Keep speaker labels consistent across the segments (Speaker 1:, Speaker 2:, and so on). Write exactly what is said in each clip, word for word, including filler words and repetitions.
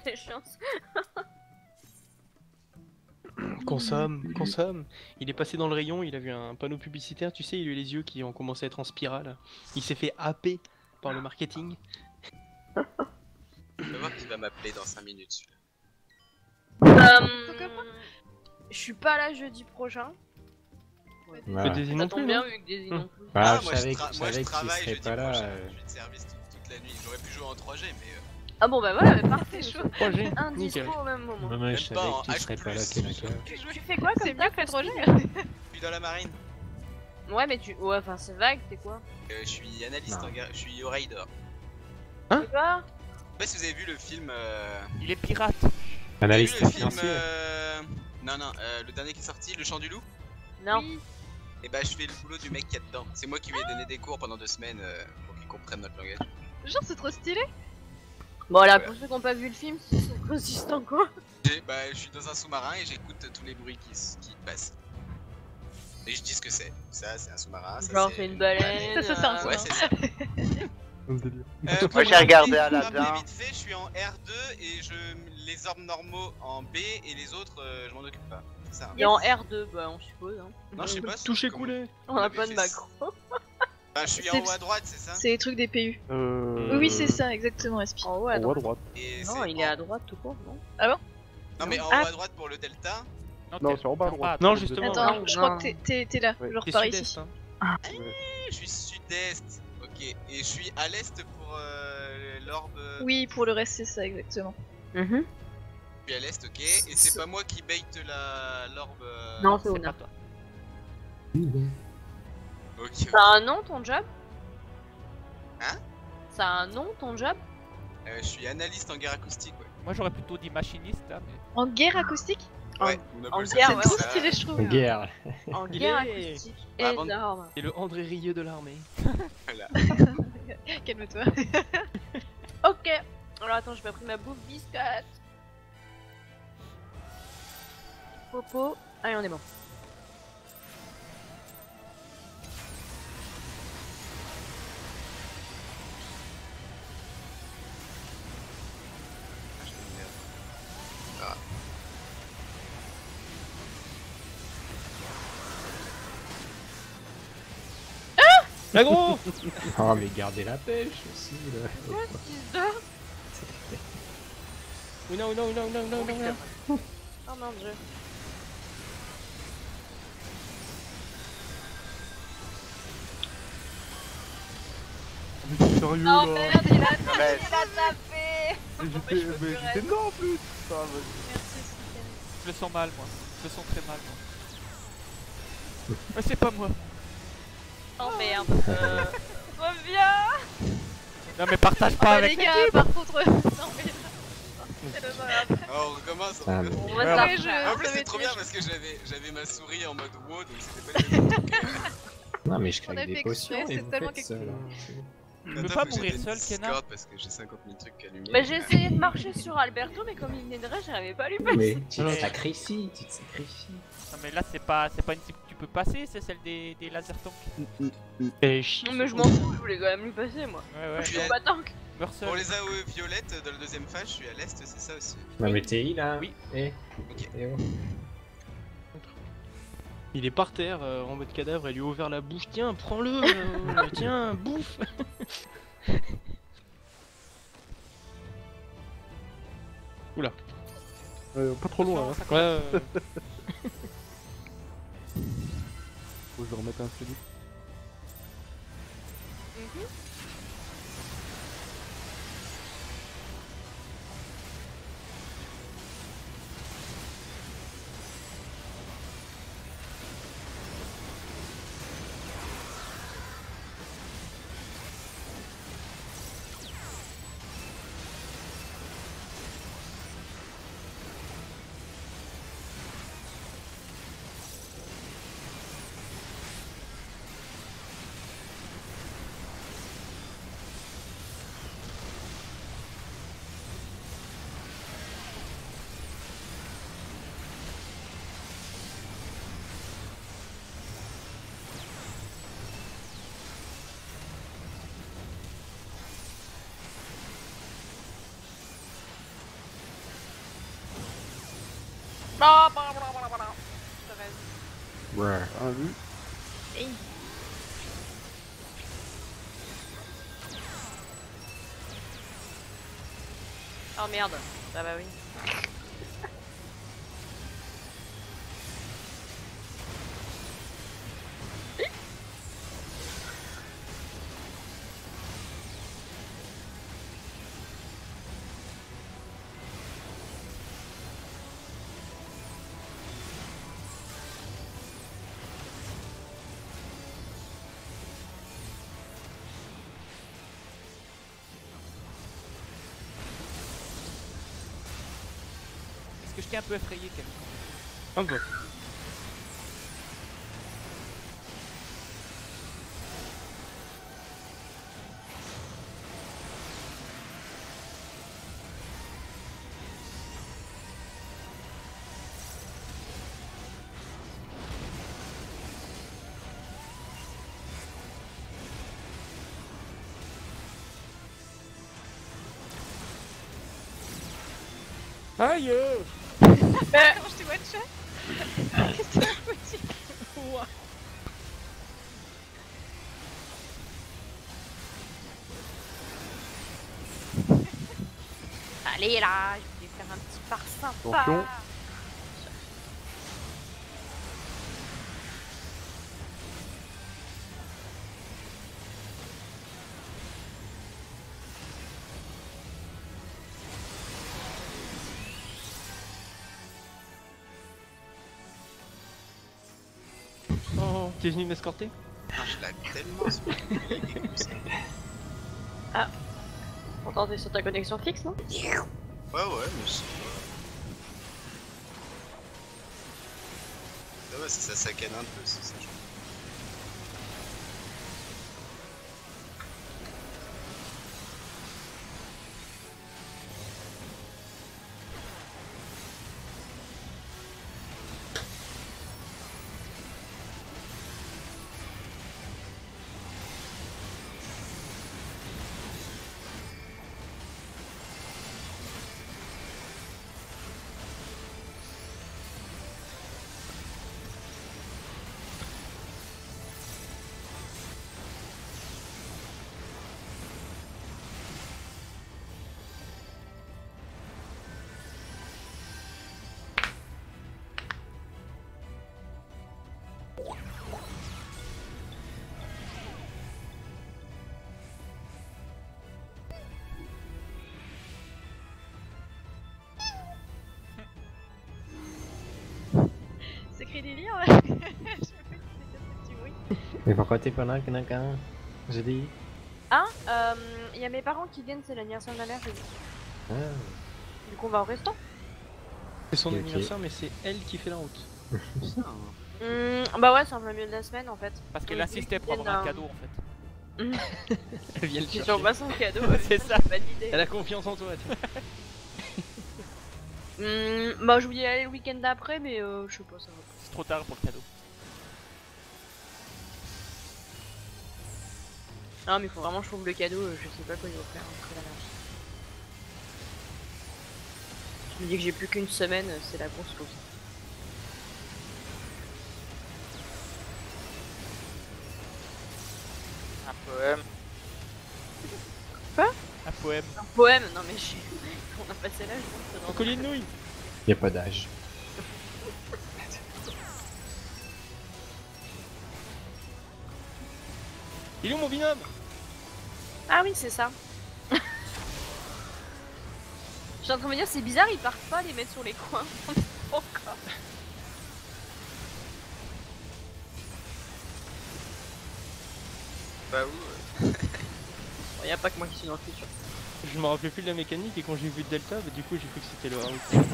Speaker 1: T'es chiant.
Speaker 2: Consomme, consomme. Il est passé dans le rayon, il a vu un panneau publicitaire, tu sais, il a eu les yeux qui ont commencé à être en spirale. Il s'est fait happer par le marketing.
Speaker 3: On va voir qui va m'appeler dans cinq minutes celui-là.
Speaker 1: Euh, je suis pas là jeudi prochain.
Speaker 4: Voilà.
Speaker 2: Le Daisy
Speaker 1: Ça
Speaker 2: non
Speaker 1: tombe
Speaker 2: plus,
Speaker 1: bien
Speaker 2: non
Speaker 1: vu que Daisy
Speaker 2: Hum.
Speaker 1: non plus.
Speaker 4: Ah, je
Speaker 3: moi, je
Speaker 4: savais,
Speaker 3: tra-
Speaker 4: je
Speaker 3: moi je
Speaker 4: savais qu'il
Speaker 3: travaille
Speaker 4: serait
Speaker 3: jeudi
Speaker 4: pas là.
Speaker 3: prochain,
Speaker 4: euh.
Speaker 3: je suis de service toute, toute la nuit. J'aurais pu jouer en trois G mais... Euh...
Speaker 1: Ah bon bah voilà, mais parfait, chaud.
Speaker 2: trois G,
Speaker 1: Un
Speaker 2: nickel.
Speaker 1: dispo au même moment.
Speaker 4: Non, mais je
Speaker 3: Même pas
Speaker 4: savais
Speaker 3: en
Speaker 4: qu'il
Speaker 3: H
Speaker 4: serait pas là,
Speaker 3: plus.
Speaker 4: Kenaka.
Speaker 1: Tu, tu fais quoi comme
Speaker 5: C'est
Speaker 1: taf,
Speaker 5: mieux que le projet.
Speaker 3: Je suis dans la marine.
Speaker 1: Ouais mais tu... Ouais enfin c'est vague, t'es quoi?
Speaker 3: Euh, je suis analyste
Speaker 4: Non.
Speaker 3: en guerre, je suis au Raider.
Speaker 2: Hein?
Speaker 1: C'est quoi?
Speaker 3: Je sais pas si vous avez vu le film... Euh...
Speaker 6: Il est pirate.
Speaker 3: Vous avez vu
Speaker 4: Analyste
Speaker 3: le film...
Speaker 4: financier.
Speaker 3: Euh... Non non, euh, le dernier qui est sorti, Le Chant du Loup.
Speaker 1: Non.
Speaker 3: Et bah je fais le boulot du mec qui est dedans. C'est moi qui lui ai donné des cours pendant deux semaines euh, pour qu'il comprenne notre langage.
Speaker 5: Genre, c'est trop stylé.
Speaker 1: Bon là,
Speaker 3: Ouais.
Speaker 1: pour ceux qui ont pas vu le film, c'est consistant quoi.
Speaker 3: J'ai- Bah je suis dans un sous-marin et j'écoute tous les bruits qui, s- qui passent. Et je dis ce que c'est. Ça c'est un sous-marin, ça
Speaker 1: Genre
Speaker 3: c'est
Speaker 1: c'est une baleine.
Speaker 5: Ça, ça, c'est un
Speaker 1: euh,
Speaker 3: Ouais c'est ça.
Speaker 2: Un délire.
Speaker 3: Euh,
Speaker 7: Moi,
Speaker 3: pour
Speaker 7: j'ai regardé
Speaker 3: rappeler-
Speaker 7: Aladdin.
Speaker 3: rappeler vite fait, je suis en R deux et je les orbes normaux en B et les autres euh, je m'en occupe pas. C'est ça. hein.
Speaker 1: Et en R deux, bah on suppose. Hein.
Speaker 3: Non je sais pas.
Speaker 2: Touché
Speaker 3: comment-
Speaker 2: coulé.
Speaker 1: On a
Speaker 3: avait
Speaker 1: pas de
Speaker 3: fait
Speaker 1: macro.
Speaker 3: Bah, je suis en
Speaker 5: C'est-
Speaker 3: haut à droite, c'est ça?
Speaker 5: C'est les trucs des P U.
Speaker 2: Euh...
Speaker 5: Oui, oui, c'est ça, exactement, Espi.
Speaker 1: En haut à
Speaker 2: En haut à
Speaker 1: droite.
Speaker 2: droite.
Speaker 3: Et
Speaker 1: Non,
Speaker 3: c'est
Speaker 1: il
Speaker 3: en-
Speaker 1: est à droite tout court, non?
Speaker 3: Non mais en
Speaker 5: Ah.
Speaker 3: haut à droite pour le delta.
Speaker 2: Non,
Speaker 6: t'es-
Speaker 2: c'est en bas à
Speaker 6: t'es
Speaker 2: droite.
Speaker 6: droite.
Speaker 2: Non, justement.
Speaker 5: Attends,
Speaker 1: non,
Speaker 5: je
Speaker 1: non.
Speaker 5: crois que t'es- t'es t'es là,
Speaker 2: Ouais.
Speaker 5: genre
Speaker 2: T'es
Speaker 5: par
Speaker 2: sud-est,
Speaker 5: ici.
Speaker 2: hein.
Speaker 3: Je suis sud-est. Ok. Et je suis à l'est pour euh, l'orbe.
Speaker 5: Oui, pour le reste, c'est ça, exactement.
Speaker 1: Mhm.
Speaker 3: Je suis à l'est, ok. Et c'est pas moi qui bait la l'orbe. euh,
Speaker 1: Non, c'est
Speaker 6: C'est
Speaker 1: Ona.
Speaker 6: pas toi.
Speaker 3: Ok.
Speaker 1: Ça a un nom ton job?
Speaker 3: Hein?
Speaker 1: Ça a un nom ton job?
Speaker 3: Euh, je suis analyste en guerre acoustique, ouais.
Speaker 6: Moi j'aurais plutôt dit machiniste là, mais.
Speaker 5: En guerre acoustique?
Speaker 3: Ouais.
Speaker 1: En-
Speaker 3: on
Speaker 1: en
Speaker 3: appelle ça
Speaker 1: guerre,
Speaker 3: comme
Speaker 1: ouais,
Speaker 5: C'est
Speaker 3: ça.
Speaker 5: trop stylé, je trouve.
Speaker 4: En guerre.
Speaker 1: En
Speaker 2: Il
Speaker 1: guerre
Speaker 2: est-
Speaker 1: acoustique.
Speaker 3: Ouais, avant de-
Speaker 1: Énorme.
Speaker 2: C'est le André Rieu de l'armée.
Speaker 3: Voilà.
Speaker 5: Calme-toi.
Speaker 1: Ok. Alors attends, j'ai pas pris ma bouffe biscotte. Popo. Allez, on est bon.
Speaker 3: Ah, je me merde. Ah.
Speaker 2: La gros.
Speaker 4: Oh, mais gardez la pêche aussi, là.
Speaker 2: Oui, non, non, non, non, non, non, non.
Speaker 1: Oh mon dieu.
Speaker 2: Mais t'es sérieux
Speaker 1: Oh
Speaker 2: là?
Speaker 1: merde, il a tapé,
Speaker 7: Mais-
Speaker 1: il a tapé.
Speaker 2: Mais j'étais mais j'étais dedans en plus. Putain, vas-y.
Speaker 5: Merci,
Speaker 6: Je le sens mal moi. Je le sens très mal moi. Mais c'est pas moi.
Speaker 1: Oh merde. Euh... Reviens.
Speaker 6: Non mais partage pas
Speaker 5: Bah,
Speaker 6: avec
Speaker 5: les gars, par contre. Non, mais. C'est le drame.
Speaker 3: Oh, on recommence.
Speaker 4: Ah,
Speaker 3: on
Speaker 4: mais-
Speaker 3: recommence.
Speaker 1: On va
Speaker 6: Ouais,
Speaker 1: s'arrêter.
Speaker 5: je-
Speaker 3: En plus
Speaker 5: ça va
Speaker 3: c'est
Speaker 5: être
Speaker 3: trop bien
Speaker 5: riche.
Speaker 3: parce que j'avais j'avais ma souris en mode WoW donc c'était pas les mêmes trucs.
Speaker 4: Non, mais je
Speaker 5: On a
Speaker 4: craque
Speaker 5: fait
Speaker 4: des potions
Speaker 5: exprès,
Speaker 4: et
Speaker 5: c'est
Speaker 4: vous
Speaker 5: tellement
Speaker 4: faites
Speaker 5: quelque
Speaker 4: ça, là.
Speaker 6: Tu veux pas mourir seul,
Speaker 3: Kenna
Speaker 6: Kenna?
Speaker 3: parce que j'ai cinquante mille trucs allumés.
Speaker 1: Bah j'ai essayé de marcher sur Alberto, mais comme il venait de rage, j'arrivais pas à lui passer.
Speaker 4: Mais tu te
Speaker 6: Mais-
Speaker 4: sacrifies, tu te sacrifies.
Speaker 6: Non mais là c'est pas c'est pas une type que tu peux passer, c'est celle des, des laser tanks.
Speaker 2: Et chi.
Speaker 1: Non mais je m'en fous, je voulais quand même lui passer moi.
Speaker 6: Ouais ouais.
Speaker 1: Je
Speaker 3: Puis
Speaker 1: suis
Speaker 3: elle-
Speaker 1: pas tank.
Speaker 6: Meurs seul.
Speaker 3: Pour les A O E violettes, dans la deuxième phase, je suis à l'est, c'est ça aussi.
Speaker 4: Non, mais t'es I, là.
Speaker 6: Oui.
Speaker 4: Eh.
Speaker 3: Ok.
Speaker 4: Eh oh.
Speaker 2: Il est par terre euh, en mode cadavre, elle lui a ouvert la bouche. Tiens, prends-le. euh, tiens, bouffe. Oula.
Speaker 8: Euh, pas trop loin, hein.
Speaker 6: Ça
Speaker 2: Ouais. euh,
Speaker 8: Faut que je remette un C D.
Speaker 1: Ah, bah, bah, bah, bah, bah. T'as raison.
Speaker 4: Bruh.
Speaker 8: Un vu.
Speaker 1: Hey. Oh merde. Ah bah oui.
Speaker 6: Est-ce que je t'ai un peu effrayé, Kevin?
Speaker 2: Un peu.
Speaker 8: Aïe euh.
Speaker 1: Bah, je t'ai one-shot. Qu'est-ce que t'as foutu? Ouah. Allez là, je vais faire un petit par sympa.
Speaker 8: Attention.
Speaker 2: Oh, t'es venu m'escorter?
Speaker 3: Ah, je lag tellement ce truc.
Speaker 1: Pourtant t'es sur ta connexion fixe, non?
Speaker 3: Ouais, ouais, mais je sais pas. Ah ouais, ça, ça saccade un peu, c'est ça.
Speaker 1: C'est créé des liens là. Je sais pas si c'était ce petit bruit.
Speaker 4: Mais pourquoi t'es pas là, Kanaka? J'ai dit.
Speaker 1: Hein? Euh, il y a mes parents qui viennent, c'est l'anniversaire de ma mère. j'ai dit.
Speaker 4: Ah.
Speaker 1: Du coup on va au resto?
Speaker 2: C'est son
Speaker 4: Ok, ok.
Speaker 2: anniversaire, mais c'est elle qui fait la route.
Speaker 1: Mmh, bah ouais, c'est en plein milieu de la semaine en fait.
Speaker 6: Parce qu'elle
Speaker 1: Donc,
Speaker 6: insistait
Speaker 1: vu
Speaker 6: pour
Speaker 1: qu'ils
Speaker 6: avoir un
Speaker 1: viennent
Speaker 6: cadeau en fait.
Speaker 1: d'un-
Speaker 2: Elle vient le
Speaker 1: J'ai
Speaker 2: chercher.
Speaker 1: toujours pas son cadeau.
Speaker 6: C'est
Speaker 1: putain,
Speaker 6: ça.
Speaker 1: c'est pas d'idée.
Speaker 2: Elle a confiance en toi, tu
Speaker 1: Mmh, bah je voulais y aller le week-end d'après, mais euh, je sais pas, ça va pas.
Speaker 6: C'est trop tard pour le cadeau.
Speaker 1: Non, mais faut vraiment que je trouve le cadeau, euh, je sais pas quoi il va faire après la merde. Je me dis que j'ai plus qu'une semaine, euh, c'est la course comme ça.
Speaker 6: Un poème.
Speaker 1: Quoi?
Speaker 6: Un poème.
Speaker 1: Un poème? Non mais j'ai... On a passé l'âge, je pense.
Speaker 2: Un collier de nouilles.
Speaker 4: Y'a pas d'âge.
Speaker 2: Il est où mon binôme?
Speaker 1: Ah oui, c'est ça. Je suis en train de me dire, c'est bizarre, ils partent pas les mettre sur les coins. Encore.
Speaker 3: Bah où?
Speaker 1: Bon, y a pas que moi qui suis dans le futur.
Speaker 2: Je me rappelais plus de la mécanique et quand j'ai vu Delta, bah, du coup j'ai cru que c'était le route.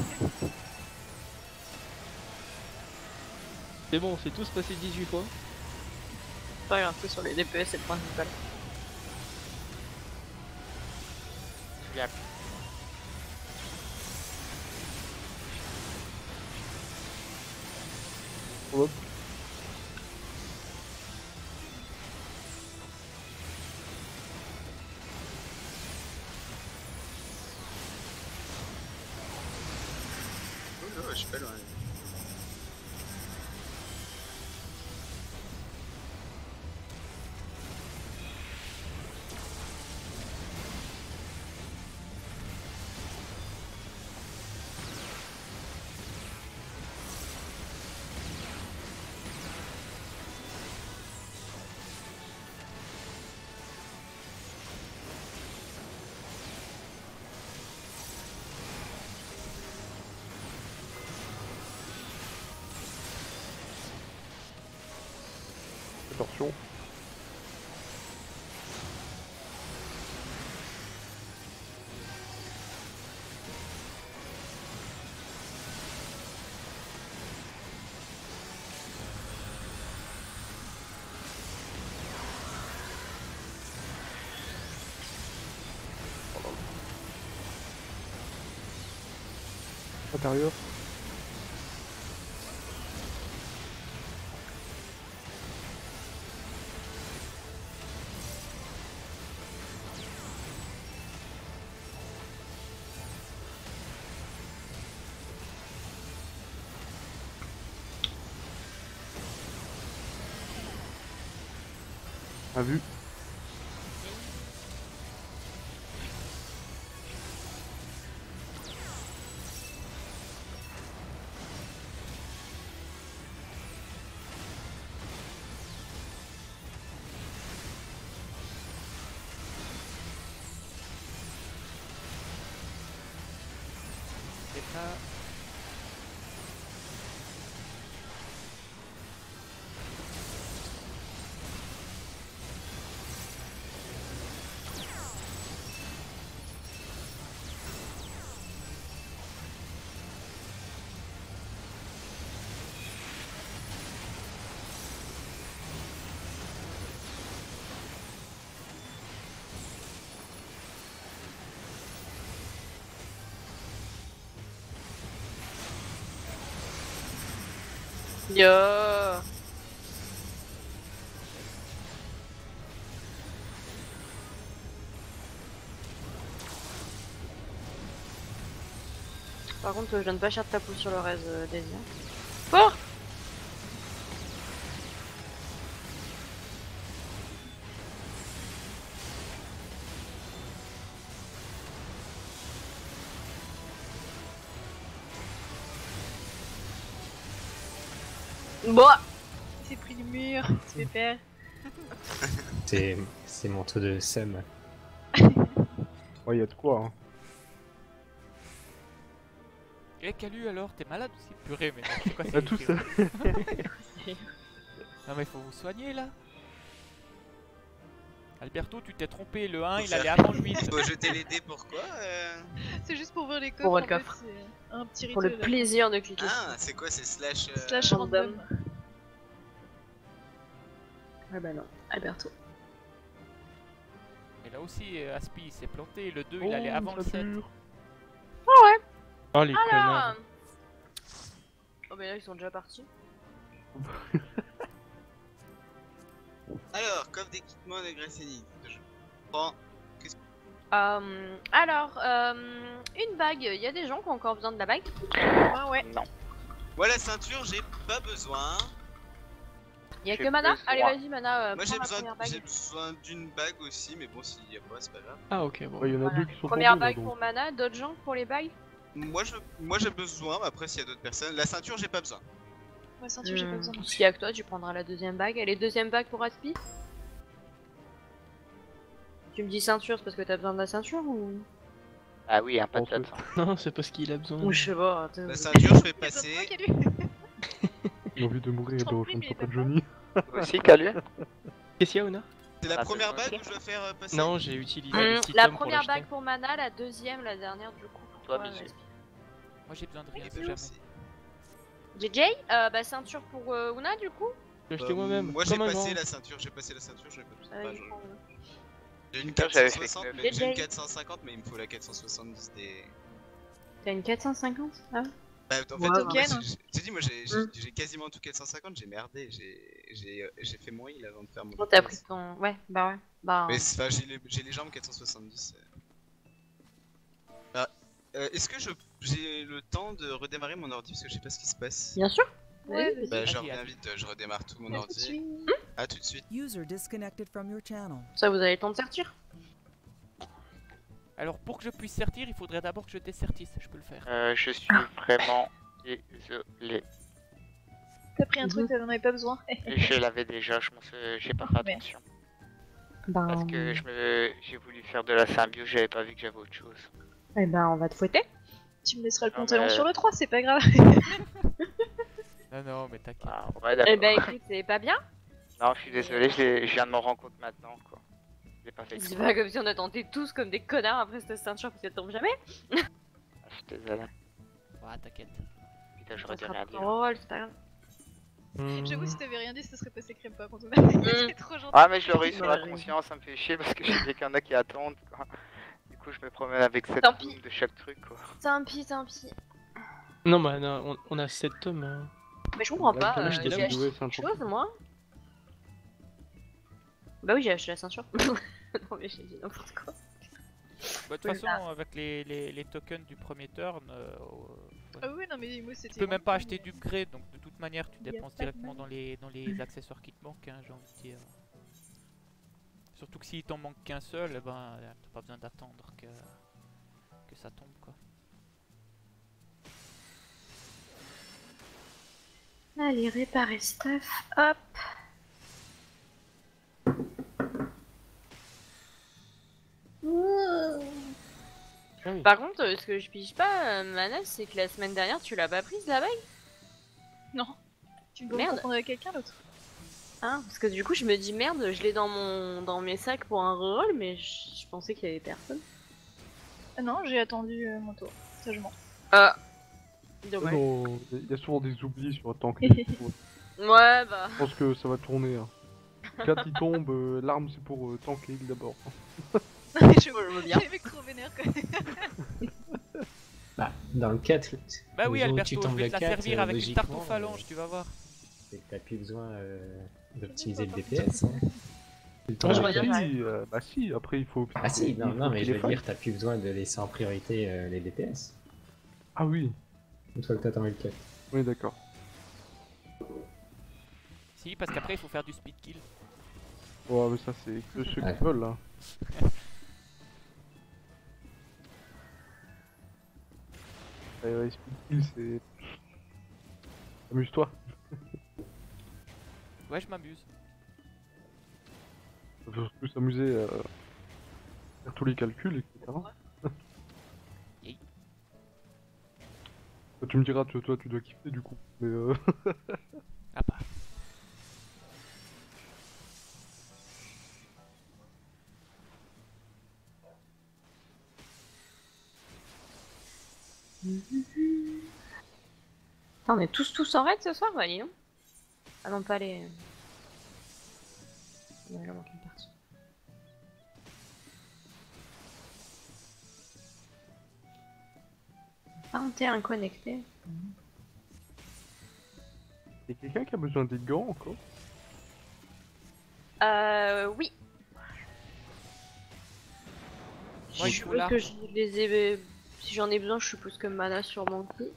Speaker 2: C'est bon, on s'est tous passé dix-huit fois.
Speaker 1: Pas grave, que sur les D P S c'est le principal.
Speaker 6: Yep.
Speaker 8: Hop.
Speaker 3: peu, ouais, je suis pas loin.
Speaker 8: Attention. Intérieur. A vu.
Speaker 6: C'est ça.
Speaker 5: Yo. Par contre, je donne pas cher de ta peau sur le reste, euh, Daisy. Fort. Bon.
Speaker 1: Il s'est pris du mur, c'est pépère.
Speaker 4: C'est c'est mon taux de seum.
Speaker 8: Ouais, y a de quoi, hein.
Speaker 6: Eh Calu alors, t'es malade aussi? Purée, mais non, c'est quoi
Speaker 8: Ah,
Speaker 6: ces
Speaker 8: tout
Speaker 6: tirs
Speaker 8: ça.
Speaker 6: Non mais faut vous soigner là. Alberto, tu t'es trompé, le un
Speaker 3: Faut
Speaker 6: il
Speaker 3: faire-
Speaker 6: allait avant le huit.
Speaker 3: Faut jeter les dés, pourquoi euh...
Speaker 1: C'est juste pour voir les coffres.
Speaker 5: Pour voir le
Speaker 1: en fait,
Speaker 5: coffre.
Speaker 1: c'est un petit
Speaker 5: Pour le
Speaker 1: rituel.
Speaker 5: plaisir de cliquer.
Speaker 3: Ah, c'est quoi, c'est slash... euh,
Speaker 1: Slash
Speaker 5: Random.
Speaker 1: random.
Speaker 5: Ah bah non, Alberto.
Speaker 6: Et là aussi, euh, Aspi il s'est planté, le deux
Speaker 8: Oh,
Speaker 6: il allait avant le sept.
Speaker 8: ceinture.
Speaker 2: Oh les
Speaker 5: Alors
Speaker 2: connards.
Speaker 5: Oh mais là ils sont déjà partis.
Speaker 3: Alors, coffre d'équipement de Graceni. Je prends...
Speaker 5: Euh, alors, euh, une bague. Il y a des gens qui ont encore besoin de la bague.
Speaker 1: Ah ouais.
Speaker 3: Moi, la ceinture, j'ai pas besoin.
Speaker 5: Il y a
Speaker 7: J'ai
Speaker 5: que Mana.
Speaker 7: besoin.
Speaker 5: Allez vas-y Mana, euh,
Speaker 3: Moi,
Speaker 5: prends
Speaker 3: j'ai
Speaker 5: la
Speaker 3: besoin,
Speaker 5: première
Speaker 3: j'ai
Speaker 5: bague.
Speaker 3: besoin d'une bague aussi, mais bon, s'il y a pas, c'est pas grave.
Speaker 2: Ah ok bon.
Speaker 8: Ouais, y en a
Speaker 5: Voilà.
Speaker 8: deux qui sont
Speaker 5: Première
Speaker 8: tombés, là,
Speaker 5: bague
Speaker 8: donc.
Speaker 5: pour Mana, d'autres gens pour les bagues.
Speaker 3: Moi, je, moi, j'ai besoin, mais après, s'il y a d'autres personnes... La ceinture, j'ai pas besoin.
Speaker 1: Ouais, ceinture, j'ai pas
Speaker 5: Hmm,
Speaker 1: besoin.
Speaker 5: S'il y a que toi, tu prendras la deuxième bague. Et les deuxième bague pour Aspi. Tu me dis ceinture, c'est parce que t'as besoin de la ceinture ou...
Speaker 7: Ah oui, un
Speaker 8: Bon,
Speaker 7: patate.
Speaker 2: Non c'est parce qu'il a besoin.
Speaker 5: Ou je sais pas. attends.
Speaker 3: La ceinture, je fais
Speaker 1: Il y a besoin de toi,
Speaker 3: passer...
Speaker 1: Calu.
Speaker 8: J'ai envie de mourir et de
Speaker 1: T'en prie,
Speaker 8: rejoindre
Speaker 1: mais
Speaker 8: Papa
Speaker 1: papa.
Speaker 8: Johnny.
Speaker 7: Aussi, Calu?
Speaker 2: Qu'est-ce qu'il y a Ona?
Speaker 3: C'est la
Speaker 7: Ah,
Speaker 3: première
Speaker 7: c'est
Speaker 3: bague
Speaker 7: bon.
Speaker 3: où je dois faire euh, passer.
Speaker 2: Non j'ai utilisé
Speaker 5: Hmm,
Speaker 2: le
Speaker 5: la
Speaker 2: système pour
Speaker 5: première
Speaker 2: l'acheter.
Speaker 5: bague pour Mana, la deuxième, la dernière du coup. pour
Speaker 7: Toi,
Speaker 5: toi,
Speaker 7: Bijou.
Speaker 5: Aspi.
Speaker 6: Moi j'ai besoin de rien,
Speaker 3: Et
Speaker 6: c'est
Speaker 3: ben,
Speaker 6: jamais.
Speaker 3: aussi.
Speaker 5: J J, euh, bah ceinture pour euh, Una du coup.
Speaker 2: J'ai acheté
Speaker 3: Euh,
Speaker 2: moi-même.
Speaker 3: Moi, j'ai
Speaker 2: comme un
Speaker 3: passé
Speaker 2: grand.
Speaker 3: la ceinture, j'ai passé la ceinture, j'ai pas besoin.
Speaker 5: Euh,
Speaker 3: Enfin,
Speaker 5: du
Speaker 3: je-
Speaker 5: coup, euh,
Speaker 3: J'ai une
Speaker 7: Putain, j'avais
Speaker 3: quatre cent
Speaker 7: fait
Speaker 3: soixante,
Speaker 7: que-
Speaker 3: mais j'ai une
Speaker 5: J J.
Speaker 3: quatre cent cinquante, mais il me faut la quatre cent soixante-dix des...
Speaker 5: T'as une quatre cent cinquante ah.
Speaker 3: Bah, en fait,
Speaker 5: Ouais,
Speaker 3: moi,
Speaker 1: token,
Speaker 3: j'ai-
Speaker 1: hein.
Speaker 3: j'ai j'ai dit, moi j'ai j'ai-
Speaker 5: Mm.
Speaker 3: j'ai quasiment tout quatre cent cinquante, j'ai merdé, j'ai j'ai euh, j'ai fait mon heal avant de faire mon
Speaker 5: Bon, t'as
Speaker 3: D P S.
Speaker 5: pris ton. Ouais, bah ouais. Bah.
Speaker 3: Mais c'est- enfin, j'ai les, j'ai les jambes quatre cent soixante-dix. euh. Ah, euh, est-ce que je j'ai le temps de redémarrer mon ordi parce que je sais pas ce qui se passe.
Speaker 5: Bien sûr.
Speaker 1: Ouais,
Speaker 5: Vas-y.
Speaker 3: Bah, je
Speaker 6: Vas-y,
Speaker 3: reviens
Speaker 6: à-
Speaker 3: vite, je redémarre tout mon
Speaker 1: À tout de
Speaker 3: ordi.
Speaker 1: suite.
Speaker 3: A tout de suite.
Speaker 9: User disconnected from your channel.
Speaker 5: Ça, vous avez le temps de sortir.
Speaker 6: Alors pour que je puisse sortir, il faudrait d'abord que je désertisse, je peux le faire.
Speaker 7: Euh, je suis vraiment désolé.
Speaker 1: T'as pris un truc, t'en avais pas besoin.
Speaker 7: Je l'avais déjà, je m'en suis... j'ai pas fait
Speaker 1: Merde.
Speaker 7: attention.
Speaker 5: Ben,
Speaker 7: Parce que je me... j'ai voulu faire de la symbiose, j'avais pas vu que j'avais autre chose.
Speaker 5: eh ben, on va te fouetter.
Speaker 1: Tu me laisseras le
Speaker 7: Ah,
Speaker 1: pantalon
Speaker 7: mais-
Speaker 1: sur le trois, c'est pas grave.
Speaker 6: Non, non, mais t'inquiète.
Speaker 7: Ah, ouais, d'accord.
Speaker 5: Eh ben, écoute, c'est pas bien.
Speaker 7: Non, je suis désolé, je, l'ai- je viens de m'en rendre compte maintenant, quoi. Je l'ai pas fait
Speaker 5: C'est
Speaker 7: exprès.
Speaker 5: pas comme si on attendait tous comme des connards après cette ceinture parce qu'elle tombe jamais.
Speaker 7: Ah, je suis désolé.
Speaker 6: Ouais, t'inquiète.
Speaker 7: Putain,
Speaker 5: On
Speaker 7: j'aurais dû
Speaker 5: sera
Speaker 7: rien
Speaker 5: pas
Speaker 7: dire.
Speaker 5: drôle, c'est pas grave.
Speaker 1: J'avoue,
Speaker 2: Hmm.
Speaker 1: si t'avais rien dit, ça serait passé crème pas contre toi. C'est trop gentil.
Speaker 7: Ah, mais je l'aurais eu sur la
Speaker 5: Ouais.
Speaker 7: conscience, ça me fait chier parce que je sais qu'il y en a qui attendent, quoi. Du coup, je me promène avec cette
Speaker 5: Tant pis.
Speaker 7: boum de chaque truc, quoi.
Speaker 5: Tant pis, tant pis.
Speaker 2: Non, bah non, on, on a sept tomes. Hein.
Speaker 5: Mais je comprends
Speaker 8: Là,
Speaker 5: pas,
Speaker 8: quand
Speaker 5: euh,
Speaker 8: même,
Speaker 2: j'étais
Speaker 5: j'ai
Speaker 2: là,
Speaker 5: acheté
Speaker 8: ouais, c'est un
Speaker 5: quelque
Speaker 8: truc.
Speaker 5: chose moi. Bah oui, j'ai acheté la ceinture. Non mais j'ai dit n'importe quoi.
Speaker 6: Bah, de toute façon, avec les, les, les tokens du premier turn, euh, euh,
Speaker 1: Ah oui, non, mais moi c'était.
Speaker 6: tu peux même pas acheter d'upgrade, donc de toute manière, tu
Speaker 1: Y a
Speaker 6: dépenses
Speaker 1: pas de
Speaker 6: directement dans les, dans les accessoires qui te manquent, hein, j'ai envie de dire. Surtout que s'il t'en manque qu'un seul, eh ben, t'as pas besoin d'attendre que, que ça tombe, quoi.
Speaker 5: Allez, réparer stuff. Hop.
Speaker 2: Ah oui.
Speaker 5: Par contre, euh, ce que je pige pas, euh, Manel, c'est que la semaine dernière, tu l'as pas prise la bague.
Speaker 1: Non. Tu me
Speaker 5: Merde.
Speaker 1: confondre avec quelqu'un d'autre.
Speaker 5: Hein, parce que du coup, je me dis merde, je l'ai dans mon dans mes sacs pour un reroll, mais je, je pensais qu'il y avait personne.
Speaker 1: Ah non, j'ai attendu euh, mon tour. Sagement.
Speaker 5: Ah. Dommage.
Speaker 8: Non, il y a souvent des oublis sur un tank. Je
Speaker 5: Ouais, bah.
Speaker 8: pense que ça va tourner. Hein. Quand il tombe, euh, l'arme c'est pour euh, tanker d'abord.
Speaker 1: je
Speaker 5: veux bien.
Speaker 1: J'ai trop vénère quoi.
Speaker 4: Bah, dans le quatre,
Speaker 6: Bah oui,
Speaker 4: le jour où
Speaker 6: Alberto,
Speaker 4: tu
Speaker 6: je
Speaker 4: tombes
Speaker 6: vais
Speaker 4: le
Speaker 6: te la
Speaker 4: quatre,
Speaker 6: servir
Speaker 4: euh,
Speaker 6: avec une tarte aux
Speaker 4: logiquement,
Speaker 6: phalanges,
Speaker 4: euh,
Speaker 6: tu vas voir.
Speaker 4: c'est que t'as plus besoin euh, d'optimiser le D P S. Hein. Tout le temps,
Speaker 5: Moi, je
Speaker 4: le
Speaker 5: reviens,
Speaker 4: quatre.
Speaker 5: j'arrive.
Speaker 8: Si, euh, bah si, après il faut.
Speaker 4: Ah si, non,
Speaker 8: il faut
Speaker 4: non, mais
Speaker 8: qu'il
Speaker 4: je
Speaker 8: les
Speaker 4: veux dire,
Speaker 8: fasse.
Speaker 4: t'as plus besoin de laisser en priorité euh, les D P S.
Speaker 8: Ah oui,
Speaker 4: Une fois que t'as tombé le quatre.
Speaker 8: oui d'accord.
Speaker 6: Si, parce qu'après, il faut faire du speed kill.
Speaker 8: Ouais, mais ça c'est que ceux
Speaker 4: Ouais.
Speaker 8: qui veulent là. Ouais, ouais, speed kill c'est. Amuse-toi.
Speaker 6: Ouais, je m'amuse.
Speaker 8: Ça faut surtout s'amuser à faire tous les calculs, et cetera.
Speaker 6: Yay.
Speaker 8: Toi, tu me diras, toi, toi tu dois kiffer du coup. Mais euh...
Speaker 6: Ah bah.
Speaker 5: Attends, on est tous tous en raid ce soir, bah dis donc. Ah non, pas les. Il y a manqué une partie. quarante et un connectés.
Speaker 8: y a quelqu'un qui a besoin des gants encore?
Speaker 5: Euh, oui.
Speaker 6: Moi, il
Speaker 5: je
Speaker 6: faut
Speaker 5: veux
Speaker 6: là.
Speaker 5: que je les ai. Si j'en ai besoin, je suppose que Mana sur mon cul. De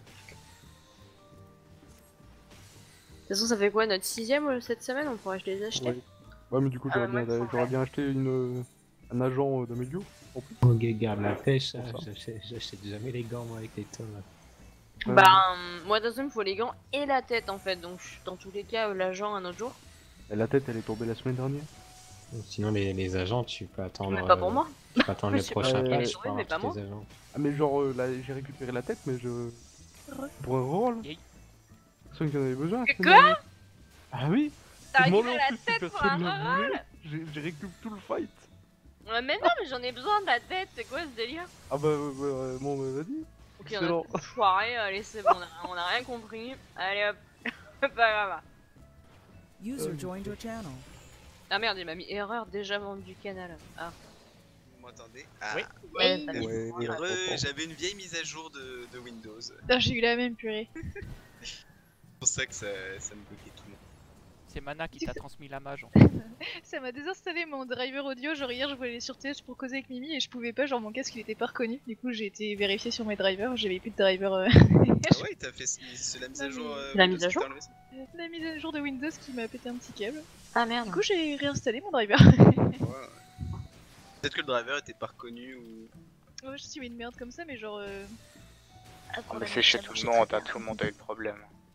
Speaker 5: toute façon, ça fait quoi notre sixième euh, cette semaine? On pourra je les acheter.
Speaker 8: Ouais. Ouais, mais du coup,
Speaker 5: Ah,
Speaker 8: j'aurais
Speaker 5: moi,
Speaker 8: bien,
Speaker 5: il faut
Speaker 8: j'aurais bien acheté une, un agent euh, d'Amélio. En plus.
Speaker 4: On garde la pêche,
Speaker 8: Pour ça.
Speaker 4: j'achète j'achète jamais les gants moi avec les tomes.
Speaker 8: Euh,
Speaker 5: Bah, euh, moi, de toute façon, il me faut les gants et la tête en fait. Donc, je- dans tous les cas, euh, l'agent un autre jour.
Speaker 8: La tête, elle est tombée la semaine dernière.
Speaker 4: Sinon les, les agents, tu peux attendre.
Speaker 5: Mais pas pour
Speaker 4: euh,
Speaker 5: moi.
Speaker 4: Tu peux attendre
Speaker 5: Oui,
Speaker 4: le
Speaker 5: c'est
Speaker 4: prochain
Speaker 8: pas-
Speaker 4: patch
Speaker 5: Oui,
Speaker 4: pour
Speaker 5: mais
Speaker 4: avoir
Speaker 5: pas
Speaker 4: tous
Speaker 5: moi.
Speaker 4: les agents.
Speaker 8: Ah, mais genre, euh, là, j'ai récupéré la tête, mais je. Pour un rôle.
Speaker 6: Yay.
Speaker 8: Personne qui en avait besoin. la
Speaker 5: Que
Speaker 8: semaine
Speaker 5: quoi
Speaker 8: dernière. Ah oui.
Speaker 5: T'as
Speaker 8: Demandez
Speaker 5: récupéré
Speaker 8: en
Speaker 5: la
Speaker 8: plus si
Speaker 5: tête pour
Speaker 8: personne
Speaker 5: un
Speaker 8: ne voulait. J'ai j'ai récupéré tout le fight.
Speaker 5: Ouais, mais non, mais j'en ai besoin de la tête. C'est quoi ce délire?
Speaker 8: Ah bah, euh, bah, euh, bon, bah, vas-y.
Speaker 5: Ok, on
Speaker 8: Excellent.
Speaker 5: a tout foiré. Allez, c'est bon, on a, on a rien compris. Allez hop. Pas grave.
Speaker 9: User
Speaker 8: Euh,
Speaker 9: joined your channel.
Speaker 5: Ah merde, il m'a mis erreur déjà vendu du canal. Ah.
Speaker 3: Vous m'entendez? Ah,
Speaker 6: Oui.
Speaker 5: Ouais,
Speaker 3: euh,
Speaker 5: t'as mis-
Speaker 8: Ouais, ouais,
Speaker 3: heureux,
Speaker 8: ouais.
Speaker 3: j'avais une vieille mise à jour de, de Windows. C'est
Speaker 1: Putain, j'ai eu la même purée.
Speaker 3: pour ça que ça, ça me bloquait tout le monde.
Speaker 6: C'est Mana qui
Speaker 1: Tu
Speaker 6: t'a
Speaker 1: sais-
Speaker 6: transmis la mage en fait.
Speaker 1: Ça m'a désinstallé mon driver audio. Genre hier, je voulais aller sur T S pour causer avec Mimi et je pouvais pas. Genre mon casque il était pas reconnu. Du coup, j'ai été vérifié sur mes drivers. J'avais plus de driver. euh,
Speaker 3: Ah ouais, t'as fait c'est la mise à
Speaker 1: Non,
Speaker 3: jour.
Speaker 1: mais-
Speaker 3: euh,
Speaker 5: La
Speaker 3: Windows
Speaker 5: mise à
Speaker 3: qui
Speaker 5: jour
Speaker 3: t'a enlevé ça
Speaker 1: La mise à jour de Windows qui m'a pété un petit câble.
Speaker 5: Ah merde.
Speaker 1: Du coup, j'ai réinstallé mon driver.
Speaker 3: Ouais. Peut-être que le driver était pas reconnu ou.
Speaker 1: Ouais, je suis une merde comme ça, mais genre. Euh...
Speaker 7: Oh, mais c'est chez tout le monde, hein, tout le monde a eu le problème.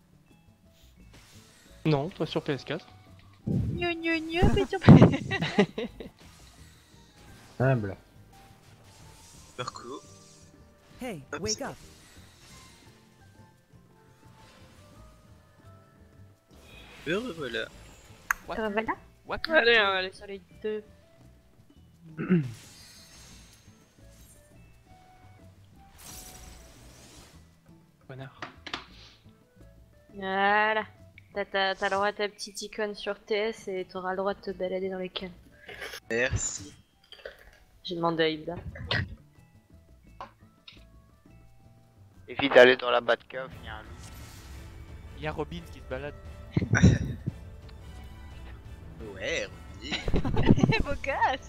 Speaker 2: Non, toi sur P S quatre.
Speaker 1: Gna gna gna, petit.
Speaker 4: Humble.
Speaker 3: Marco.
Speaker 9: Hey,
Speaker 3: Hop,
Speaker 9: wake
Speaker 3: c'est
Speaker 9: up.
Speaker 3: Heureux voilà.
Speaker 5: Euh, voilà.
Speaker 6: Waku.
Speaker 5: Allez, on va aller sur les deux.
Speaker 2: Connard.
Speaker 5: Voilà. T'as t'as- t'as le droit à ta petite icône sur T S et t'auras le droit de te balader dans les cannes.
Speaker 3: Merci.
Speaker 5: J'ai demandé à Ibda.
Speaker 7: Évite d'aller dans la Batcave, il y a un loup.
Speaker 6: Il y a Robin qui se balade.
Speaker 3: Ouais, Ruby.
Speaker 1: Bocasse.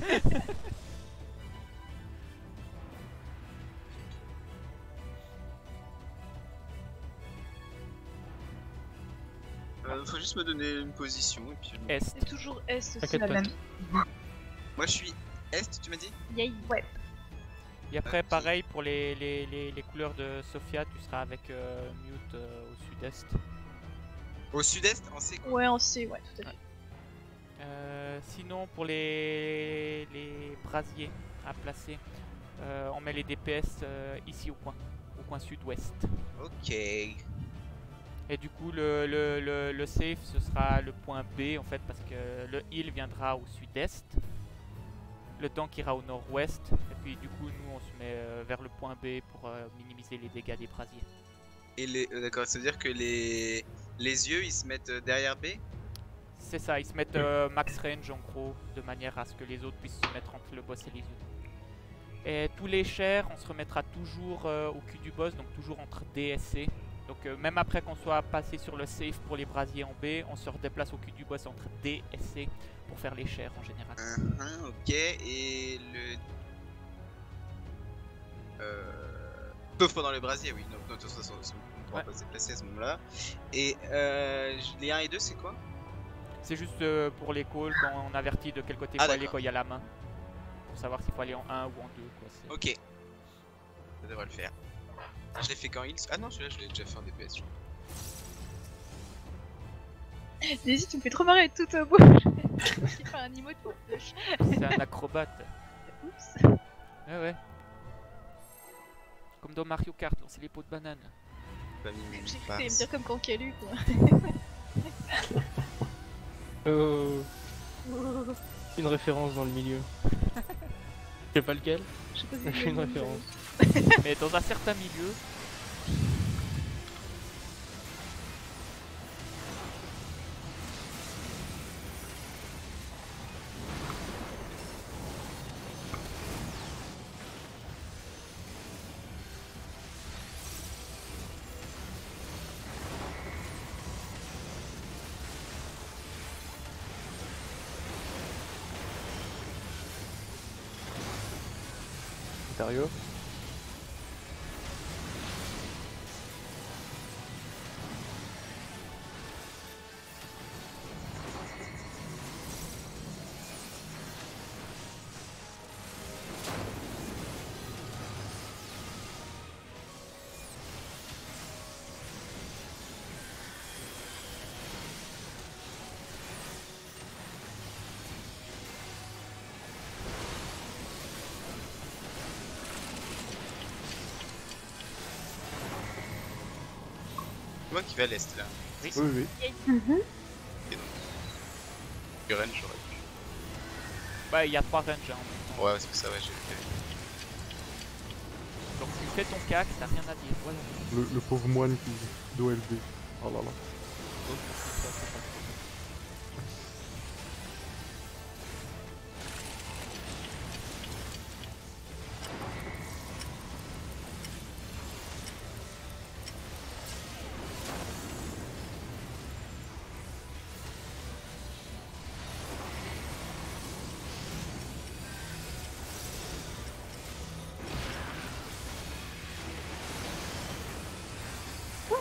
Speaker 3: Euh, faut juste me donner une position et puis. je-
Speaker 6: Est.
Speaker 1: C'est toujours S aussi
Speaker 2: T'inquiète
Speaker 1: la
Speaker 2: pas.
Speaker 1: même.
Speaker 3: Moi je suis Est, tu m'as dit
Speaker 1: Yay. Ouais.
Speaker 6: Et après,
Speaker 3: Ok.
Speaker 6: pareil pour les, les, les, les couleurs de Sophia, tu seras avec euh, Mute euh, au sud-est.
Speaker 3: Au sud-est, on sait quoi.
Speaker 1: Ouais, on sait, ouais, tout à fait.
Speaker 6: Euh, sinon, pour les, les brasiers à placer, euh, on met les D P S euh, ici au coin, au coin sud-ouest.
Speaker 3: Ok.
Speaker 6: Et du coup, le, le, le, le safe, ce sera le point B en fait, parce que le heal viendra au sud-est, le tank ira au nord-ouest, et puis du coup, nous on se met euh, vers le point B pour euh, minimiser les dégâts des brasiers.
Speaker 3: Et les. euh, D'accord, ça veut dire que les. Les yeux ils se mettent euh, derrière B.
Speaker 6: C'est ça, ils se mettent euh, max range en gros, de manière à ce que les autres puissent se mettre entre le boss et les yeux. Et tous les chairs, on se remettra toujours euh, au cul du boss, donc toujours entre D et C. Donc euh, même après qu'on soit passé sur le safe pour les brasiers en B, on se redéplace au cul du boss entre D et C pour faire les chairs en général.
Speaker 3: Uhum, ok, et le. Euh... Sauf pendant le brasier, oui. Donc, de toute façon, on ne pourra
Speaker 6: Ouais.
Speaker 3: pas se déplacer à ce moment-là. Et euh, les un et deux, c'est quoi?
Speaker 6: C'est juste euh, pour les calls quand on avertit de quel côté il
Speaker 3: Ah,
Speaker 6: faut aller
Speaker 3: d'accord.
Speaker 6: quand il y a la main. Pour savoir s'il faut aller en un ou en deux. Quoi. c'est-
Speaker 3: Ok. Ça devrait le faire. Je l'ai fait quand il. Ah non, celui-là, je l'ai déjà fait en D P S, je crois.
Speaker 1: Daisy, tu me fais trop marrer toute ta bouche. Il fait un emote pour push.
Speaker 6: C'est un acrobate.
Speaker 1: Oups.
Speaker 6: Ouais, ouais. Comme dans Mario Kart, lancer les pots de banane.
Speaker 3: Pas mis mes
Speaker 1: J'ai cru que
Speaker 3: passes.
Speaker 1: t'allais me dire comme quand Calu, quoi.
Speaker 2: Euh, une référence dans le milieu. Je sais pas lequel,
Speaker 1: Je sais pas si
Speaker 2: mais je fais une référence.
Speaker 6: Mais dans un certain milieu,
Speaker 8: Sérieux?
Speaker 3: Moi qui vais à l'est là.
Speaker 6: Oui.
Speaker 8: Oui, oui.
Speaker 3: Du range, j'aurais pu.
Speaker 6: bah il y a trois ranges. Hein, en même temps.
Speaker 3: Ouais, c'est pour ça, ouais, j'ai fait.
Speaker 6: Donc tu fais ton cac, t'as rien à dire. Voilà.
Speaker 8: Le, le pauvre moine qui d'O L B. Oh là là.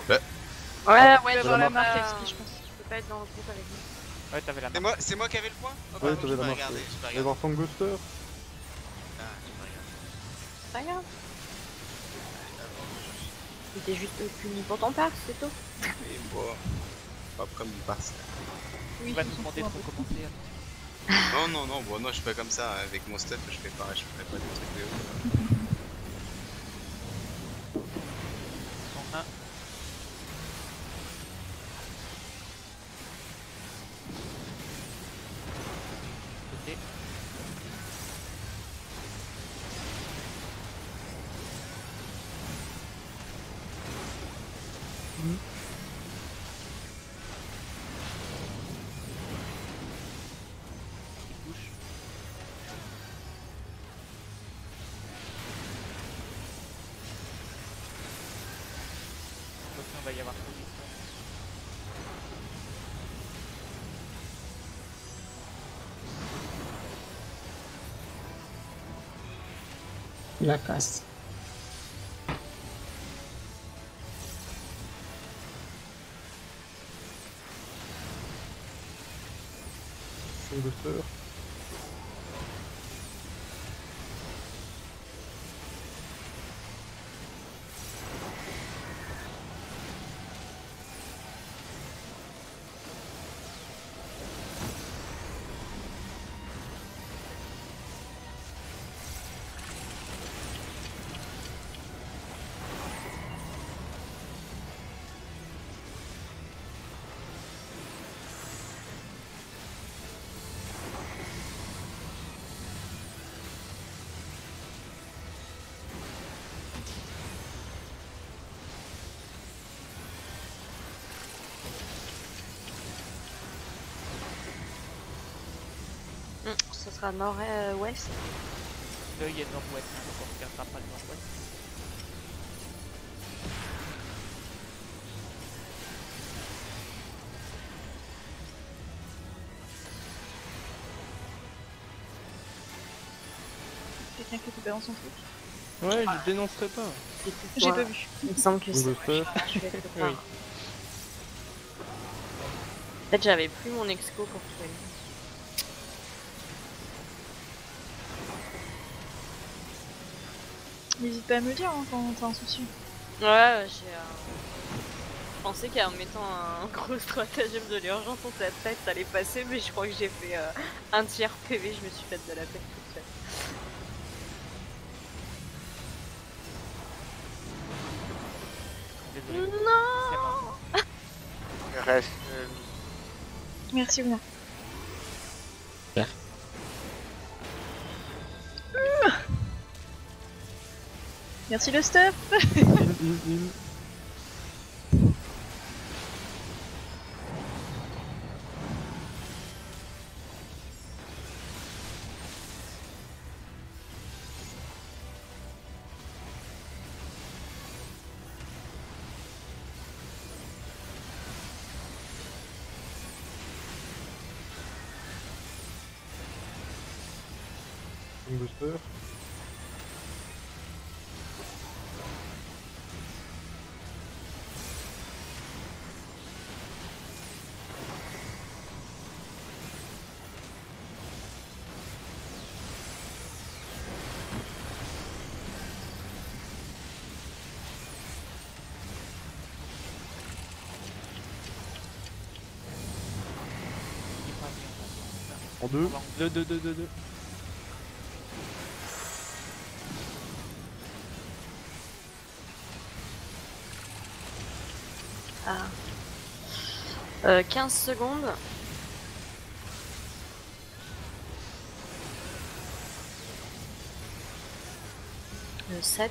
Speaker 5: Ouais,
Speaker 1: Tu
Speaker 5: ouais,
Speaker 1: peux
Speaker 5: je
Speaker 1: avoir
Speaker 5: peux
Speaker 1: la
Speaker 5: pas-
Speaker 1: marque avec ski, je pense.
Speaker 5: Je peux pas être dans le groupe avec lui.
Speaker 6: Ouais, t'avais la
Speaker 3: C'est
Speaker 6: marque.
Speaker 3: moi, c'est moi qui avais le point oh,
Speaker 8: Ouais,
Speaker 3: pardon,
Speaker 8: t'avais
Speaker 3: j'ai
Speaker 8: la
Speaker 3: pas
Speaker 8: marque.
Speaker 3: regardé, j'ai pas
Speaker 8: Il va y
Speaker 3: regardé.
Speaker 8: avoir Songbuster.
Speaker 3: Ah, j'ai pas regardé.
Speaker 5: Pas grave. T'es juste puni pour ton part, c'est tout.
Speaker 3: Et bon, hop, comme une passe.
Speaker 1: Oui,
Speaker 6: Tu vas
Speaker 1: on
Speaker 6: nous
Speaker 1: s'en
Speaker 6: demander de
Speaker 1: fout un peu.
Speaker 6: recommencer. alors.
Speaker 3: Non, non, non, bon, non, je suis pas comme ça. Avec mon stuff, je fais pas, je ferai pas des trucs de ouf.
Speaker 6: Dans un. Côté. Qui touche. Attention, il va y avoir position.
Speaker 4: La casse.
Speaker 8: Songbuster.
Speaker 5: Hum, Ce sera nord-ouest.
Speaker 6: L'œil est nord-ouest, hein, donc on regardera pas le nord-ouest.
Speaker 1: Quelqu'un qui peut balance son truc.
Speaker 2: Ouais, je dénoncerai pas.
Speaker 1: J'ai pas vu.
Speaker 5: Il me semble que c'est.
Speaker 8: Songbuster.
Speaker 5: Je vais être
Speaker 2: Oui.
Speaker 5: En fait, j'avais plus mon exco pour tuer.
Speaker 1: N'hésite pas à me le dire hein, quand t'as un souci.
Speaker 5: Ouais, j'ai. Euh... Je pensais qu'en mettant un gros stratagème de l'urgence en sa tête, ça allait passer, mais je crois que j'ai fait euh, un tiers P V, je me suis faite de la peine toute seule.
Speaker 6: Désolé.
Speaker 5: Non.
Speaker 6: C'est mort.
Speaker 7: Il reste. euh,
Speaker 1: Merci, Ouna. Merci le stuff.
Speaker 8: Il, il, il. Songbuster.
Speaker 6: Il est pas bien.
Speaker 8: En deux.
Speaker 2: Deux, deux, deux, deux, deux.
Speaker 5: Ah. Euh, quinze secondes. Le sept.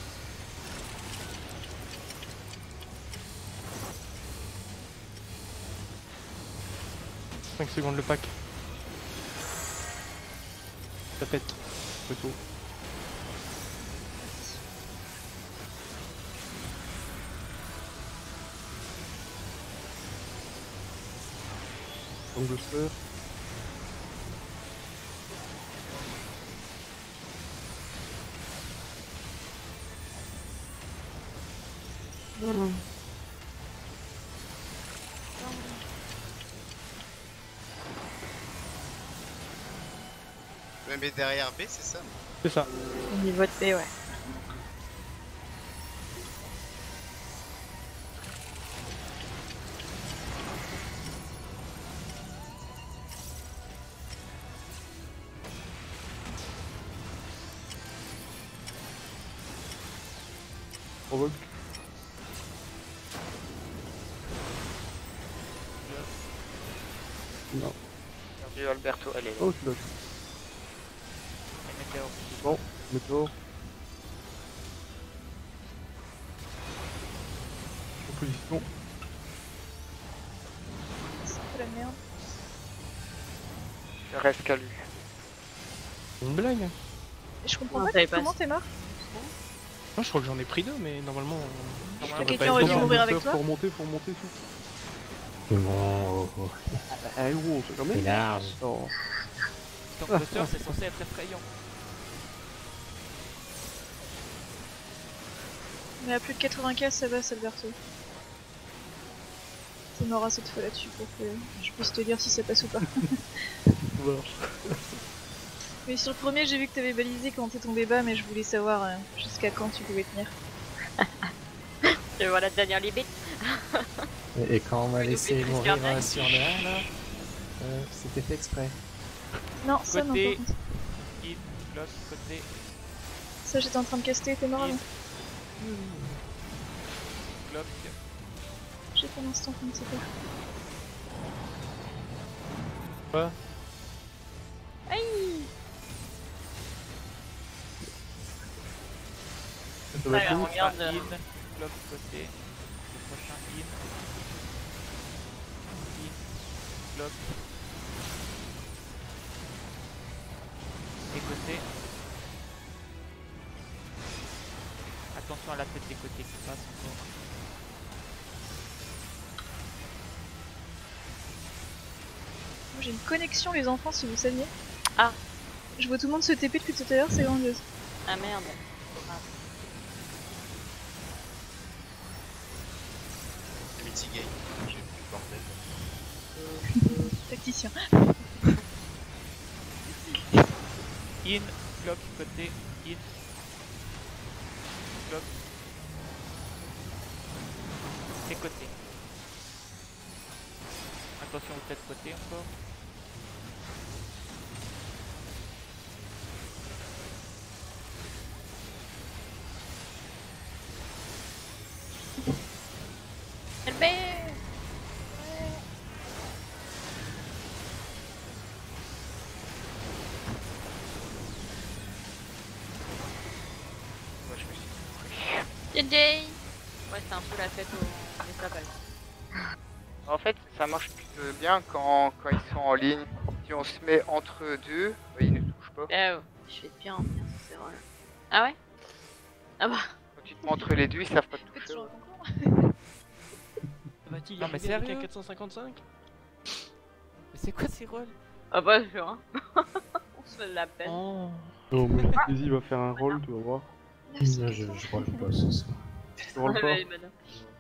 Speaker 2: cinq secondes le pack. Ça pète. Plutôt.
Speaker 8: Songbuster.
Speaker 5: Mmh.
Speaker 3: me mets derrière B, c'est ça?
Speaker 2: C'est ça.
Speaker 5: Au niveau de P, ouais.
Speaker 8: Provoque. Non.
Speaker 7: Perdu Alberto, allez.
Speaker 8: Oh, c'est là.
Speaker 6: Et météo.
Speaker 8: Bon, météo. En position.
Speaker 1: C'est un peu la merde.
Speaker 7: Je reste qu'à lui.
Speaker 2: C'est une blague.
Speaker 1: Et je comprends
Speaker 5: Non,
Speaker 1: pas
Speaker 5: t'avais
Speaker 1: comment
Speaker 5: pas-
Speaker 1: t'es mort.
Speaker 2: Moi je crois que j'en ai pris deux, mais normalement.
Speaker 6: Normalement,
Speaker 2: je devrais
Speaker 1: quelqu'un
Speaker 2: pas
Speaker 1: aurait
Speaker 2: être
Speaker 1: dû
Speaker 2: dedans.
Speaker 1: mourir avec toi.
Speaker 8: Faut remonter, faut remonter, tout.
Speaker 4: C'est bon, oh, oh.
Speaker 8: Ah, gros, c'est quand
Speaker 4: C'est
Speaker 8: même.
Speaker 4: large.
Speaker 8: Oh.
Speaker 6: Tant que Buster, c'est censé être effrayant.
Speaker 1: Mais à plus de quatre-vingts-quinze, ça va, Alberto. T'es mort cette fois là-dessus pour que je puisse te dire si ça passe ou pas. Mais sur le premier, j'ai vu que t'avais balisé quand t'es tombé bas, mais je voulais savoir euh, jusqu'à quand tu pouvais tenir.
Speaker 5: Et voilà, dernière limite.
Speaker 4: Et, et quand on m'a
Speaker 5: Oui,
Speaker 4: laissé
Speaker 5: n'oublie plus
Speaker 4: mourir
Speaker 5: Scarnac.
Speaker 4: euh, sur le un, là, euh, c'était fait exprès.
Speaker 1: Non, ça non,
Speaker 6: Côté.
Speaker 1: par contre.
Speaker 6: In, bloc, côté.
Speaker 1: Ça, j'étais en train de caster, t'es mort
Speaker 6: In.
Speaker 1: avant.
Speaker 6: Bloc.
Speaker 1: J'ai fait un instant comme c'est pas.
Speaker 2: Quoi?
Speaker 8: Ça va
Speaker 5: Ouais,
Speaker 8: être où?
Speaker 5: regarde.
Speaker 6: In, bloc, côté. Le prochain in. In, bloc. Et côté. Attention à la tête des côtés qui passe encore.
Speaker 1: Moi, j'ai une connexion, les enfants, si vous saviez.
Speaker 5: Ah.
Speaker 1: Je vois tout le monde se T P depuis tout à l'heure, c'est grandiose.
Speaker 5: Ah merde.
Speaker 3: C'est mitigé. J'ai plus le bordel.
Speaker 1: Tacticien.
Speaker 6: In, bloc, côté, in. Bloc. Et côté. Attention aux têtes côté encore.
Speaker 5: L B.
Speaker 7: Moi, je me suis...
Speaker 5: Yay. Ouais, c'est un peu la fête au des sapins.
Speaker 7: En fait, ça marche plutôt bien quand, quand ils sont en ligne. Si on se met entre eux deux, bah, ils ne touchent pas.
Speaker 5: Ah ouais, je fais bien en bien, c'est vrai. Ah ouais. Ah bah.
Speaker 7: Quand tu te mets entre les deux, ils savent pas te
Speaker 1: Faites
Speaker 7: toucher.
Speaker 1: toujours un concours.
Speaker 2: Va-t-il y
Speaker 6: Non, mais
Speaker 2: arriver avec un
Speaker 6: sérieux
Speaker 2: quatre cent cinquante-cinq?
Speaker 6: Mais c'est quoi ces rôles?
Speaker 5: Ah bah, sûr, hein. On se fait de la peine.
Speaker 2: Oh.
Speaker 8: Non, mais Daisy va faire un roll, tu vas voir.
Speaker 4: Non, je, je roll pas ce soir.
Speaker 8: Tu rolls
Speaker 5: Ah
Speaker 8: pas.
Speaker 5: bah, madame.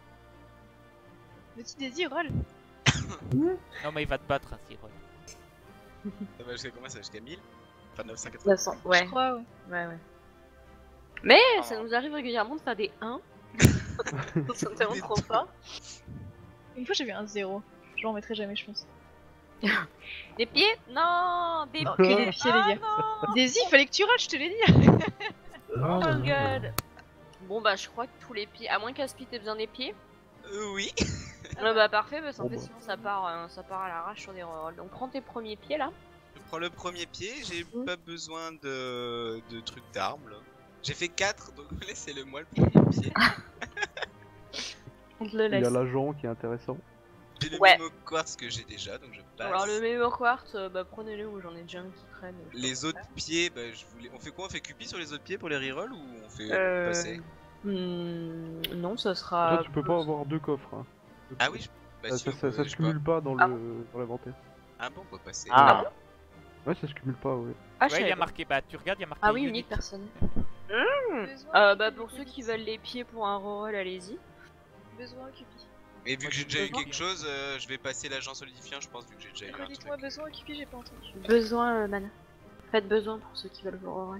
Speaker 1: Petit Daisy, roll.
Speaker 6: Non, mais il va te battre, hein, s'il roll.
Speaker 3: Ça va jusqu'à combien? Ça va jusqu'à mille? Enfin neuf cent
Speaker 5: neuf
Speaker 3: quatre-vingts.
Speaker 5: cents,
Speaker 1: Je
Speaker 5: ouais.
Speaker 1: crois, ouais.
Speaker 5: Ouais, ouais. Mais ça nous arrive régulièrement de faire des un. C'est tellement trop fort.
Speaker 1: Une fois, j'ai vu un zéro. Je m'en mettrai jamais, je pense.
Speaker 5: Des pieds? Non, des
Speaker 1: Non, que
Speaker 5: pieds.
Speaker 1: des pieds, les gars.
Speaker 5: Ah non.
Speaker 1: Daisy, fallait que tu rolles, je te l'ai dit.
Speaker 5: Oh my god. Bon bah je crois que tous les pieds, à moins qu'Aspi t'ait besoin des pieds.
Speaker 3: Euh, oui.
Speaker 5: Ah bah parfait, parce qu'en
Speaker 8: Bon,
Speaker 5: fait
Speaker 8: bah.
Speaker 5: sinon ça part, euh, ça part à l'arrache sur des rerolls. Donc prends tes premiers pieds là.
Speaker 3: Je prends le premier pied, j'ai
Speaker 5: Mm.
Speaker 3: pas besoin de, de trucs d'armes là. J'ai fait quatre, donc laissez-le moi le premier pied.
Speaker 5: On te le
Speaker 8: Il y
Speaker 5: laisse.
Speaker 8: a l'agent qui est intéressant.
Speaker 3: J'ai le
Speaker 5: Ouais.
Speaker 3: mémo quartz que j'ai déjà, donc je passe.
Speaker 5: Alors le mémo quartz, euh, bah prenez-le ou j'en ai déjà un qui traîne. je
Speaker 3: Les
Speaker 5: pense.
Speaker 3: autres pieds, bah je voulais. On fait quoi? On fait Cupid sur les autres pieds pour les rerolls ou on fait
Speaker 5: Euh,
Speaker 3: passer?
Speaker 5: Hmm, non, ça
Speaker 8: Déjà,
Speaker 5: sera.
Speaker 8: tu peux pas avoir deux coffres. Hein.
Speaker 3: Ah oui, je... bah
Speaker 8: Ça,
Speaker 3: si,
Speaker 8: ça,
Speaker 3: on
Speaker 8: ça,
Speaker 3: peut-
Speaker 8: ça
Speaker 3: je
Speaker 8: se
Speaker 3: sais pas.
Speaker 8: cumule pas dans
Speaker 5: Ah
Speaker 8: le dans l'inventaire.
Speaker 3: Ah bon, on peut passer.
Speaker 7: Ah,
Speaker 8: Ouais, ça se cumule pas, ouais.
Speaker 5: Ah, je
Speaker 6: Ouais, il y
Speaker 5: savais
Speaker 6: a
Speaker 5: pas.
Speaker 6: marqué, bah tu regardes, il y a marqué.
Speaker 5: Ah oui, unique
Speaker 6: unique.
Speaker 5: personne.
Speaker 1: Besoin,
Speaker 5: Euh, bah
Speaker 1: Cupid,
Speaker 5: pour
Speaker 1: les
Speaker 5: ceux
Speaker 1: Cupid.
Speaker 5: qui veulent les pieds pour un reroll, allez-y.
Speaker 1: Besoin, Cupid.
Speaker 3: Et vu que j'ai
Speaker 6: tu
Speaker 3: déjà eu
Speaker 6: peux voir.
Speaker 3: quelque chose, euh, je vais passer l'agent solidifiant, je pense, vu que j'ai déjà eu un truc.
Speaker 1: Redites-moi besoin, Cupid, j'ai pas entendu.
Speaker 5: Besoin, euh, mana. Pas de besoin pour ceux qui veulent vous revoir.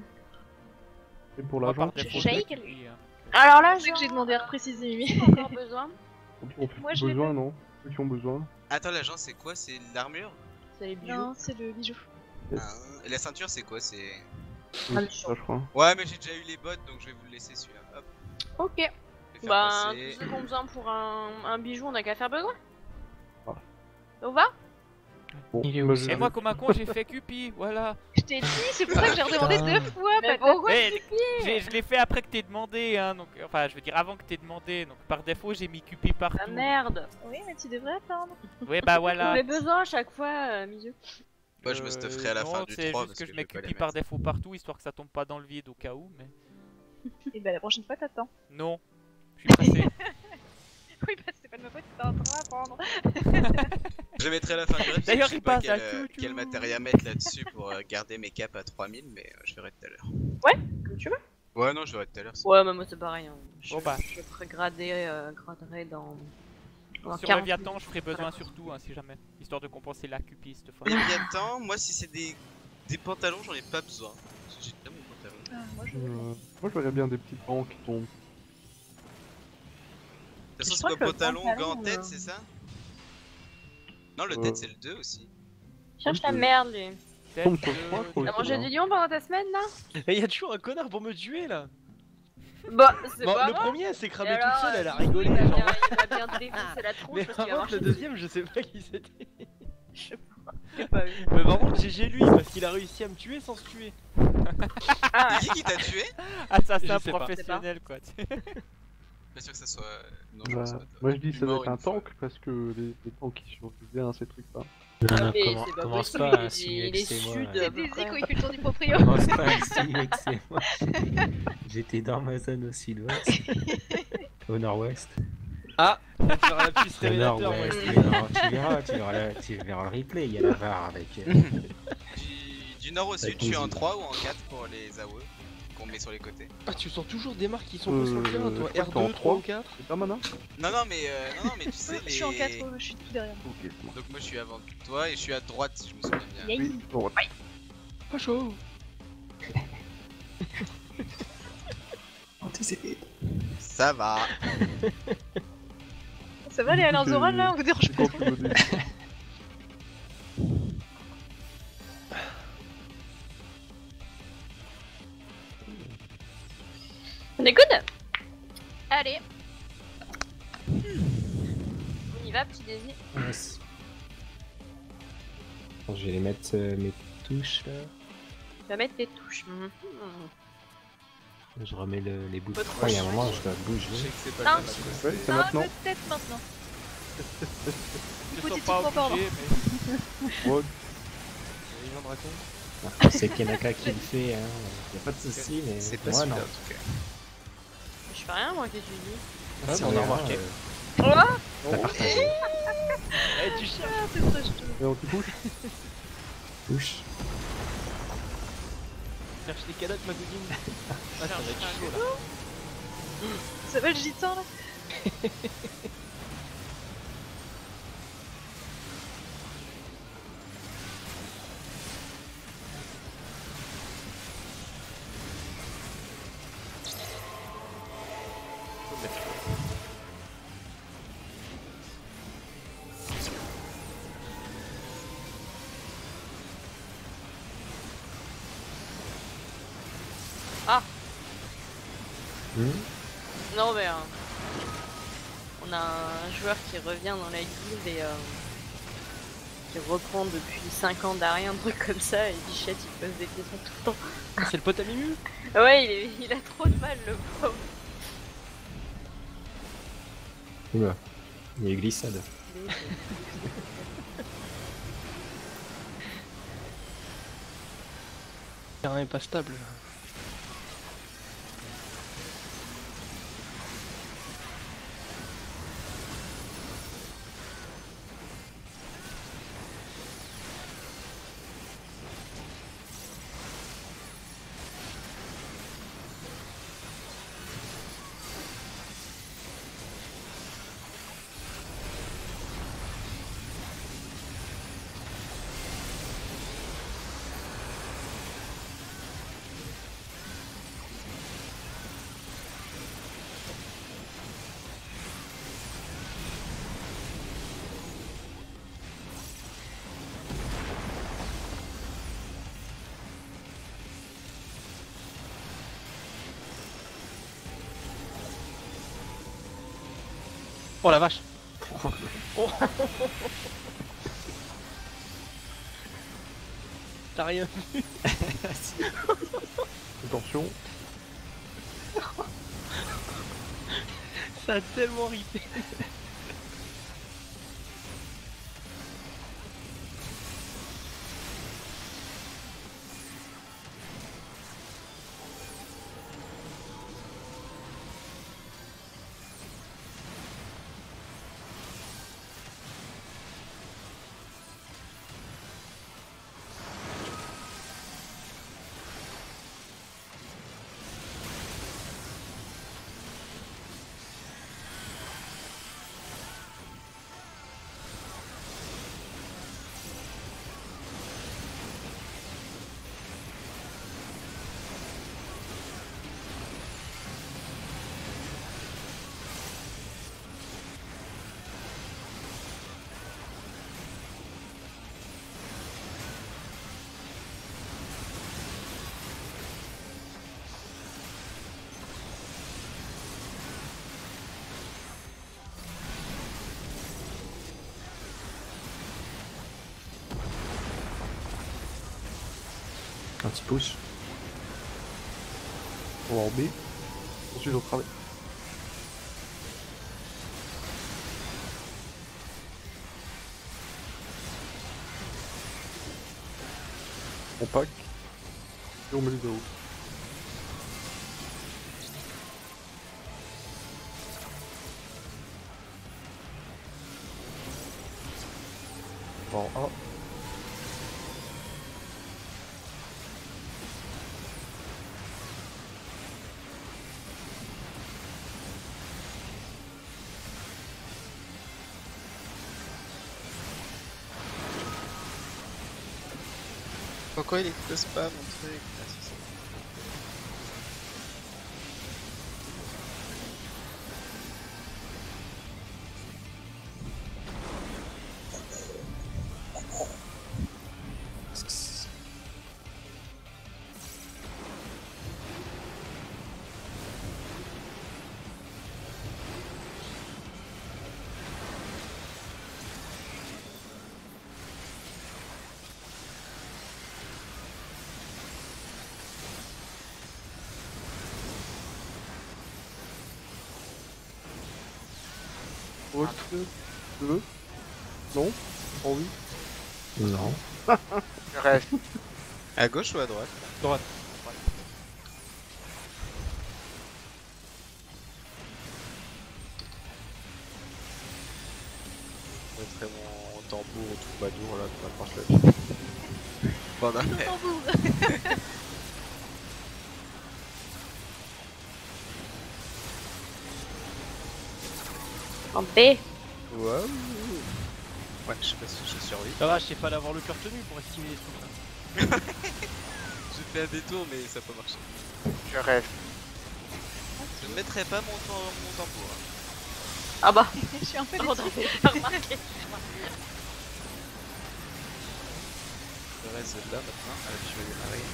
Speaker 8: Et pour
Speaker 6: Moi, par
Speaker 8: l'argent,
Speaker 6: défaut,
Speaker 1: Shake.
Speaker 6: je suis, hein.
Speaker 5: Alors là,
Speaker 1: C'est que j'ai demandé à repréciser Mimi.
Speaker 5: j'ai encore besoin.
Speaker 8: on on fait
Speaker 1: Moi,
Speaker 8: plus
Speaker 1: je l'ai
Speaker 8: besoin,
Speaker 1: pas.
Speaker 8: non? Ceux qui ont besoin.
Speaker 3: Attends, l'agent c'est quoi? C'est l'armure?
Speaker 5: C'est les bijoux.
Speaker 1: Non, c'est le bijou.
Speaker 3: Ah, et la ceinture c'est quoi? C'est.
Speaker 8: Oui,
Speaker 5: Ah,
Speaker 8: c'est ça, je crois.
Speaker 3: Ouais, mais j'ai déjà eu les bottes donc je vais vous le laisser celui-là. Hop.
Speaker 5: Ok.
Speaker 3: Je vais faire
Speaker 5: Bah,
Speaker 3: passer.
Speaker 5: tous ceux qui ont besoin pour un, un bijou, on a qu'à faire besoin.
Speaker 8: Ah.
Speaker 5: Ça vous va?
Speaker 8: Bon,
Speaker 2: Il est où,
Speaker 8: bah,
Speaker 2: ça
Speaker 8: je-
Speaker 6: Et moi, comme un con, j'ai fait Cupi, voilà.
Speaker 1: Je t'ai dit, c'est pour ça que j'ai redemandé
Speaker 2: Putain.
Speaker 1: deux fois.
Speaker 5: Mais
Speaker 1: patate.
Speaker 5: pourquoi
Speaker 6: Mais
Speaker 5: Cupi?
Speaker 6: j'ai- je l'ai fait après que t'aies demandé, hein, donc, enfin, je veux dire avant que t'aies demandé, donc par défaut, j'ai mis Cupi partout.
Speaker 5: Ah merde.
Speaker 1: Oui, mais tu devrais attendre.
Speaker 6: Ouais, bah
Speaker 5: On
Speaker 6: voilà.
Speaker 5: avait besoin à chaque fois, euh, Mizu.
Speaker 3: Moi je me stufferai à la
Speaker 6: Euh,
Speaker 3: fin
Speaker 6: non,
Speaker 3: du
Speaker 6: c'est
Speaker 3: trois
Speaker 6: juste
Speaker 3: parce
Speaker 6: que
Speaker 3: que
Speaker 6: je
Speaker 3: je
Speaker 6: mets
Speaker 3: vais pas les
Speaker 6: Cupi par
Speaker 3: mettre.
Speaker 6: défaut partout, histoire que ça tombe pas dans le vide au cas où, mais...
Speaker 1: Et bah la prochaine fois t'attends.
Speaker 6: Non, je suis pressé.
Speaker 1: Oui, bah c'est pas de ma faute, t'es en train d'apprendre.
Speaker 3: Je mettrai à la fin du reste.
Speaker 6: D'ailleurs,
Speaker 3: je sais
Speaker 6: il
Speaker 3: pas
Speaker 6: passe à
Speaker 3: quel, euh,
Speaker 6: chou-chou.
Speaker 3: quel matériel mettre là-dessus pour euh, garder mes caps à trois mille, mais euh, je verrai tout à l'heure.
Speaker 5: Comme tu veux.
Speaker 3: Ouais, non, je verrai tout à l'heure. c'est-
Speaker 5: Ouais, mais moi c'est pareil. Hein. Je,
Speaker 6: Bon, bah.
Speaker 5: je ferai grader, euh, graderai dans. dans
Speaker 6: Sur
Speaker 5: quarante
Speaker 6: Léviathan, je ferai besoin
Speaker 5: Voilà.
Speaker 6: surtout, hein, si jamais. Histoire de compenser la Cupi cette fois.
Speaker 3: Léviathan, moi si c'est des... des pantalons, j'en ai pas besoin. Parce que j'ai déjà mon pantalon.
Speaker 1: Ah, moi je.
Speaker 8: Euh, moi, je verrais bien des petits pans qui tombent.
Speaker 3: De toute façon,
Speaker 5: Je
Speaker 3: c'est
Speaker 5: crois
Speaker 3: quoi,
Speaker 5: que le
Speaker 3: pantalon,
Speaker 5: pantalon,
Speaker 3: gants, tête,
Speaker 5: euh,
Speaker 3: c'est ça? Non, le
Speaker 8: Euh.
Speaker 3: tête, c'est le deux aussi.
Speaker 5: Cherche ta
Speaker 8: Oui,
Speaker 5: merde, lui.
Speaker 6: Tête
Speaker 8: Tombe sur
Speaker 6: de-
Speaker 8: trois, je crois.
Speaker 5: T'as
Speaker 8: c'est
Speaker 5: mangé
Speaker 8: bien.
Speaker 5: du lion pendant ta semaine là?
Speaker 2: Et y a toujours un connard pour me tuer là.
Speaker 5: Bah, c'est
Speaker 2: Bon,
Speaker 5: pas
Speaker 2: le
Speaker 5: grave.
Speaker 2: premier elle s'est
Speaker 5: Et
Speaker 2: cramée
Speaker 5: alors,
Speaker 2: toute seule, elle a
Speaker 5: euh,
Speaker 2: rigolé
Speaker 5: il va
Speaker 2: genre.
Speaker 5: bien- Il va bien te défoncer la tronche
Speaker 2: Mais
Speaker 5: parce
Speaker 2: par
Speaker 5: qu'il a
Speaker 2: contre
Speaker 5: marché
Speaker 2: le deuxième je sais pas qui c'était.
Speaker 5: dessus. J'ai pas vu.
Speaker 2: Mais par contre j'ai G G lui parce qu'il a réussi à me tuer sans se tuer.
Speaker 5: Ah,
Speaker 3: C'est qui qui t'a tué?
Speaker 6: Assassin
Speaker 2: Je sais pas.
Speaker 6: professionnel, quoi.
Speaker 3: Pas sûr que ça soit. Non, je
Speaker 8: Bah,
Speaker 3: pense pas.
Speaker 8: moi je dis ça doit
Speaker 3: Mort
Speaker 8: être un
Speaker 3: une fois.
Speaker 8: tank parce que les, les tanks qui survivent bien à ces trucs là.
Speaker 4: Non, non,
Speaker 5: mais
Speaker 4: comment-
Speaker 5: c'est pas
Speaker 4: commence
Speaker 5: possible,
Speaker 4: pas à
Speaker 5: il est-
Speaker 4: insinuer
Speaker 5: il
Speaker 4: que
Speaker 5: est
Speaker 4: c'est moi.
Speaker 5: sud.
Speaker 1: C'est
Speaker 5: à peu
Speaker 1: Daisy
Speaker 5: près.
Speaker 1: quand il fait le tour du proprio.
Speaker 4: Commence pas à insinuer que c'est moi. J'étais dans ma zone au sud-ouest. Au nord-ouest.
Speaker 2: Ah on va faire la puce
Speaker 4: Au
Speaker 2: révélateur moi.
Speaker 4: nord-ouest. mais non, tu verras, tu verras, la- tu verras le replay, il y a la V A R avec. euh,
Speaker 3: Du, du nord au sud,
Speaker 4: Avec
Speaker 3: je suis en
Speaker 4: musique.
Speaker 3: trois ou en quatre pour les A O E qu'on met sur les côtés.
Speaker 2: Ah tu sens toujours des marques qui sont pas sur le
Speaker 8: Euh,
Speaker 2: terrain
Speaker 8: je
Speaker 2: toi.
Speaker 8: crois que
Speaker 2: R
Speaker 8: t'es en
Speaker 2: deux, trois
Speaker 8: trois.
Speaker 2: ou quatre.
Speaker 8: C'est pas mana?
Speaker 3: Non, non, mais, euh, non, non, mais tu sais, les...
Speaker 1: Je suis en quatre, je suis tout derrière.
Speaker 8: Ok, c'est bon.
Speaker 3: Donc moi je suis avant toi et je suis à droite si je me souviens bien.
Speaker 1: Yay.
Speaker 8: Oui, bon, ouais.
Speaker 2: Pas chaud.
Speaker 4: Anticipé.
Speaker 3: Ça va.
Speaker 1: Ça va les Alain Zoran là, on vous dérange pas
Speaker 8: Quand
Speaker 1: trop?
Speaker 8: tu veux des-
Speaker 5: On est good?
Speaker 1: Allez,
Speaker 5: On y va, petit Daisy.
Speaker 4: Yes. Attends, je vais les mettre euh, mes touches là.
Speaker 5: Tu vas mettre tes touches. Mhm.
Speaker 4: Je remets le- les bouts de
Speaker 5: Votre
Speaker 4: froid, il y a un
Speaker 5: touche.
Speaker 4: moment je dois
Speaker 3: Je sais
Speaker 4: bouger.
Speaker 3: que c'est pas
Speaker 5: Non,
Speaker 3: le même à cause.
Speaker 8: Ouais, c'est
Speaker 1: ah,
Speaker 8: maintenant.
Speaker 1: peut-être maintenant.
Speaker 6: Je
Speaker 1: Faut
Speaker 6: sens
Speaker 1: dire
Speaker 6: pas
Speaker 1: tout pour
Speaker 6: obligé, mais...
Speaker 8: Ouais,
Speaker 2: Les gens de raconte.
Speaker 4: Ah, c'est Kenaka qui le fait, hein. Y a pas de soucis, mais
Speaker 3: C'est pas
Speaker 4: moi
Speaker 3: celui-là
Speaker 4: non.
Speaker 3: en tout cas.
Speaker 5: Je fais rien, moi, qu'est-ce que tu dis?
Speaker 4: Ah,
Speaker 2: on a
Speaker 4: ouais,
Speaker 2: remarqué.
Speaker 4: euh, T'as partagé.
Speaker 2: Eh tu chiens.
Speaker 1: Ah, c'est ça, je te.
Speaker 8: et on te touche.
Speaker 4: Touche.
Speaker 2: Cherche les cadettes ma cousine. Ah ça va être chaud là.
Speaker 1: Ça va le gitan là?
Speaker 4: Hmm.
Speaker 5: Non, mais. euh, on a un joueur qui revient dans la guilde et. euh, qui reprend depuis cinq ans d'arrière, un truc comme ça, et Bichette il pose des questions tout le temps.
Speaker 2: Ah, c'est le pote à Mimu.
Speaker 5: Ouais, il, est- il a trop de mal, le pauvre.
Speaker 4: Oula. Il y a eu glissade.
Speaker 2: Le terrain est pas stable. Oh la vache. Oh. T'as rien vu.
Speaker 8: Attention.
Speaker 2: Ça a tellement ripé.
Speaker 4: Un petit push.
Speaker 8: On va en B. Ensuite, on travaille. On pack. Et on met les A O. En A.
Speaker 3: Pourquoi il explose pas mon truc? Ah, c'est ça.
Speaker 8: Oh, tu veux Tu veux Non Envie
Speaker 4: Non.
Speaker 7: Je reste.
Speaker 3: À gauche ou à droite?
Speaker 2: Droite.
Speaker 3: Je mettrai mon tambour au troubadour là pour la marche là-dessus. Bon, non, mais...
Speaker 1: Tambour.
Speaker 5: En B.
Speaker 3: Ouais, ouais, ouais, je sais pas si j'ai survécu.
Speaker 2: Ça va, je sais pas d'avoir le cœur tenu pour estimer les trucs là.
Speaker 3: J'ai fait un détour mais ça a pas marché.
Speaker 7: Je reste.
Speaker 3: Je ne mettrai pas mon, tam- mon tambour. hein.
Speaker 5: Ah bah.
Speaker 1: Je suis un peu
Speaker 5: On
Speaker 1: déçue.
Speaker 5: avait pas remarqué.
Speaker 3: Je reste là maintenant. Allez, je vais démarrer.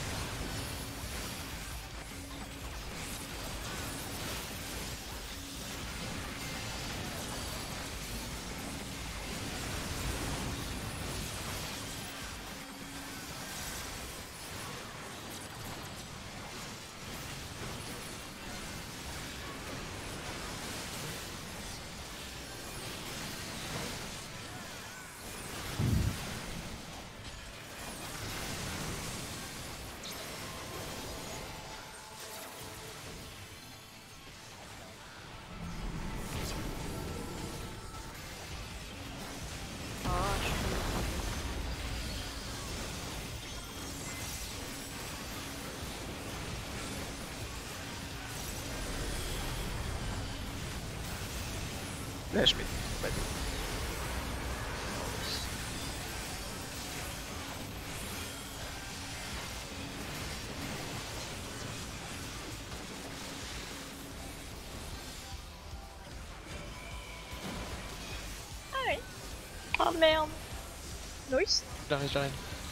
Speaker 3: Là, je mets pas d'eau.
Speaker 5: Oh merde.
Speaker 1: Nice.
Speaker 2: J'arrive, j'arrive.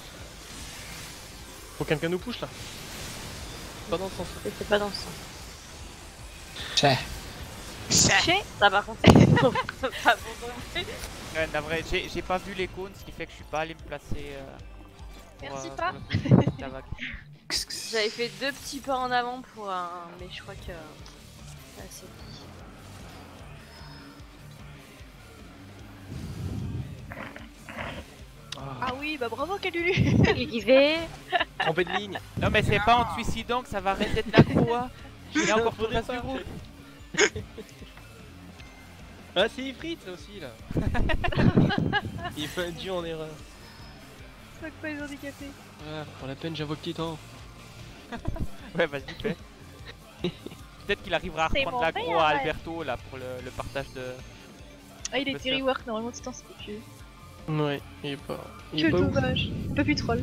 Speaker 2: Faut que quelqu'un nous push là. Pas dans le sens.
Speaker 5: C'est pas dans le sens.
Speaker 4: Tchè.
Speaker 5: Chez ça par contre c'est bon. Pas bon non plus.
Speaker 6: Ouais, navré, j'ai j'ai pas vu les cônes, ce qui fait que je suis pas allé me placer. Euh, pour,
Speaker 1: Merci
Speaker 6: euh,
Speaker 1: pas.
Speaker 6: pour le- la vague.
Speaker 5: J'avais fait deux petits pas en avant pour un. Mais je crois que. C'est assez petit.
Speaker 1: Ah oui, bah bravo Calulu.
Speaker 5: Il fait.
Speaker 2: Trompé de ligne.
Speaker 6: Non, mais c'est pas en te suicidant que ça va reset l'aggro, hein. Il y a encore tout le reste du groupe.
Speaker 2: Ah, c'est Ifrit là aussi là. Il fait un dieu en erreur.
Speaker 1: Fuck pas les handicapés.
Speaker 2: Voilà, pour la peine, j'invoque Titan.
Speaker 6: Ouais, vas-y, fais. Peut-être qu'il arrivera à
Speaker 1: C'est
Speaker 6: reprendre
Speaker 1: mon
Speaker 6: l'aggro
Speaker 1: père,
Speaker 6: à
Speaker 1: ouais.
Speaker 6: Alberto là pour le, le partage de.
Speaker 1: Ah, il
Speaker 6: Je
Speaker 1: était
Speaker 6: peux faire.
Speaker 1: rework, normalement Titan c'est plus tué.
Speaker 2: Ouais, il est pas. Il
Speaker 1: Quel
Speaker 2: est pas ouf.
Speaker 1: dommage. Un peu plus troll.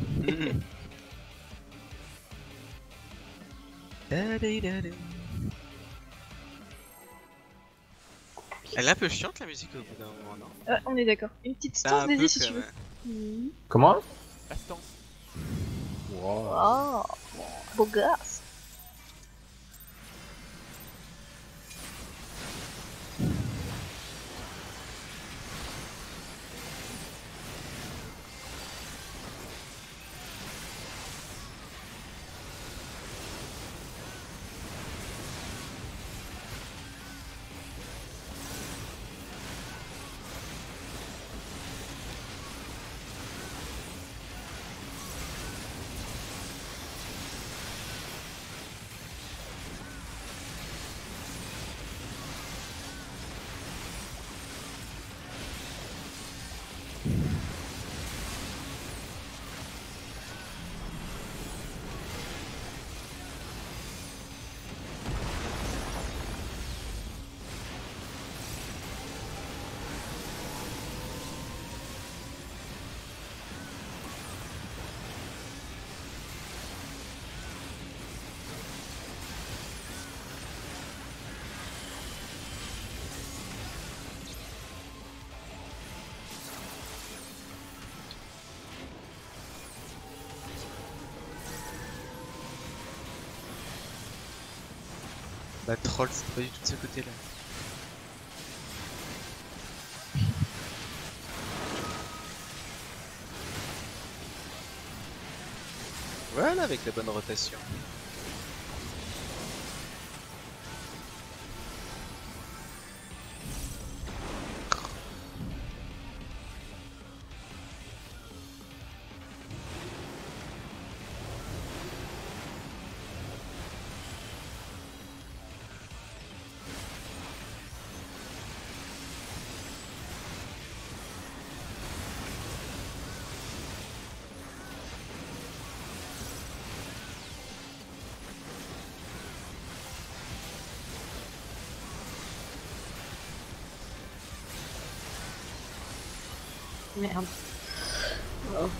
Speaker 3: Elle est un peu chiante la musique au bout d'un moment, non?
Speaker 1: Ah, on est d'accord. Une petite
Speaker 3: Bah,
Speaker 1: stance
Speaker 3: un
Speaker 1: Daisy
Speaker 3: peu,
Speaker 1: si
Speaker 3: quand
Speaker 1: tu veux.
Speaker 3: même.
Speaker 1: Mhm.
Speaker 4: Comment?
Speaker 6: La stance.
Speaker 4: Wow.
Speaker 1: Oh, beau gosse.
Speaker 3: Bah troll, c'est pas du tout de ce côté là. Voilà, avec la bonne rotation.
Speaker 5: Merde. Oh.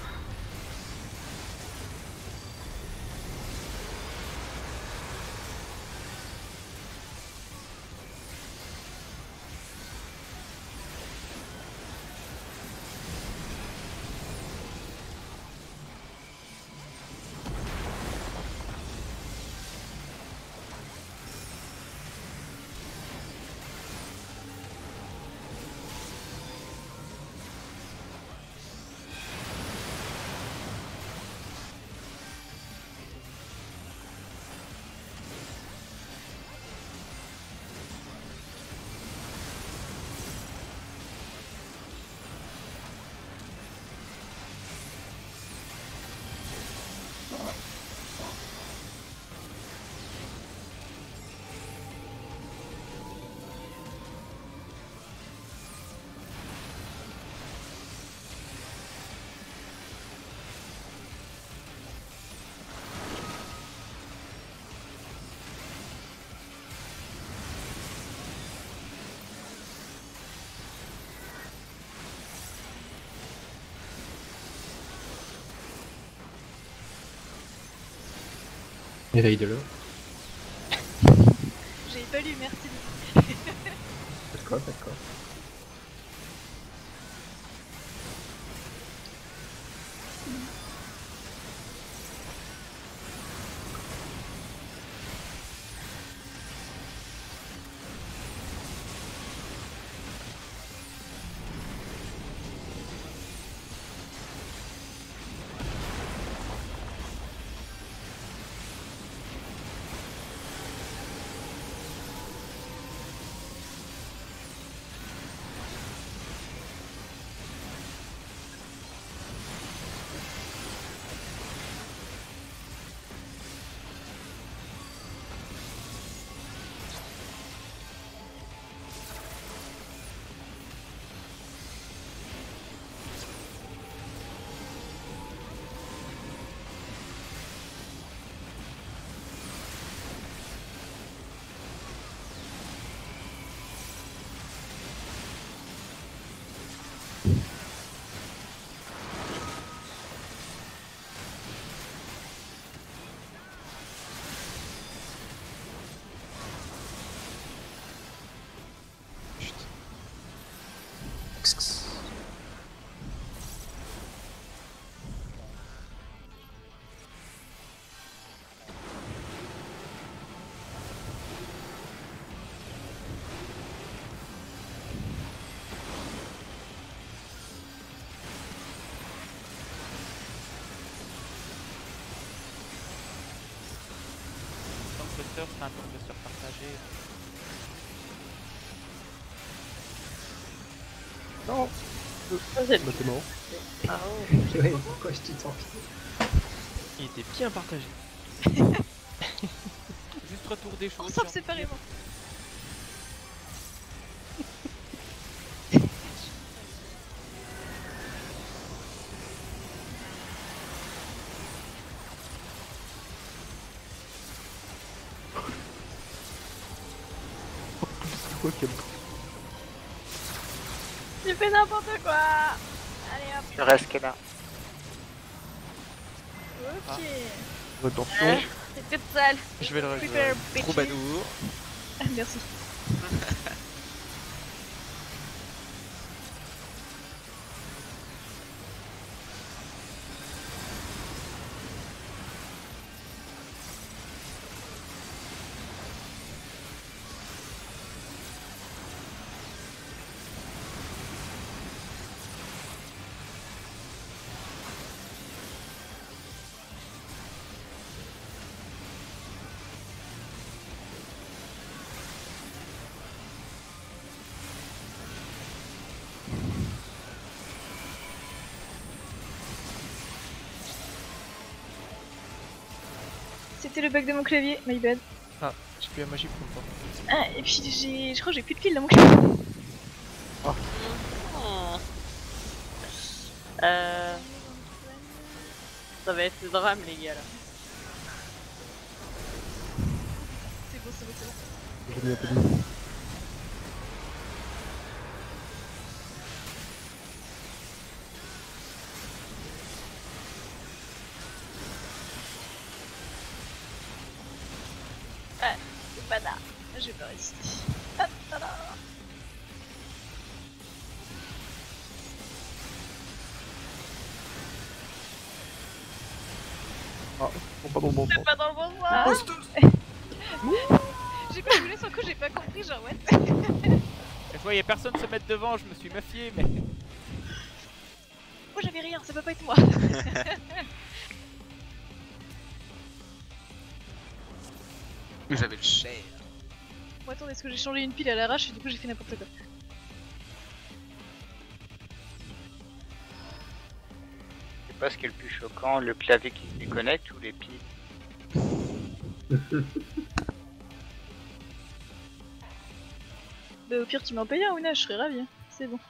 Speaker 4: Éveil de l'eau.
Speaker 1: J'ai pas lu, merci.
Speaker 4: D'accord, d'accord.
Speaker 6: spectateurs serait un tour de se repartager.
Speaker 8: Non.
Speaker 5: Ça, c'est
Speaker 8: Bah t'es mort.
Speaker 5: Ah oh.
Speaker 4: Ouais, pourquoi je dis tant pis?
Speaker 2: Il était bien partagé.
Speaker 6: Juste retour des choses.
Speaker 1: On
Speaker 6: j'ai
Speaker 1: sort
Speaker 6: envie de
Speaker 1: séparément.
Speaker 8: C'est quoi quel...
Speaker 5: Tu fais n'importe quoi. Allez hop.
Speaker 7: Je reste là.
Speaker 1: Ok.
Speaker 8: Attention.
Speaker 5: Ouais, t'es toute seule.
Speaker 2: Je vais le
Speaker 1: Prepare,
Speaker 2: rejouer.
Speaker 1: bitches.
Speaker 3: Troubadour.
Speaker 1: Merci. C'était le bug de mon clavier, my bad.
Speaker 2: Ah, j'ai plus la magie pour le temps.
Speaker 1: Ah, et puis j'ai, je crois que j'ai plus de piles dans mon clavier.
Speaker 5: Oh. Euh... Ça va être le drame les gars là.
Speaker 1: C'est bon, c'est bon, c'est bon.
Speaker 8: J'ai mis un peu de mou.
Speaker 1: Ah, c'est pas là. Je vais pas résister. Ah, ah, là.
Speaker 8: Ah, non, pas dans le bon
Speaker 5: C'est
Speaker 8: sens.
Speaker 5: pas dans le bon sens.
Speaker 1: Ah. J'ai pas voulu sur le coup, j'ai pas compris, genre what.
Speaker 6: Je voyais personne se mettre devant, je me suis méfié, mais.
Speaker 1: Oh, j'avais rien, ça peut pas être moi.
Speaker 3: J'avais le cher.
Speaker 1: Bon, attendez, est-ce que j'ai changé une pile à l'arrache et du coup j'ai fait n'importe quoi.
Speaker 7: Je sais pas ce qui est le plus choquant, le clavier qui se déconnecte ou les piles.
Speaker 1: Bah, au pire, tu m'en payes un, Ouna, je serais ravie. C'est bon.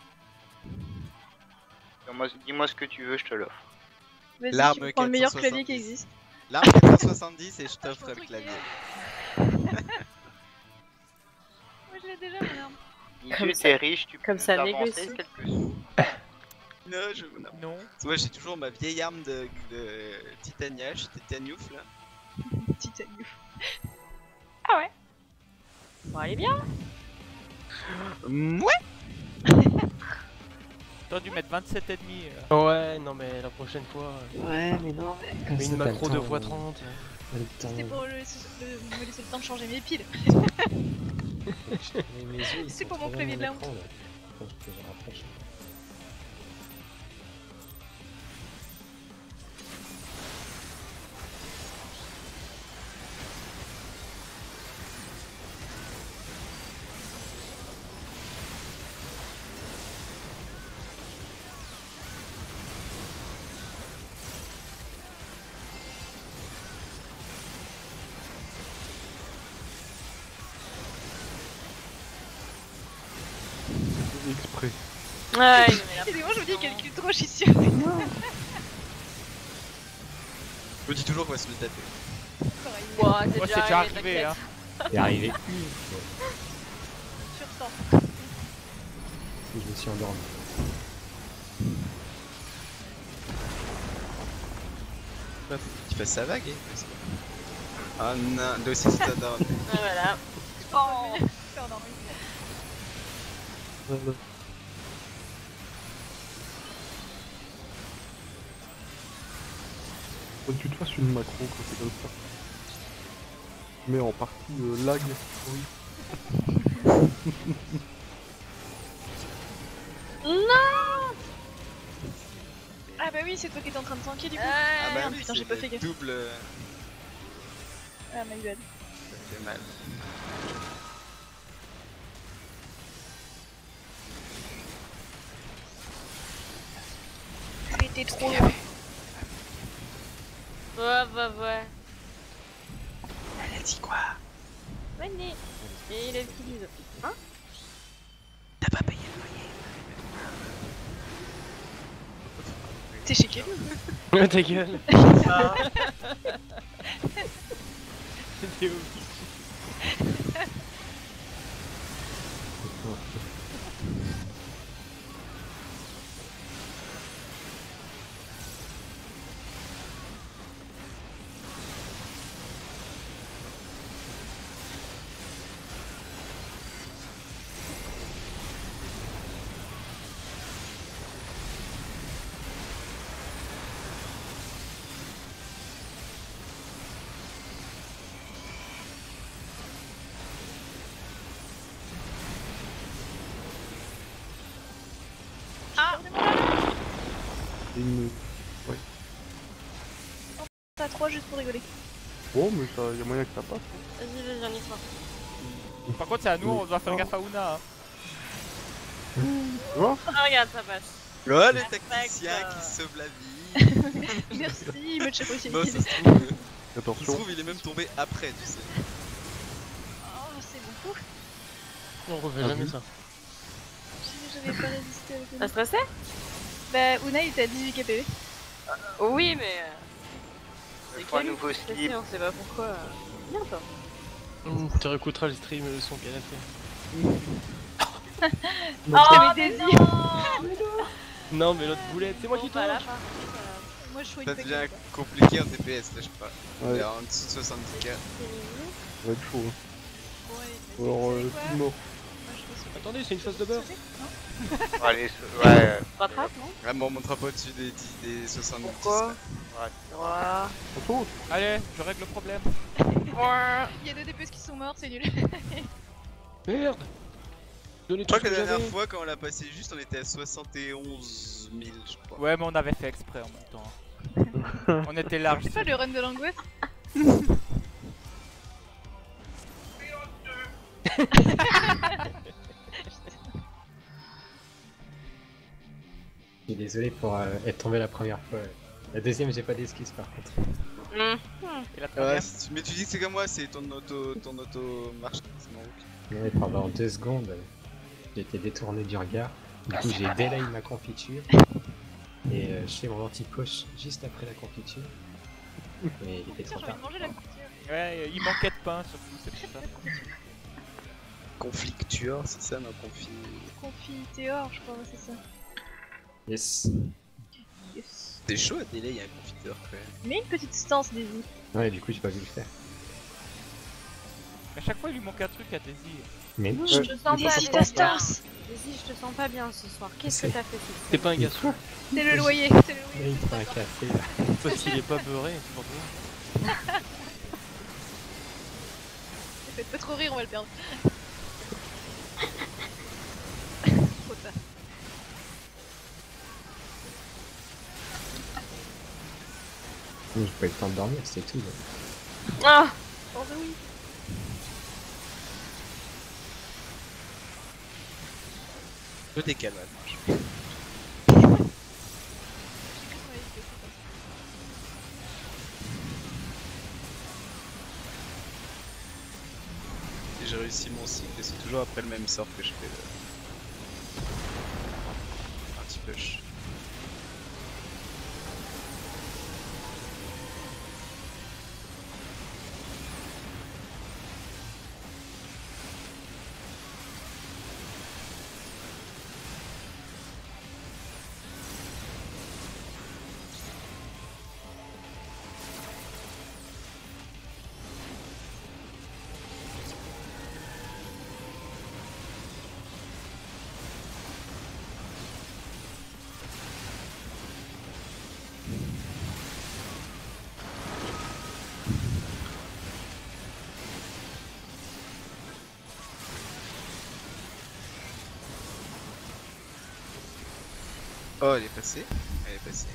Speaker 7: Dis-moi dis-moi ce que tu veux, je te l'offre.
Speaker 1: Vas-y,
Speaker 3: L'arme
Speaker 1: tu prends le meilleur clavier
Speaker 3: quatre cent soixante-dix.
Speaker 1: qui existe.
Speaker 3: L'arme quatre cent soixante-dix et je t'offre
Speaker 1: Ah, je
Speaker 3: le
Speaker 1: pense
Speaker 3: clavier.
Speaker 1: Moi, je l'ai déjà, mon arme.
Speaker 5: Comme
Speaker 7: Si
Speaker 5: ça-
Speaker 7: t'es riche, tu peux
Speaker 5: comme
Speaker 7: nous
Speaker 5: ça
Speaker 7: avancer
Speaker 5: négocie.
Speaker 7: quelques sous.
Speaker 3: Non, je veux non.
Speaker 6: Non.
Speaker 3: Moi j'ai toujours ma vieille arme de, de Titaniage, Titanouf là.
Speaker 1: Titanium.
Speaker 5: Bon allez bien.
Speaker 3: Ouais.
Speaker 6: T'aurais dû mettre vingt-sept et demi. euh.
Speaker 2: Ouais, non mais la prochaine fois, euh,
Speaker 4: Ouais, mais non, mais comme
Speaker 2: mets
Speaker 4: ça,
Speaker 2: une
Speaker 4: t'as le
Speaker 2: macro de
Speaker 4: temps,
Speaker 2: fois
Speaker 4: euh,
Speaker 2: trente.
Speaker 4: t'as le temps.
Speaker 1: C'était pour le, le- me laisser le temps de changer mes piles.
Speaker 4: Mais mes yeux, ils
Speaker 1: C'est
Speaker 4: sont
Speaker 1: pour mon
Speaker 4: trop
Speaker 1: clavier
Speaker 4: dans
Speaker 1: de la
Speaker 4: écran, là. Faut que je rapproche.
Speaker 8: Exprès.
Speaker 5: Ouais, il met la
Speaker 1: Excusez-moi, je me dis
Speaker 5: pression.
Speaker 1: calcul trop, je suis sûre.
Speaker 3: Je me dis toujours qu'on va se le taper.
Speaker 1: Pareil,
Speaker 5: Ouah, c'est
Speaker 6: Ouais,
Speaker 5: déjà
Speaker 6: c'est déjà
Speaker 5: arrivé,
Speaker 6: arrivé, hein.
Speaker 5: t'inquiète.
Speaker 4: C'est arrivé.
Speaker 1: sur temps.
Speaker 4: Je me suis endormi.
Speaker 3: Bah, faut que tu fasses sa vague, hein. Oh non, dossier c'est t'adore.
Speaker 5: Ah, voilà.
Speaker 1: Oh, c'est endormi.
Speaker 8: Ouais, ouais. Faut que tu te fasses une macro quand c'est comme ça. Mais en partie euh, lag, oui.
Speaker 5: Non.
Speaker 1: Ah bah oui, c'est toi qui étais en train de tanker du coup.
Speaker 5: Ouais.
Speaker 3: Ah bah
Speaker 1: merde,
Speaker 3: oui,
Speaker 1: putain,
Speaker 3: c'est
Speaker 1: j'ai pas
Speaker 3: le
Speaker 1: fait gaffe.
Speaker 3: double.
Speaker 1: Ah my bad.
Speaker 7: fait mal.
Speaker 1: Il était trop long.
Speaker 5: Ouais, bah ouais.
Speaker 3: Elle a dit quoi?
Speaker 5: Venez. Et il utilise. Hein?
Speaker 3: T'as pas payé le loyer?
Speaker 1: T'es chez Kevin?
Speaker 2: Ouais, ta gueule. C'était ouf.
Speaker 1: Ah,
Speaker 8: Une... Ouais.
Speaker 1: t'as trois juste pour rigoler.
Speaker 8: Oh, mais ça, y a moyen que ça passe.
Speaker 5: Vas-y, vas-y, on y croit.
Speaker 6: Par contre, c'est à nous, on doit faire gaffe à Una. Hein.
Speaker 8: Tu vois?
Speaker 5: Ah, regarde, ça passe.
Speaker 3: Oh, le
Speaker 5: Perfect.
Speaker 3: tacticien qui sauve la vie.
Speaker 1: Merci, me chef aussi.
Speaker 3: Bon, ça se trouve, euh, ça se
Speaker 8: Attention.
Speaker 3: trouve, il est même tombé après, tu sais.
Speaker 1: Oh, c'est beaucoup.
Speaker 2: On refait jamais ça.
Speaker 1: J'avais pas résisté avec
Speaker 5: T'as
Speaker 1: Una.
Speaker 5: stressé?
Speaker 1: Bah, Una il était à dix-huit K P V.
Speaker 5: Oui, mais. euh,
Speaker 7: Il
Speaker 5: C'est
Speaker 7: faut un
Speaker 5: Camille
Speaker 7: nouveau
Speaker 5: qui est stressé,
Speaker 7: slip.
Speaker 5: on sait pas pourquoi. euh. Bien, toi.
Speaker 2: Mmh, tu réécouteras le stream le son qu'elle a fait.
Speaker 1: Oh, mais Daisy.
Speaker 2: Non, mais l'autre boulette, c'est moi
Speaker 5: Bon,
Speaker 2: qui
Speaker 5: bah, là,
Speaker 2: touche.
Speaker 5: par contre, euh,
Speaker 1: Moi je suis
Speaker 3: Ça
Speaker 1: une
Speaker 3: devient
Speaker 1: paquette.
Speaker 3: compliqué en D P S là, je crois. On
Speaker 8: Ouais,
Speaker 3: est en dessous de soixante-dix K.
Speaker 5: c'est mignon.
Speaker 8: ça va être chaud. Hein.
Speaker 1: Ouais, mais
Speaker 8: Alors,
Speaker 1: c'est
Speaker 8: euh,
Speaker 1: quoi?
Speaker 8: tout mort.
Speaker 1: Moi, je fais sauter.
Speaker 2: Attendez, c'est une phase de beurre.
Speaker 1: Sauter
Speaker 7: Bon, allez, so- ouais. euh,
Speaker 5: Rattrape, non?
Speaker 3: Ah, bon, on montera pas au-dessus des, dix- des soixante-dix.
Speaker 5: Pourquoi?
Speaker 3: là.
Speaker 5: Ouah.
Speaker 8: On saute.
Speaker 6: Allez, je règle le problème.
Speaker 1: Il y a deux D P S qui sont morts, c'est nul.
Speaker 2: Merde. Donnez
Speaker 3: Je
Speaker 2: tout
Speaker 3: crois
Speaker 2: ce
Speaker 3: que
Speaker 2: que
Speaker 3: la dernière
Speaker 2: j'avais.
Speaker 3: fois, quand on l'a passé juste, on était à soixante et onze mille, je crois.
Speaker 6: Ouais, mais on avait fait exprès en même temps. On était large.
Speaker 1: C'est pas le run de l'angoisse?
Speaker 4: Je suis désolé pour euh, être tombé la première fois. La deuxième, j'ai pas d'excuses par contre.
Speaker 5: Mmh.
Speaker 6: Et la
Speaker 3: Ouais,
Speaker 6: première.
Speaker 3: si tu- mais tu dis que c'est comme moi, c'est ton auto, ton auto marche. C'est mon hook.
Speaker 4: Ouais, pendant deux secondes, euh, j'ai été détourné du regard. Du coup, j'ai délai ma confiture. Et euh, je fais mon anti-poche juste après la confiture. Mais il était
Speaker 1: Tiens,
Speaker 4: trop
Speaker 1: j'ai envie
Speaker 4: tard.
Speaker 1: de manger la confiture.
Speaker 6: Ouais, il manquait de pain surtout, c'est pour ça.
Speaker 3: Conflictueur, c'est ça, non, confi.
Speaker 1: Confiteur, je crois, ouais, c'est ça.
Speaker 4: Yes.
Speaker 1: Yes.
Speaker 3: C'est chaud à délai, il y a un confiteur quand même.
Speaker 1: Mais une petite stance, Daisy.
Speaker 4: Ouais, du coup, j'ai pas vu le faire.
Speaker 6: À chaque fois, il lui manque un truc à Daisy.
Speaker 4: Mais non,
Speaker 5: Je te sens pas
Speaker 1: Daisy,
Speaker 5: bien.
Speaker 1: ta stance.
Speaker 5: Daisy, je te sens pas bien ce soir. Qu'est-ce que
Speaker 4: C'est-
Speaker 5: t'as fait ce
Speaker 2: T'es pas un gars sous.
Speaker 1: C'est le loyer, c'est le
Speaker 4: là,
Speaker 1: loyer.
Speaker 4: il prend un café là.
Speaker 2: Parce qu'il est pas beurré, c'est pour toi.
Speaker 1: Faites pas trop rire, on va le perdre. Trop tard.
Speaker 4: J'ai pas eu le temps de dormir, c'est tout. là.
Speaker 5: Ah!
Speaker 1: Oh bah oui.
Speaker 3: Toi t'es calme. Et j'ai réussi mon cycle et c'est toujours après le même sort que je fais le... un petit push. Oh, elle est passée. Elle est passée.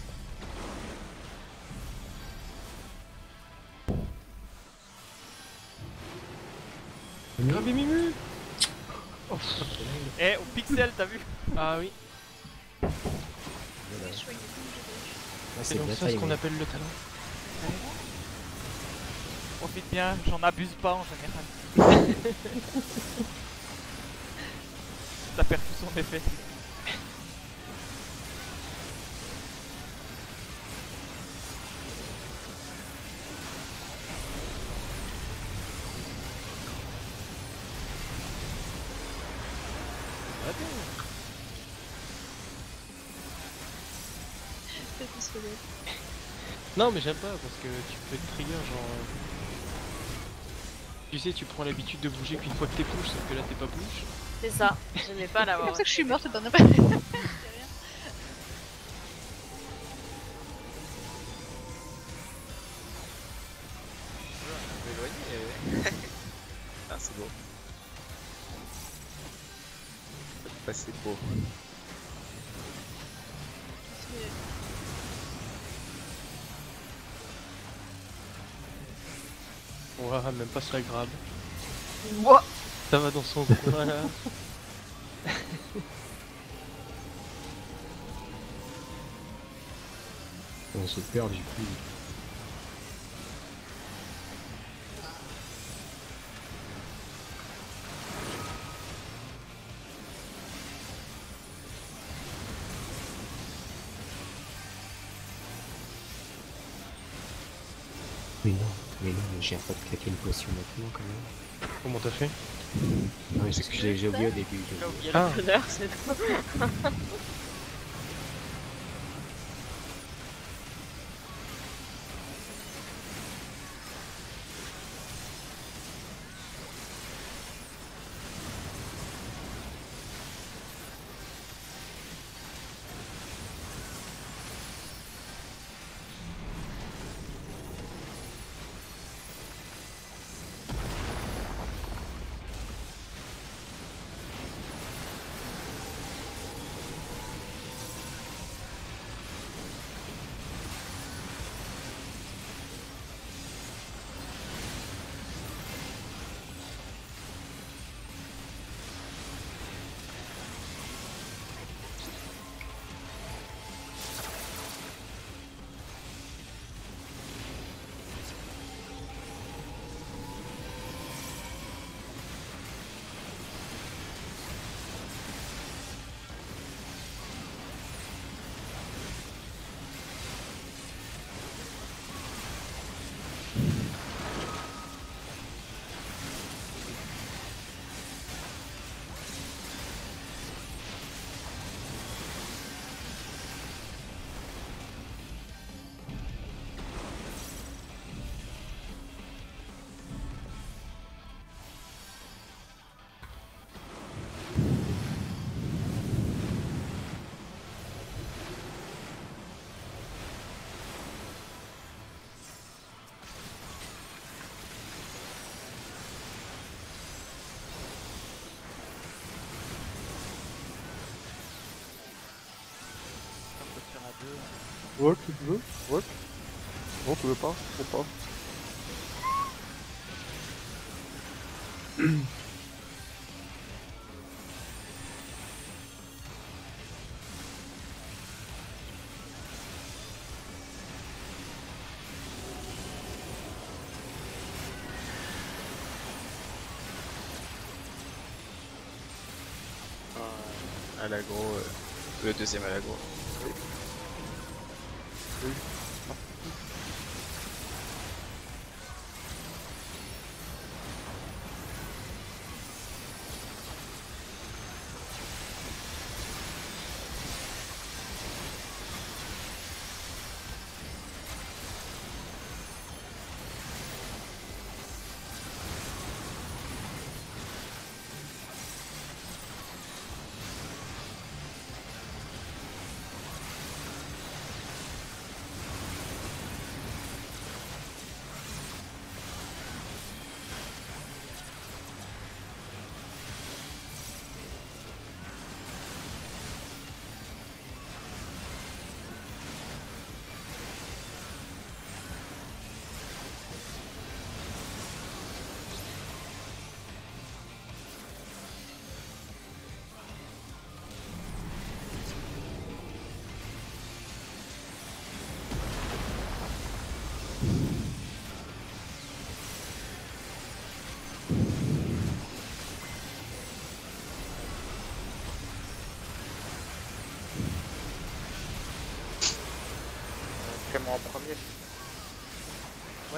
Speaker 2: Grabez Mimu. Oh,
Speaker 6: Eh, au pixel, t'as vu?
Speaker 2: ah oui,
Speaker 4: Voilà.
Speaker 1: Les choix, ils
Speaker 4: Ah,
Speaker 2: c'est
Speaker 4: c'est
Speaker 2: donc
Speaker 4: bien
Speaker 2: ça ce qu'on
Speaker 4: timé.
Speaker 2: appelle le talent.
Speaker 6: Profite bien, j'en abuse pas en général. Ça perd tout son effet.
Speaker 1: C'est tout ce que j'ai.
Speaker 2: Non mais j'aime pas parce que tu peux être trigger genre... euh, Tu sais, tu prends l'habitude de bouger qu'une fois que t'es push, sauf que là t'es pas push.
Speaker 5: C'est ça, j'aimais pas
Speaker 1: C'est
Speaker 5: l'avoir.
Speaker 1: pour ça que je suis morte la dernière fois. C'est rien.
Speaker 3: Je vais éloigner. Ah, c'est bon. Ça peut passer pour.
Speaker 2: Ouah, même pas ça grave.
Speaker 5: Moi.
Speaker 2: Ça va dans son coin là.
Speaker 4: Oh, j'ai peur du coup. Mais non, mais non, mais j'ai un pas de claquer une potion maintenant quand même.
Speaker 2: Comment t'as fait?
Speaker 4: Non, mais c'est ce que j'ai j'ai oublié au début. j'ai
Speaker 5: J'ai
Speaker 4: oublié.
Speaker 5: oublié
Speaker 2: Ah.
Speaker 5: le connard, c'est tout.
Speaker 8: Walk, si tu veux. Walk. Non, tu veux pas. Faut pas.
Speaker 3: À l'agro, euh, le deuxième à l'agro.
Speaker 7: fais-moi en premier.
Speaker 2: Ouais.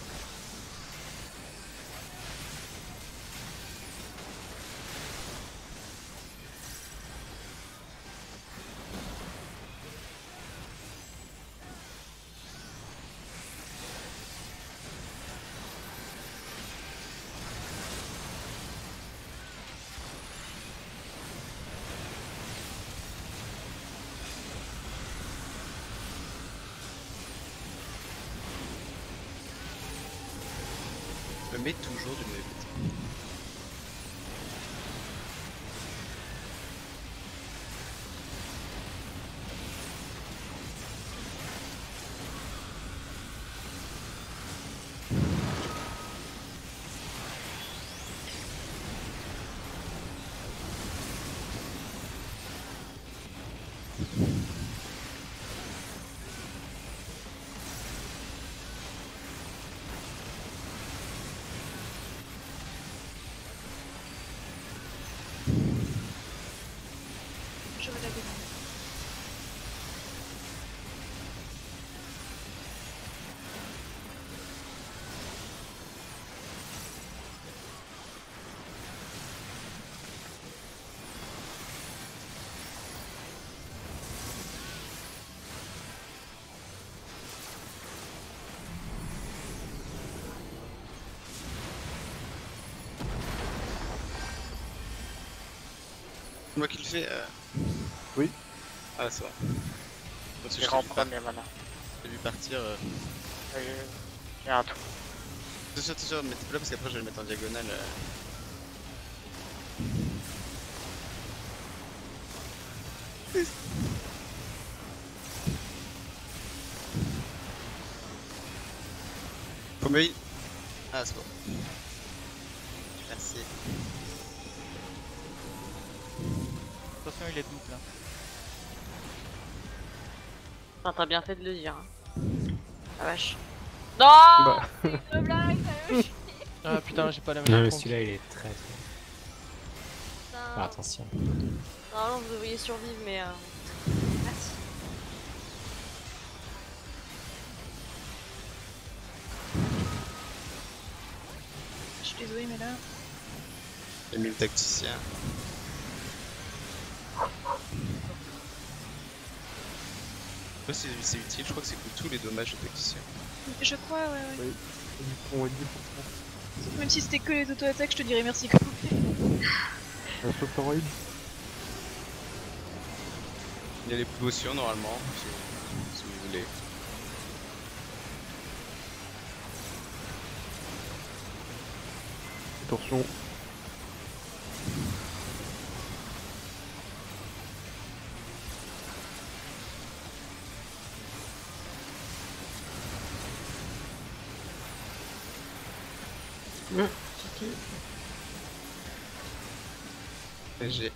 Speaker 3: Je me mets toujours du mauvais côté.
Speaker 1: J'aurais la demande.
Speaker 3: Moi qui le fais. Euh...
Speaker 8: Oui.
Speaker 3: Ah, c'est bon. Parce que
Speaker 7: Je
Speaker 3: je
Speaker 7: rends
Speaker 3: t'ai vu,
Speaker 7: pas
Speaker 3: par...
Speaker 7: mes mana.
Speaker 3: j'ai vu partir. Euh...
Speaker 7: Euh, J'ai un trou.
Speaker 3: Attention, attention, mettez-le là parce qu'après je vais le mettre en diagonale. Euh... Faut me... Ah, c'est bon. Merci.
Speaker 6: Attention, il est double. Hein.
Speaker 5: Enfin, t'as bien fait de le dire. Hein. La vache. Non
Speaker 8: Bah.
Speaker 5: C'est une blague, ça me chie.
Speaker 2: Ah putain, j'ai pas la
Speaker 4: Non,
Speaker 2: même
Speaker 4: mais
Speaker 2: trompe.
Speaker 4: celui-là il est très très.
Speaker 5: Putain.
Speaker 4: Ah, attention.
Speaker 5: Normalement, vous devriez survivre, mais. Euh... Merci.
Speaker 1: Je suis désolée, mais là.
Speaker 3: J'ai mis le tacticien. Je sais pas si c'est utile, je crois que c'est que tous les dommages au tacticien.
Speaker 1: Je crois, ouais, ouais.
Speaker 8: Oui. dix pour cent, dix pour cent.
Speaker 1: Même si c'était que les auto-attaques, je te dirais merci quand même.
Speaker 8: Un sauteroid.
Speaker 3: Il y a les potions normalement, si vous, si vous voulez.
Speaker 8: Attention.
Speaker 3: J'ai.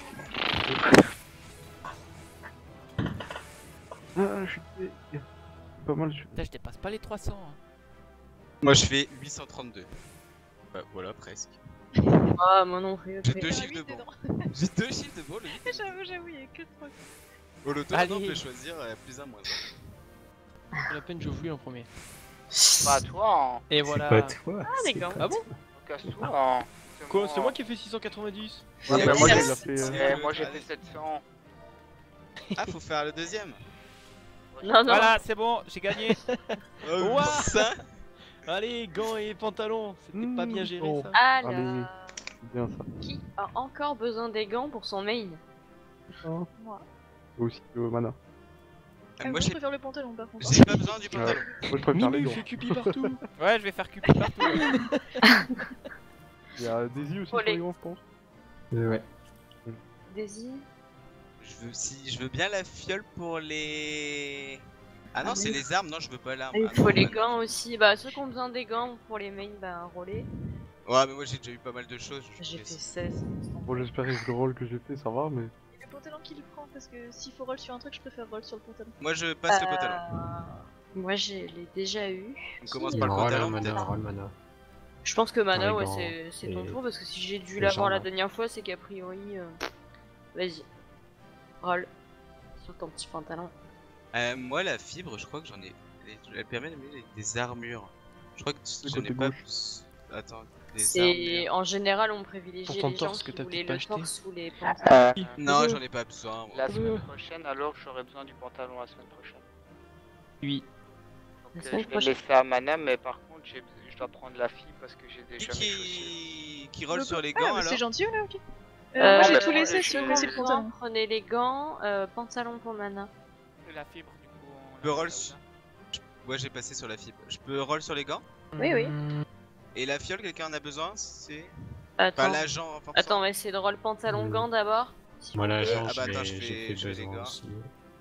Speaker 8: Ah, je suis pas mal. Je...
Speaker 6: Putain, je dépasse pas les trois cents. Hein.
Speaker 3: Moi je fais huit cent trente-deux. Bah voilà, presque.
Speaker 5: Ah, moi non plus.
Speaker 3: J'ai
Speaker 5: ok.
Speaker 3: deux
Speaker 1: Il y en a
Speaker 3: chiffres de
Speaker 1: huit
Speaker 3: bon.
Speaker 1: dedans.
Speaker 3: J'ai deux chiffres de bon, le huit.
Speaker 1: J'avoue, j'avoue, il y a que trois.
Speaker 3: Au loto,
Speaker 6: Allez.
Speaker 3: maintenant on peut choisir euh, plus un moins un.
Speaker 2: C'est la peine, je voulais en premier.
Speaker 7: Pas toi, hein.
Speaker 2: Et voilà.
Speaker 4: Pas toi.
Speaker 5: Ah, les
Speaker 4: c'est
Speaker 5: gars.
Speaker 4: pas
Speaker 2: Ah bon?
Speaker 7: Casse-toi. Hein.
Speaker 2: Quoi? C'est moi qui ai fait six cent quatre-vingt-dix.
Speaker 8: Ouais,
Speaker 3: Et
Speaker 8: bah, moi
Speaker 3: qui-
Speaker 8: j'ai déjà fait. euh,
Speaker 7: Eh, moi j'ai fait sept cents.
Speaker 3: Ah, faut faire le deuxième.
Speaker 5: Non, non.
Speaker 6: Voilà, c'est bon, j'ai gagné.
Speaker 3: Oh,
Speaker 2: Ouah.
Speaker 3: ça.
Speaker 2: Allez, gants et pantalons. C'était pas bien géré
Speaker 8: Oh.
Speaker 2: ça.
Speaker 5: Alors,
Speaker 8: Allez. C'est bien ça.
Speaker 5: qui a encore besoin des gants pour son main?
Speaker 8: Hein.
Speaker 1: Moi.
Speaker 8: Aussi euh, mana.
Speaker 1: Ah,
Speaker 3: Moi
Speaker 1: moi, je
Speaker 3: j'ai
Speaker 1: préfère le pantalon par contre.
Speaker 3: j'ai pas besoin du pantalon.
Speaker 8: Moi je préfère les
Speaker 2: Minu
Speaker 8: gants.
Speaker 2: fait cupi partout.
Speaker 6: Ouais, je vais faire cupid partout.
Speaker 8: Il y a Daisy aussi
Speaker 5: Faut
Speaker 8: sur
Speaker 5: les-
Speaker 8: les gants, je pense.
Speaker 4: Euh, ouais.
Speaker 5: Daisy.
Speaker 3: Je veux si je veux bien la fiole pour les. Ah non,
Speaker 5: Ah,
Speaker 3: c'est
Speaker 5: oui.
Speaker 3: les armes. Non, je veux pas l'arme.
Speaker 5: Il
Speaker 3: Ah,
Speaker 5: faut
Speaker 3: non,
Speaker 5: les
Speaker 3: bah,
Speaker 5: gants aussi. Bah, ceux qui ont besoin des gants pour les mains, bah, roller.
Speaker 3: Ouais, mais moi j'ai déjà eu pas mal de choses. je
Speaker 5: J'ai
Speaker 3: sais.
Speaker 5: fait seize.
Speaker 8: Bon, j'espère que le rôle que j'ai fait, ça va, mais.
Speaker 1: Le pantalon qui le prend parce que s'il faut roll sur un truc, je préfère roll sur le pantalon.
Speaker 3: Moi je passe le
Speaker 5: Euh,
Speaker 3: pantalon.
Speaker 5: Moi, je l'ai déjà eu.
Speaker 3: On commence
Speaker 5: Qui-
Speaker 3: par le
Speaker 4: Roll
Speaker 3: pantalon
Speaker 4: mana,
Speaker 3: peut-être.
Speaker 4: roll mana.
Speaker 5: Je pense que mana,
Speaker 4: les
Speaker 5: ouais,
Speaker 4: gants
Speaker 5: c'est c'est ton
Speaker 4: et
Speaker 5: tour parce que si j'ai dû
Speaker 4: les
Speaker 5: l'avoir la
Speaker 4: jambes.
Speaker 5: dernière fois, c'est qu'a priori. euh, Vas-y. Roll. Sur ton petit pantalon.
Speaker 3: Euh, moi, la fibre, je crois que j'en ai. Elle elle permet de mettre avec des armures. Je crois que
Speaker 8: Le
Speaker 3: je
Speaker 8: côté
Speaker 3: n'ai pas.
Speaker 8: gauche.
Speaker 3: plus- Attends, des
Speaker 5: C'est
Speaker 3: armures.
Speaker 5: en général on privilégiait
Speaker 2: Pour ton
Speaker 5: les gens
Speaker 2: torse que
Speaker 5: qui
Speaker 2: t'as
Speaker 5: voulaient
Speaker 2: peut-être pas
Speaker 5: le
Speaker 2: acheté.
Speaker 5: torse ou les pantalons.
Speaker 7: Euh,
Speaker 3: Non, j'en ai pas besoin. moi.
Speaker 7: la semaine prochaine, alors j'aurai besoin du pantalon la semaine prochaine.
Speaker 2: Oui.
Speaker 7: Donc
Speaker 5: La
Speaker 7: euh,
Speaker 5: semaine
Speaker 7: je vais
Speaker 5: prochaine.
Speaker 7: laisser à Mana, mais par contre, j'ai- je dois prendre la fille parce que j'ai
Speaker 3: Qui,
Speaker 7: déjà mes chaussures.
Speaker 3: qui... qui roule
Speaker 1: Le
Speaker 3: sur les
Speaker 1: ah,
Speaker 3: gants
Speaker 1: bah,
Speaker 3: alors
Speaker 1: c'est gentil, là, ok. Euh,
Speaker 5: Euh,
Speaker 1: moi j'ai
Speaker 7: bah,
Speaker 1: tout laissé,
Speaker 7: je-
Speaker 1: si vous
Speaker 7: je-
Speaker 1: laissez le
Speaker 7: je-
Speaker 1: pantalon.
Speaker 5: Prenez les gants, euh, pantalon pour Mana.
Speaker 6: Et la fibre, du coup. On
Speaker 3: Je peux
Speaker 6: la
Speaker 3: roll
Speaker 6: met là
Speaker 3: sur-
Speaker 6: ou là
Speaker 3: Ouais, j'ai passé sur la fibre. Je peux roll sur les gants.
Speaker 5: Oui, oui.
Speaker 2: Hum,
Speaker 3: Et la fiole, quelqu'un en a besoin? C'est.
Speaker 5: Attends,
Speaker 3: Pas l'agent renforçant.
Speaker 5: attends, on va essayer de roll pantalon
Speaker 4: Hmm.
Speaker 5: gants d'abord. Si
Speaker 4: Moi,
Speaker 5: vous voulez.
Speaker 4: l'agent,
Speaker 3: Ah bah, attends, je
Speaker 4: j'ai
Speaker 3: fais-
Speaker 4: j'ai fait
Speaker 3: je fais les
Speaker 4: besoin
Speaker 3: gars.
Speaker 4: aussi.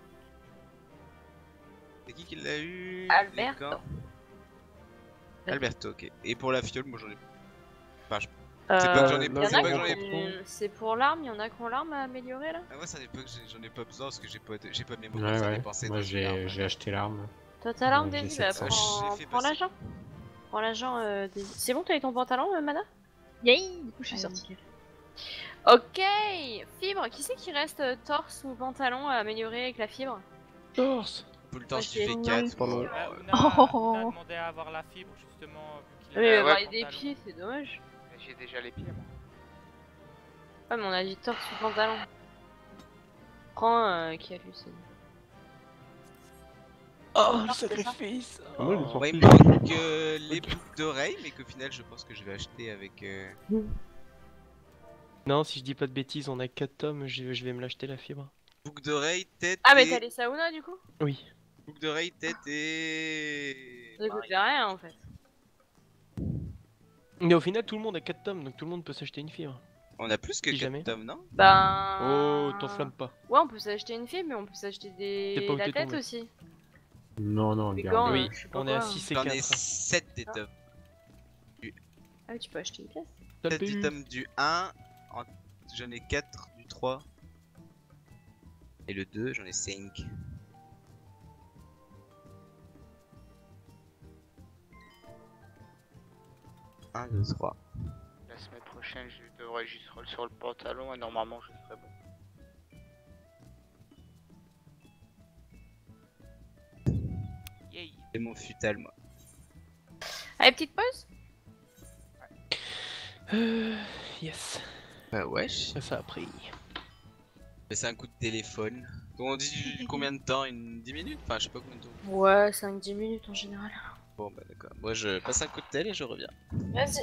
Speaker 3: C'est qui qui l'a eu?
Speaker 5: Alberto.
Speaker 3: Les gants Alberto, ok. Et pour la fiole, moi j'en ai. Enfin, je-
Speaker 5: Euh,
Speaker 3: c'est pas que j'en ai
Speaker 5: y en
Speaker 3: pas,
Speaker 5: a
Speaker 3: c'est pas que
Speaker 5: qui
Speaker 3: j'en ai
Speaker 5: ont- C'est pour l'arme, il y en a qui ont l'arme à améliorer là.
Speaker 3: Ah, moi, ça n'est pas que j'ai- j'en ai pas besoin parce que j'ai pas, j'ai pas de mémoire
Speaker 4: Ouais,
Speaker 3: pour ça
Speaker 4: ouais.
Speaker 3: dépenser
Speaker 4: Moi,
Speaker 3: dans une arme.
Speaker 4: j'ai j'ai acheté l'arme.
Speaker 5: Toi t'as l'arme,
Speaker 4: Ouais, j'ai
Speaker 5: Daisy,
Speaker 4: sept
Speaker 5: bah
Speaker 4: cents.
Speaker 5: prends,
Speaker 3: J'ai fait
Speaker 5: prends
Speaker 3: passer.
Speaker 5: l'agent. Prends l'agent, euh, Daisy. C'est bon, t'as eu ton pantalon, euh, Mana?
Speaker 1: Yay! Du coup, je suis
Speaker 5: Ah,
Speaker 1: sortie.
Speaker 5: nickel. Ok, fibre. Qui c'est qui reste euh, torse ou pantalon à améliorer avec la fibre?
Speaker 2: Torse.
Speaker 3: Tout le temps,
Speaker 5: Moi,
Speaker 3: si tu
Speaker 5: j'ai
Speaker 3: fais
Speaker 5: une
Speaker 3: quatre.
Speaker 8: Pardon.
Speaker 3: moi,
Speaker 6: Euh,
Speaker 3: euh,
Speaker 6: on, a,
Speaker 1: Oh.
Speaker 6: on a demandé à avoir la fibre justement vu qu'il
Speaker 5: Oui,
Speaker 6: avait
Speaker 5: mais
Speaker 6: un
Speaker 5: avoir
Speaker 7: ouais,
Speaker 5: des
Speaker 6: pantalon.
Speaker 5: pieds, c'est dommage.
Speaker 7: Mais j'ai déjà les pieds, moi.
Speaker 5: Ouais, mais on a dit torse ou pantalon. Prends euh, qui a lu, c'est.
Speaker 2: Oh, le
Speaker 5: c'est ça.
Speaker 2: sacrifice.
Speaker 8: Moi, ils
Speaker 2: Oh.
Speaker 8: sont
Speaker 3: Ouais, il
Speaker 8: sortis.
Speaker 3: me manque euh, les boucles d'oreilles, mais qu'au final, je pense que je vais acheter avec. euh,
Speaker 2: Non, si je dis pas de bêtises, on a quatre tomes, je, je vais me l'acheter la fibre.
Speaker 3: Boucles d'oreilles, tête.
Speaker 5: Ah, mais
Speaker 3: et...
Speaker 5: t'as les sauna du coup?
Speaker 2: Oui.
Speaker 3: Boucles d'oreilles, tête et.
Speaker 5: Ça coûte rien en fait.
Speaker 2: Mais au final, tout le monde a quatre tomes, donc tout le monde peut s'acheter une fibre.
Speaker 3: On a plus que
Speaker 2: Si
Speaker 3: quatre
Speaker 2: jamais.
Speaker 3: tomes, non?
Speaker 5: Ben.
Speaker 2: Oh, t'enflamme pas.
Speaker 5: Ouais, on peut s'acheter une fibre, mais on peut s'acheter des.
Speaker 2: T'es pas où
Speaker 5: la
Speaker 2: t'es
Speaker 5: tête
Speaker 2: tombé.
Speaker 5: aussi.
Speaker 4: Non, non,
Speaker 5: Les
Speaker 4: regarde.
Speaker 5: gants,
Speaker 2: Oui,
Speaker 5: euh, je sais pas
Speaker 2: on est à
Speaker 5: quoi.
Speaker 2: six et
Speaker 3: J'en ai
Speaker 2: quatre.
Speaker 3: sept des
Speaker 5: Ah.
Speaker 3: tomes.
Speaker 5: Ah, oui, tu peux acheter une pièce.
Speaker 2: T'as
Speaker 3: sept
Speaker 2: le
Speaker 3: du
Speaker 2: P U.
Speaker 3: tome du un, en- j'en ai quatre du trois. Et le deux, j'en ai cinq. un, deux, trois.
Speaker 7: La semaine prochaine, je devrais juste roll sur le pantalon et normalement, je serai bon.
Speaker 6: Yay.
Speaker 3: C'est mon futal, moi.
Speaker 5: Allez, petite pause.
Speaker 2: Euh, yes.
Speaker 3: Bah wesh.
Speaker 2: Ça, ça a pris.
Speaker 3: C'est un coup de téléphone. Donc on dit combien de temps? Une dix minutes? Enfin, je sais pas combien de temps.
Speaker 5: Ouais, cinq dix minutes en général.
Speaker 3: Bon, bah d'accord. Moi, je passe un coup de tel et je reviens.
Speaker 5: Vas-y.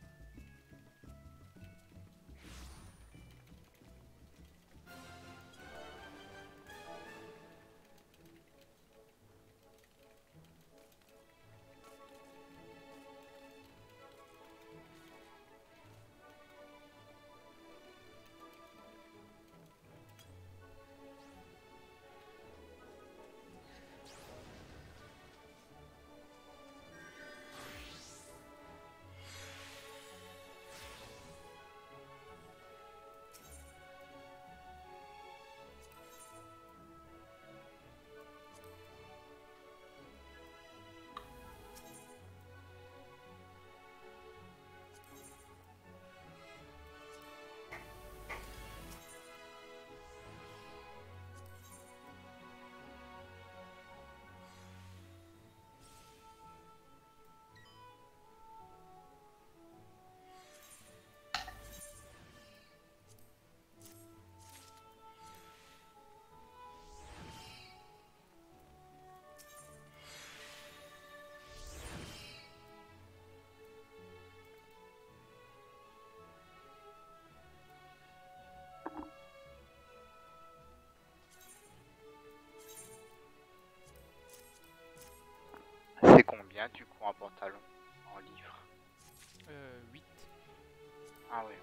Speaker 7: C'est combien, du coup, un pantalon en livre?
Speaker 6: Euh, huit.
Speaker 7: Ah ouais.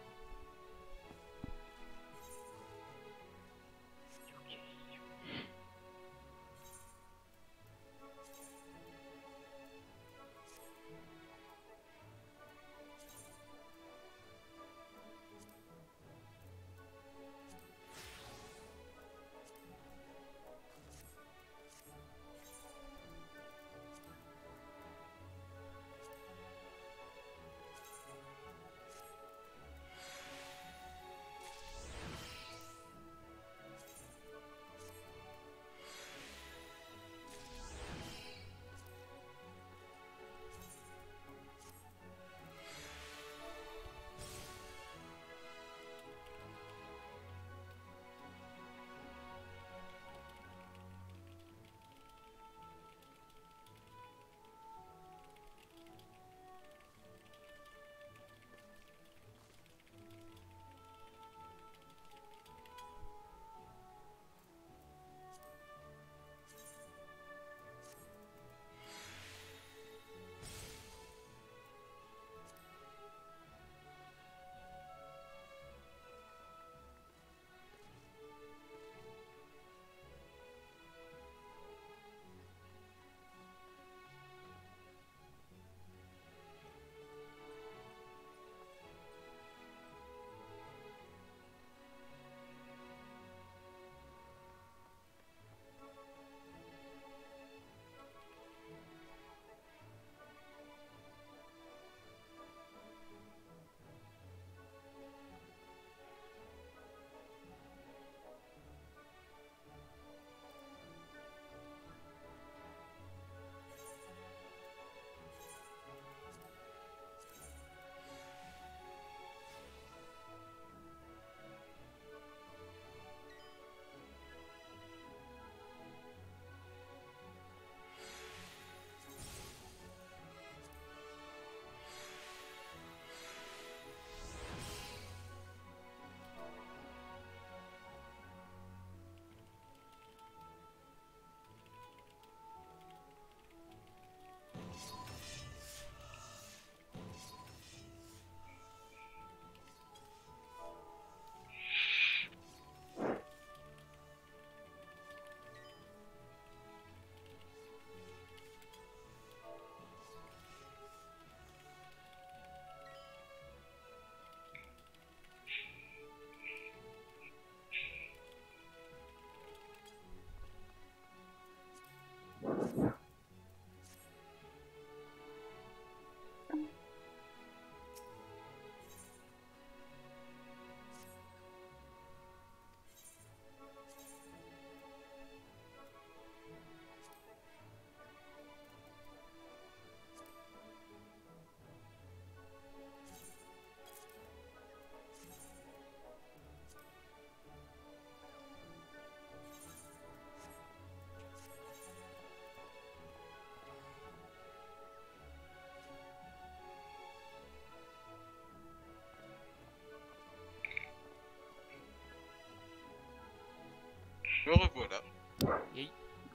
Speaker 3: Me revoilà.
Speaker 6: Yay.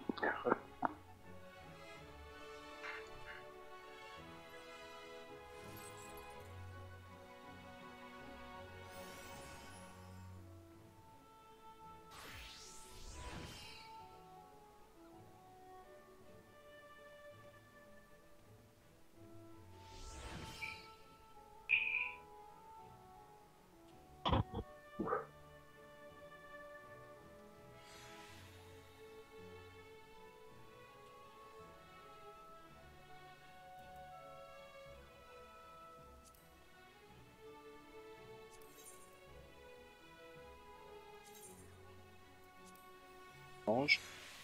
Speaker 3: Ange.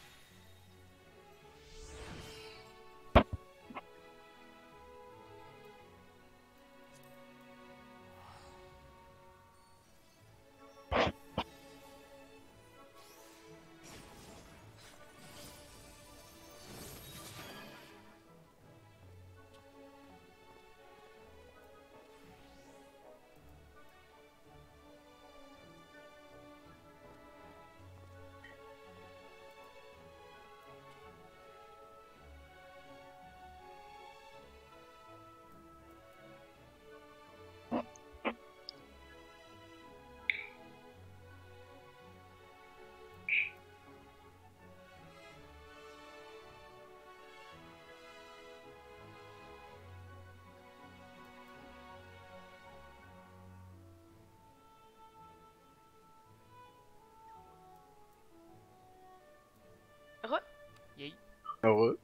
Speaker 5: Re.
Speaker 6: Yay.
Speaker 3: Heureux.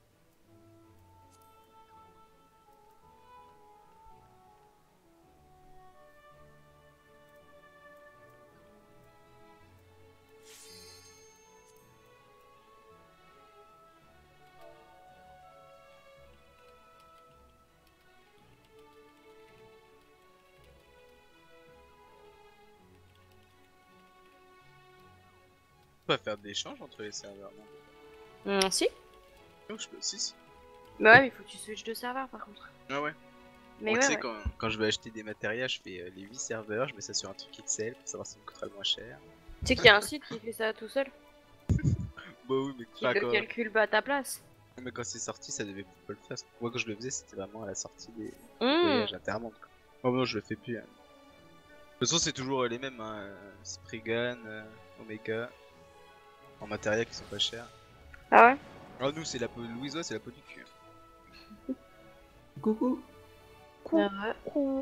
Speaker 3: On va faire des échanges entre les serveurs, non?
Speaker 5: Hum, si.
Speaker 3: Oh, je peux aussi, si.
Speaker 5: Bah ouais, mais il faut que tu switches de serveur par contre.
Speaker 3: Ah ouais.
Speaker 5: Mais
Speaker 3: Bon,
Speaker 5: ouais,
Speaker 3: tu sais,
Speaker 5: ouais.
Speaker 3: quand, quand je vais acheter des matériels, je fais euh, les huit serveurs, je mets ça sur un truc Excel pour savoir si ça me coûtera le moins cher.
Speaker 5: Tu sais qu'il y a un site qui fait ça tout seul,
Speaker 3: Bah oui, mais,
Speaker 5: qui
Speaker 3: enfin,
Speaker 5: le
Speaker 3: quand...
Speaker 5: calcule pas à ta place.
Speaker 3: mais quand c'est sorti, ça devait pas le faire. Moi, quand je le faisais, c'était vraiment à la sortie des
Speaker 5: Hum.
Speaker 3: voyages intermondes. Quoi. Oh non, je le fais plus. Hein. De toute façon, c'est toujours les mêmes, hein. euh, Spriggan, euh, Omega, en matériel qui sont pas chers.
Speaker 5: Ah ouais.
Speaker 3: Ah, nous, c'est la peau de Louisois, c'est la peau du cul. hein.
Speaker 4: Coucou.
Speaker 5: Ah ouais.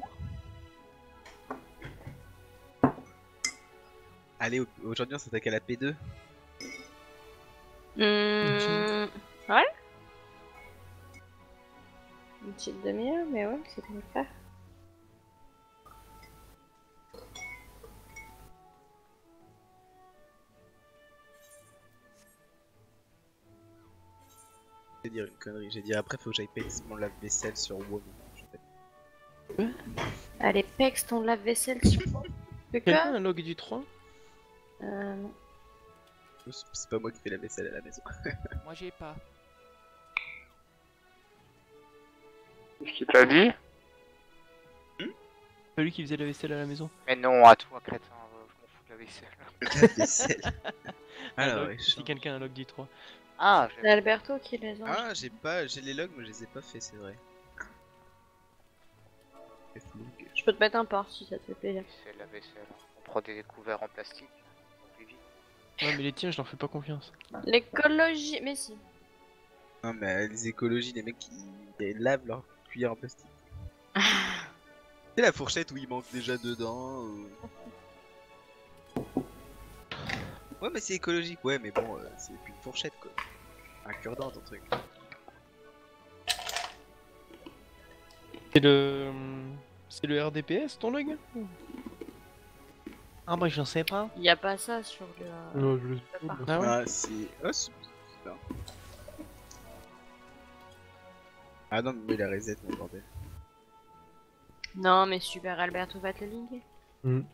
Speaker 3: Allez, au- aujourd'hui, on s'attaque à la P deux.
Speaker 5: Hum... Ouais. Une petite demi-heure, mais ouais, c'est comme ça.
Speaker 3: Je vais dire une connerie. J'ai dit après, faut que j'aille payer mon lave-vaisselle sur WoW. Je vais-
Speaker 5: Allez, pex ton lave-vaisselle sur... De
Speaker 2: Quelqu'un a
Speaker 5: quoi
Speaker 2: un log du trois?
Speaker 5: Euh, non.
Speaker 3: C'est pas moi qui fais la vaisselle à la maison.
Speaker 6: Moi j'ai pas.
Speaker 7: Qu'est-ce qu'il t'a dit?
Speaker 2: Pas lui qui faisait la vaisselle à la maison.
Speaker 7: Mais non, à toi, crétin, euh, je m'en fous de la vaisselle.
Speaker 3: La vaisselle.
Speaker 2: Un
Speaker 3: Alors,
Speaker 2: log,
Speaker 3: ouais,
Speaker 2: si
Speaker 3: chiant.
Speaker 2: quelqu'un a un log du trois.
Speaker 7: Ah,
Speaker 5: C'est Alberto qui les a.
Speaker 3: Ah, j'ai pas, j'ai les logs, mais je les ai pas fait, c'est vrai. C'est flou.
Speaker 5: Je peux te mettre un port si ça te fait plaisir.
Speaker 7: c'est la vaisselle. On prend des couverts en plastique. Plus vite.
Speaker 2: Ouais, mais les tiens, je leur fais pas confiance.
Speaker 5: L'écologie, mais si.
Speaker 3: Non, mais euh, les écologies, les mecs qui ils lavent leur cuillère en plastique. C'est la fourchette où il manque déjà dedans. ou- Ouais, mais c'est écologique, ouais, mais bon, euh, c'est plus une fourchette quoi. Un cure-dent ton truc.
Speaker 2: C'est le. C'est le R D P S ton log? Ah, bah, j'en sais pas.
Speaker 5: Y a pas ça sur le.
Speaker 8: Non, je le
Speaker 5: le parc.
Speaker 2: Ah ouais?
Speaker 3: Ah, c'est. Ah, c'est. putain. Ah non, mais il a reset, mon bordel.
Speaker 5: Non, mais super, Alberto va te le linker.
Speaker 8: Hmm.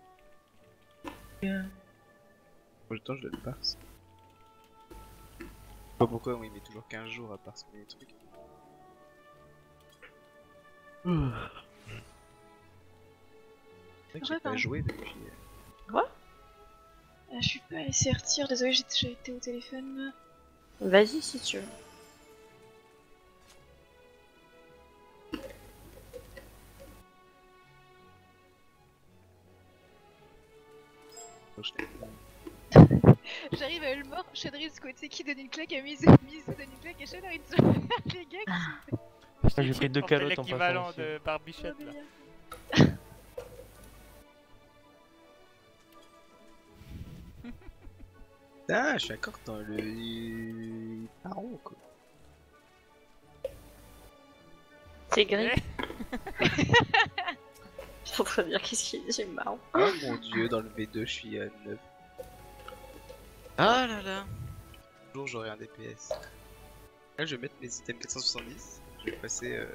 Speaker 3: Pour le temps, je le passe. Je sais pas pourquoi on y met toujours quinze jours à part les trucs. C'est vrai que j'ai
Speaker 5: Ouais,
Speaker 3: pas
Speaker 5: pardon.
Speaker 3: joué depuis. euh,
Speaker 5: Quoi?
Speaker 1: Ah, je suis pas laissé retirer, désolé, j'ai déjà été au téléphone.
Speaker 5: Vas-y si tu veux.
Speaker 1: J'arrive à Ulmort, Shadris qui donne une claque à Mizu, Mizu donne une claque à Shadris. Les gars qui
Speaker 2: Ah, j'ai pris deux
Speaker 6: C'est
Speaker 2: calottes en
Speaker 6: l'équivalent
Speaker 2: passant.
Speaker 6: de Barbichette là.
Speaker 3: Ah, je suis encore dans le marron quoi.
Speaker 5: C'est gris.
Speaker 6: Eh,
Speaker 5: Je suis en train de dire qu'est-ce qu'il est marrant.
Speaker 3: Oh mon dieu, dans le V deux, je suis à neuf. Ah là là. Toujours j'aurai un D P S. Là, je vais mettre mes items quatre cent soixante-dix. Je vais passer. Euh...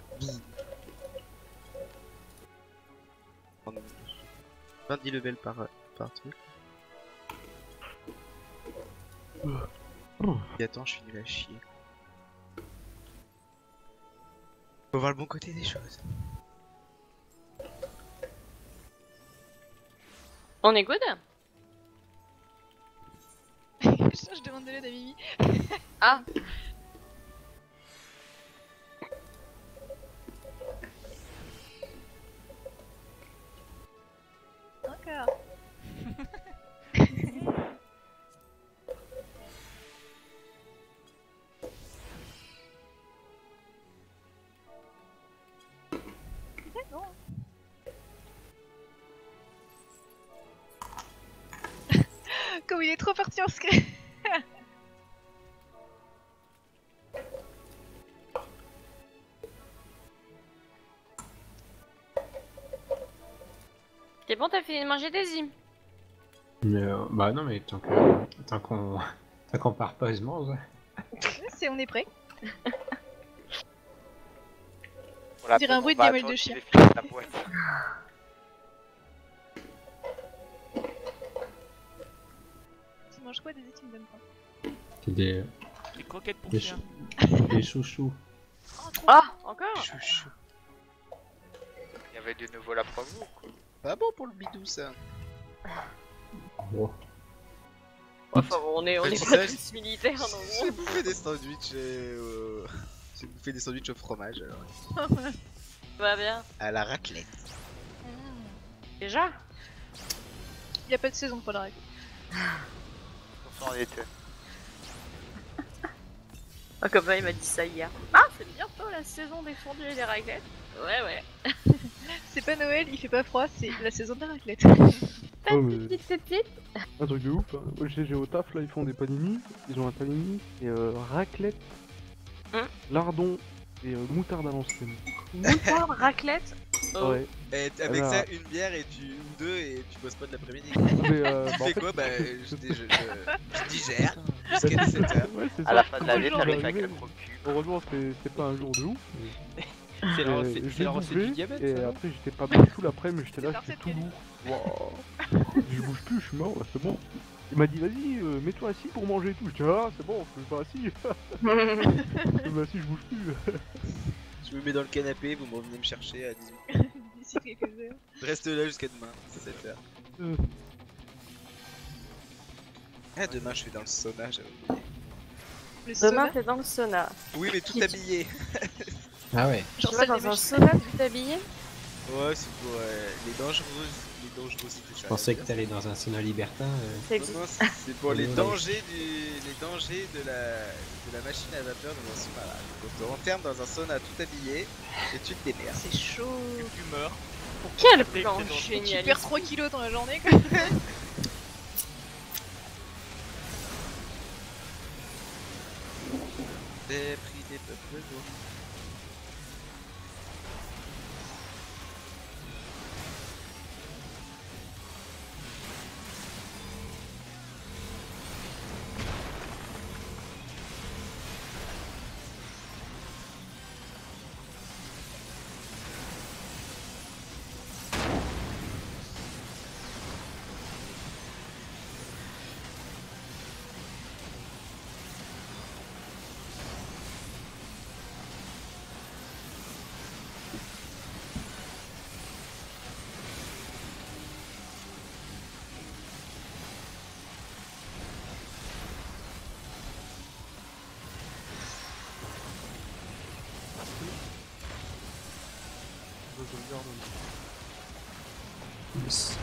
Speaker 3: vingt-dix levels par, par truc. Et attends, je suis nul à chier. Faut voir le bon côté des choses.
Speaker 5: On est good?
Speaker 1: je demande de l'aide à Mimi.
Speaker 5: Ah.
Speaker 1: Encore. C'est bon. Comme il est trop parti en secret.
Speaker 5: C'est bon, t'as fini de manger des îles?
Speaker 4: Euh, bah non, mais tant que tant qu'on tant qu'on part pas, je mange.
Speaker 1: C'est, on est prêt.
Speaker 7: Voilà,
Speaker 1: On dirait un bruit de
Speaker 7: on va
Speaker 1: gamelle
Speaker 7: attendre
Speaker 1: de chien.
Speaker 7: qu'il ait fini sa boîte.
Speaker 1: Tu manges quoi des îles, tu me donnes pas.
Speaker 4: C'est des
Speaker 6: des croquettes pour
Speaker 4: des,
Speaker 6: chien.
Speaker 4: chou- des chouchous.
Speaker 1: Oh, trop
Speaker 5: Ah, encore?
Speaker 3: Chouchou.
Speaker 7: Il y avait de nouveau la promo quoi.
Speaker 3: Pas bon pour le bidou ça.
Speaker 4: Bon.
Speaker 5: Enfin, on est, on
Speaker 3: Ouais,
Speaker 5: est
Speaker 3: c'est
Speaker 5: pas
Speaker 3: ça,
Speaker 5: tous militaires non
Speaker 3: J'ai
Speaker 5: gros.
Speaker 3: bouffé des sandwichs. Euh, au- J'ai bouffé des sandwichs au fromage alors.
Speaker 5: Tout va bien.
Speaker 3: À la raclette.
Speaker 5: Déjà?
Speaker 1: Y'a pas de saison pour la règle.
Speaker 7: On s'en était.
Speaker 5: Ah, comme ça, il m'a dit ça hier. Ah, c'est bientôt la saison des fondus et des raclettes. Ouais, ouais.
Speaker 1: C'est pas Noël, il fait pas froid, c'est la saison de la raclette.
Speaker 8: Oh, mais
Speaker 5: Petite, petite, petite.
Speaker 8: un truc de ouf. Hein. Moi, j'ai j'ai au taf là, ils font des panini. Ils ont un panini et euh, raclette,
Speaker 5: Hein
Speaker 8: lardon et euh, moutarde à l'ancienne.
Speaker 5: Moutarde, raclette. Oh.
Speaker 8: Ouais.
Speaker 3: Et avec
Speaker 8: Alors-
Speaker 3: ça, une bière et tu ou deux et tu bosses pas de l'après-midi.
Speaker 8: Mais euh,
Speaker 3: Tu
Speaker 8: bah, en
Speaker 3: fais
Speaker 8: fait,
Speaker 3: quoi? Bah, je, je, je, je digère jusqu'à dix-sept heures.
Speaker 8: ouais, c'est
Speaker 7: À
Speaker 8: ça.
Speaker 7: la fin de l'année,
Speaker 1: Bonjour,
Speaker 7: t'arrives avec
Speaker 8: arrivé.
Speaker 7: un gros cul.
Speaker 8: Heureusement, c'est c'est pas un jour de ouf.
Speaker 2: C'est la
Speaker 8: Euh,
Speaker 2: recette, c'est
Speaker 8: j'ai
Speaker 2: la recette
Speaker 8: bouffé,
Speaker 2: du diabète.
Speaker 8: Et
Speaker 2: ça, non
Speaker 8: après, j'étais pas bien tout l'après-midi, mais j'étais
Speaker 1: C'est
Speaker 8: là,
Speaker 1: la
Speaker 8: j'étais
Speaker 1: recette
Speaker 8: tout lourd. Waouh. Je bouge plus, je suis mort là, c'est bon. Il m'a dit, vas-y, euh, mets-toi assis pour manger et tout. Je dis, ah, c'est bon, je suis pas assis. Je me assis, je bouge plus.
Speaker 3: Je me mets dans le canapé, vous me revenez me chercher à dix-huit.
Speaker 1: D'ici quelques heures.
Speaker 3: Je reste là jusqu'à demain, sept heures.
Speaker 8: Euh.
Speaker 3: Ah, demain, je suis dans le sauna, j'avoue.
Speaker 1: Le
Speaker 5: Demain,
Speaker 1: sauna,
Speaker 5: t'es dans le sauna.
Speaker 3: Oui, mais tout habillé.
Speaker 4: Ah ouais.
Speaker 5: Tu
Speaker 1: genre
Speaker 5: vas
Speaker 1: celle
Speaker 5: dans
Speaker 1: des
Speaker 5: un
Speaker 1: machines.
Speaker 5: sauna tout habillé?
Speaker 3: Ouais, c'est pour euh, les dangereuses. Les dangereuses.
Speaker 4: Je pensais que t'allais dans un sauna libertin. euh.
Speaker 5: Ça
Speaker 3: Non,
Speaker 5: existe.
Speaker 3: non, c'est c'est pour les
Speaker 4: Ouais.
Speaker 3: dangers du, les dangers de la, de la machine à vapeur dans un sauna. Donc on te renferme dans un sauna tout habillé et tu te démerdes.
Speaker 1: c'est chaud.
Speaker 2: Tu meurs.
Speaker 5: Quel
Speaker 6: T'es-
Speaker 5: plan
Speaker 6: t'es dans-
Speaker 1: Et tu
Speaker 5: génial.
Speaker 1: perds trois kilos dans la journée quoi.
Speaker 3: Des prix des peuples d'eau.
Speaker 4: Yes.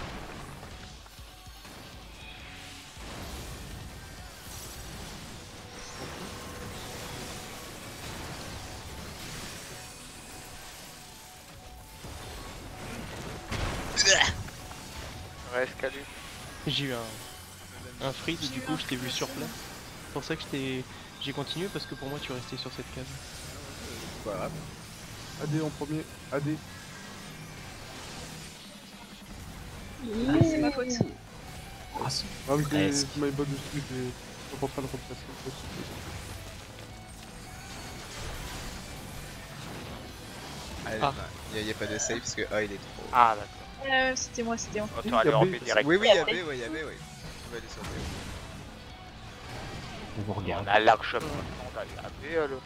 Speaker 7: Reste calé.
Speaker 2: J'ai eu un, un freeze, du coup je t'ai vu sur place. C'est pour ça que je t'ai- j'ai continué parce que pour moi tu restais sur cette case.
Speaker 3: C'est pas grave.
Speaker 8: A D en premier, A D.
Speaker 1: Ah, c'est ma faute.
Speaker 4: Ah, c'est-
Speaker 8: Ah oui, c'est
Speaker 4: Presque.
Speaker 8: my bad dessus, mais je suis en train de remplacer.
Speaker 3: Allez,
Speaker 2: Ah.
Speaker 3: il y, a pas de save parce que A il est trop.
Speaker 7: Ah d'accord.
Speaker 1: Euh, c'était moi, c'était moi.
Speaker 7: Autant aller en B direct.
Speaker 3: Oui, oui, il y avait, ouais, il y avait, ouais. On va aller sur B.
Speaker 4: on vous
Speaker 7: On
Speaker 4: regarde.
Speaker 7: a largement le temps d'aller à B alors.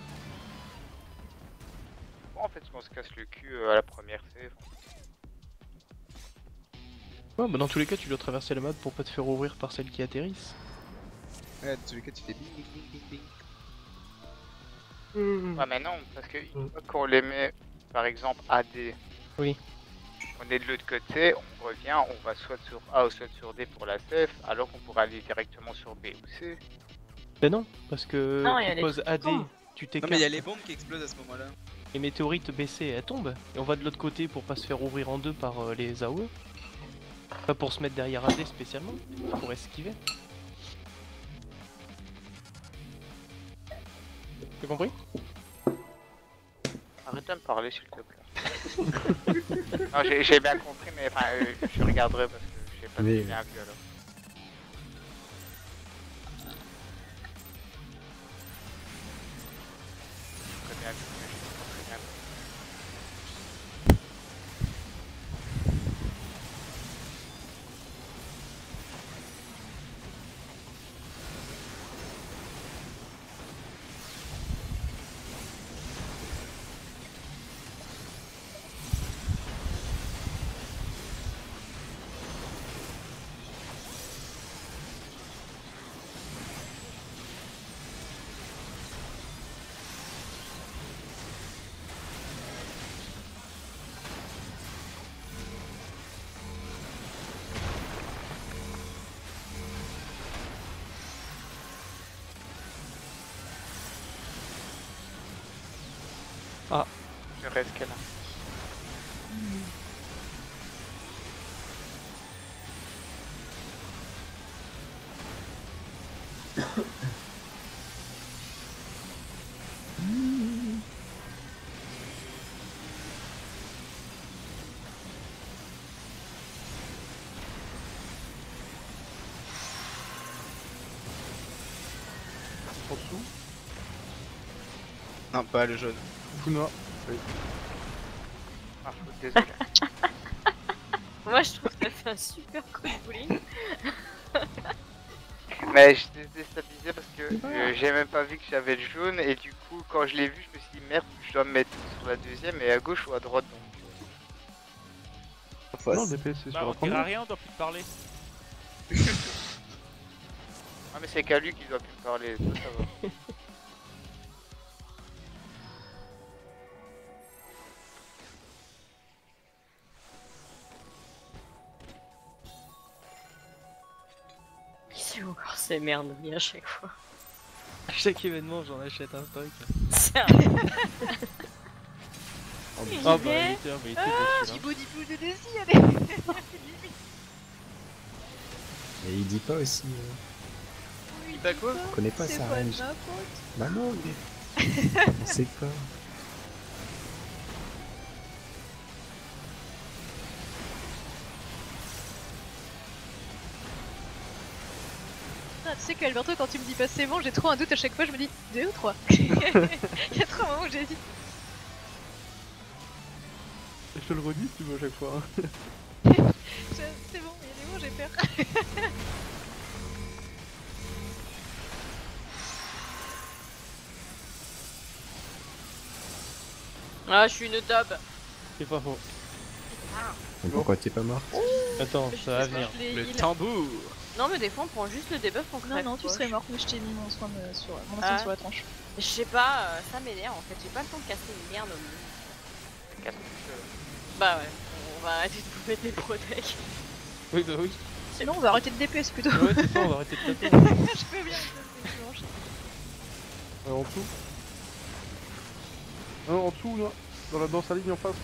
Speaker 7: Bon, en fait, on se casse le cul euh, à la première save.
Speaker 2: Ouais, bah dans tous les cas tu dois traverser la map pour pas te faire ouvrir par celles qui atterrissent.
Speaker 3: Ouais, dans tous les cas, tu fais bing bing bing bing bing.
Speaker 7: Ah mais non, parce que une fois qu'on les met, par exemple, A D,
Speaker 2: Oui.
Speaker 7: on est de l'autre côté, on revient, on va soit sur A ou soit sur D pour la safe, alors qu'on pourrait aller directement sur B ou C.
Speaker 2: Bah non, parce que
Speaker 5: Non, il y a
Speaker 2: tu
Speaker 5: les
Speaker 2: poses
Speaker 5: trucs
Speaker 2: A
Speaker 5: qui
Speaker 2: D,
Speaker 5: tombent.
Speaker 2: tu
Speaker 3: Non,
Speaker 2: t'écartes.
Speaker 3: mais il y a les bombes qui explosent à ce moment-là.
Speaker 2: Les météorites B C elles tombent et on va de l'autre côté pour pas se faire ouvrir en deux par euh, les A O E. Pas pour se mettre derrière A D spécialement, pour esquiver. T'as compris?
Speaker 7: Arrête de me parler s'il te plaît. Non, j'ai j'ai bien compris, mais enfin, euh, je regarderai parce que j'ai pas
Speaker 4: Mais-
Speaker 7: bien vu alors. Très bien vu, mais j'ai pas très bien vu.
Speaker 2: Ah.
Speaker 7: Je reste là.
Speaker 8: En dessous.
Speaker 3: Non, pas le jaune.
Speaker 8: Funa. Oui.
Speaker 7: Ah, désolé.
Speaker 5: Moi, je trouve que t'as fait un super coup de bowling.
Speaker 7: Mais j'étais déstabilisé parce que euh, j'ai même pas vu que j'avais le jaune et du coup quand je l'ai vu je me suis dit merde je dois me mettre sur la deuxième et à gauche ou à droite donc.
Speaker 8: Non, le D P S c'est
Speaker 6: Bah,
Speaker 8: sur
Speaker 6: on
Speaker 8: la
Speaker 6: dira
Speaker 8: première.
Speaker 6: rien, on doit plus te parler.
Speaker 7: Ah mais c'est qu'à lui qui doit plus me parler, ça, ça va.
Speaker 5: C'est encore ces merdes à chaque fois.
Speaker 2: Chaque événement j'en achète un stock.
Speaker 5: Sérieux.
Speaker 2: Ah
Speaker 5: Il
Speaker 2: bah
Speaker 5: est-
Speaker 2: il était, il était
Speaker 1: Ah,
Speaker 2: beau,
Speaker 1: j'ai
Speaker 2: celui-là.
Speaker 1: body build de Daisy, allez.
Speaker 4: Et il dit pas aussi. Euh...
Speaker 1: Oui,
Speaker 3: Bah quoi?
Speaker 4: On connaît pas
Speaker 1: c'est
Speaker 4: sa
Speaker 1: pas de
Speaker 4: range.
Speaker 1: ma faute.
Speaker 4: Bah non, mais. On sait pas.
Speaker 1: Ah, tu sais qu'Alberto, quand tu me dis pas c'est bon, j'ai trop un doute à chaque fois, je me dis deux ou trois. Il y a trop un moment où j'hésite.
Speaker 8: Je te le redis si tu veux à chaque fois. hein.
Speaker 1: Je- C'est bon, il y a des mots, j'ai peur.
Speaker 5: Ah, je suis une daube.
Speaker 2: C'est pas faux.
Speaker 4: Mais pourquoi t'es pas mort?
Speaker 2: Attends,
Speaker 1: Je
Speaker 2: ça va
Speaker 1: sais pas,
Speaker 2: venir.
Speaker 1: je l'ai
Speaker 3: Le
Speaker 1: heal.
Speaker 3: tambour.
Speaker 5: Non, mais des fois, on prend juste le debuff, on
Speaker 1: Non,
Speaker 5: crève.
Speaker 1: non, tu
Speaker 5: quoi.
Speaker 1: serais morte, mais je t'ai mis mon soin de- sur, mon
Speaker 5: Ah.
Speaker 1: instinct sur la tranche.
Speaker 5: Je sais pas, euh, ça m'énerve en fait. J'ai pas le temps de casser une merde au milieu.
Speaker 7: Casse tout seul.
Speaker 5: Bah ouais, on va arrêter de vous mettre des protects.
Speaker 2: Oui, bah oui.
Speaker 1: Sinon, on va arrêter de D P S plutôt.
Speaker 2: Ouais, c'est ça, on va arrêter de taper.
Speaker 1: Je peux bien, c'est dimanche.
Speaker 8: Euh, en dessous. Non, en dessous, là. Dans la danse à ligne en face.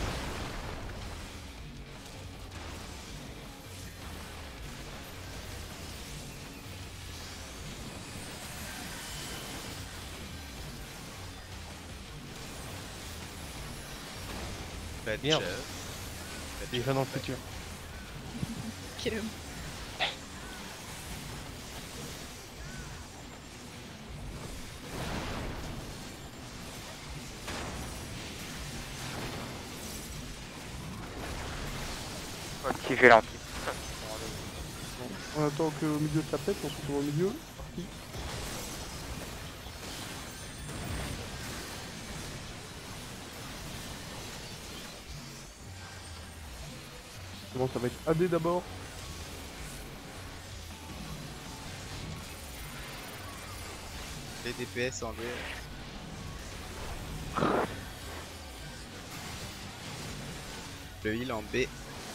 Speaker 3: Bad
Speaker 2: Merde.
Speaker 3: job.
Speaker 2: Il va dans le futur.
Speaker 1: Quel homme.
Speaker 7: On va kiffer l'anti.
Speaker 8: On attend qu'au milieu de sa tête, on se retrouve au milieu. Parti. Bon, ça va être A D d'abord.
Speaker 3: Les D P S en D. Le heal en B.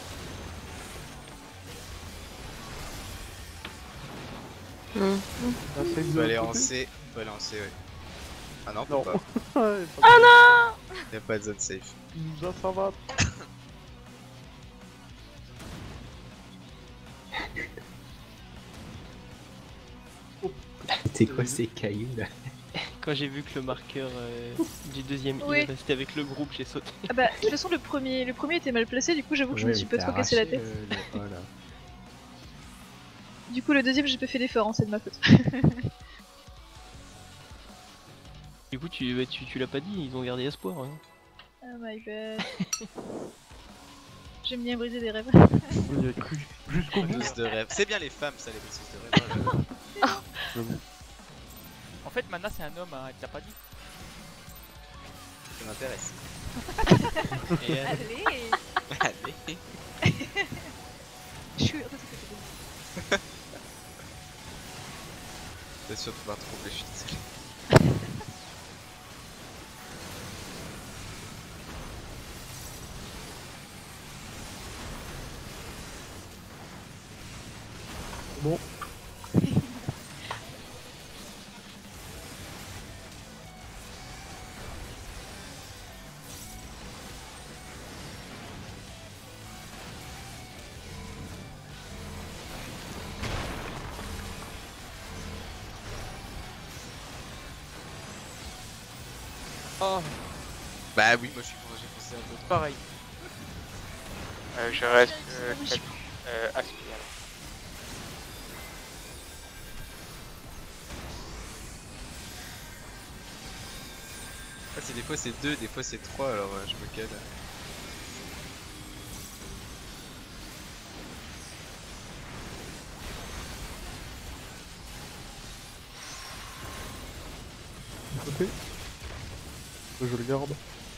Speaker 8: La save de
Speaker 3: Faut aller
Speaker 8: l'autre
Speaker 3: en
Speaker 8: côté.
Speaker 3: C. Faut aller en C, ouais. Ah non, faut
Speaker 8: Non.
Speaker 3: pas.
Speaker 8: Ouais, pas
Speaker 5: Oh non!
Speaker 3: Y'a pas de zone safe.
Speaker 8: Il nous a ça va.
Speaker 4: C'est quoi ces cailloux là?
Speaker 2: Quand j'ai vu que le marqueur euh, du deuxième
Speaker 1: Oui.
Speaker 2: heal restait avec le groupe, j'ai sauté.
Speaker 1: Ah bah, de toute façon, le premier, le premier était mal placé, du coup, j'avoue que je me
Speaker 4: Ouais,
Speaker 1: suis
Speaker 4: mais
Speaker 1: pas
Speaker 4: t'as
Speaker 1: trop cassé la
Speaker 4: arraché,
Speaker 1: tête.
Speaker 4: euh, le- voilà.
Speaker 1: Du coup, le deuxième, j'ai pas fait d'effort, hein, c'est de ma faute.
Speaker 2: Du coup, tu, bah, tu, tu l'as pas dit, ils ont gardé espoir. Hein.
Speaker 1: Oh my god. J'aime bien briser des rêves.
Speaker 8: On y a cru jusqu'au bout.
Speaker 3: Brisseuse de rêve. C'est bien les femmes, ça, les briseuses de rêve. Voilà.
Speaker 8: J'avoue.
Speaker 6: En fait, Mana c'est un homme, hein, elle t'a pas dit.
Speaker 3: Ça m'intéresse.
Speaker 2: Et, euh,
Speaker 1: Allez.
Speaker 3: Allez.
Speaker 1: Je suis heureuse que t'aies fait.
Speaker 3: T'es sûr de pouvoir trouver, je suis désolé.
Speaker 8: Bon.
Speaker 2: Oh,
Speaker 3: Bah oui, moi je suis j'ai pensé un peu.
Speaker 2: pareil.
Speaker 7: Euh, je reste
Speaker 1: C'est
Speaker 7: euh,
Speaker 1: pas méchant.
Speaker 7: euh, aspiré.
Speaker 3: Ah, c'est des fois c'est deux, des fois c'est trois, alors euh, je me cale.
Speaker 8: Côté. Je le garde.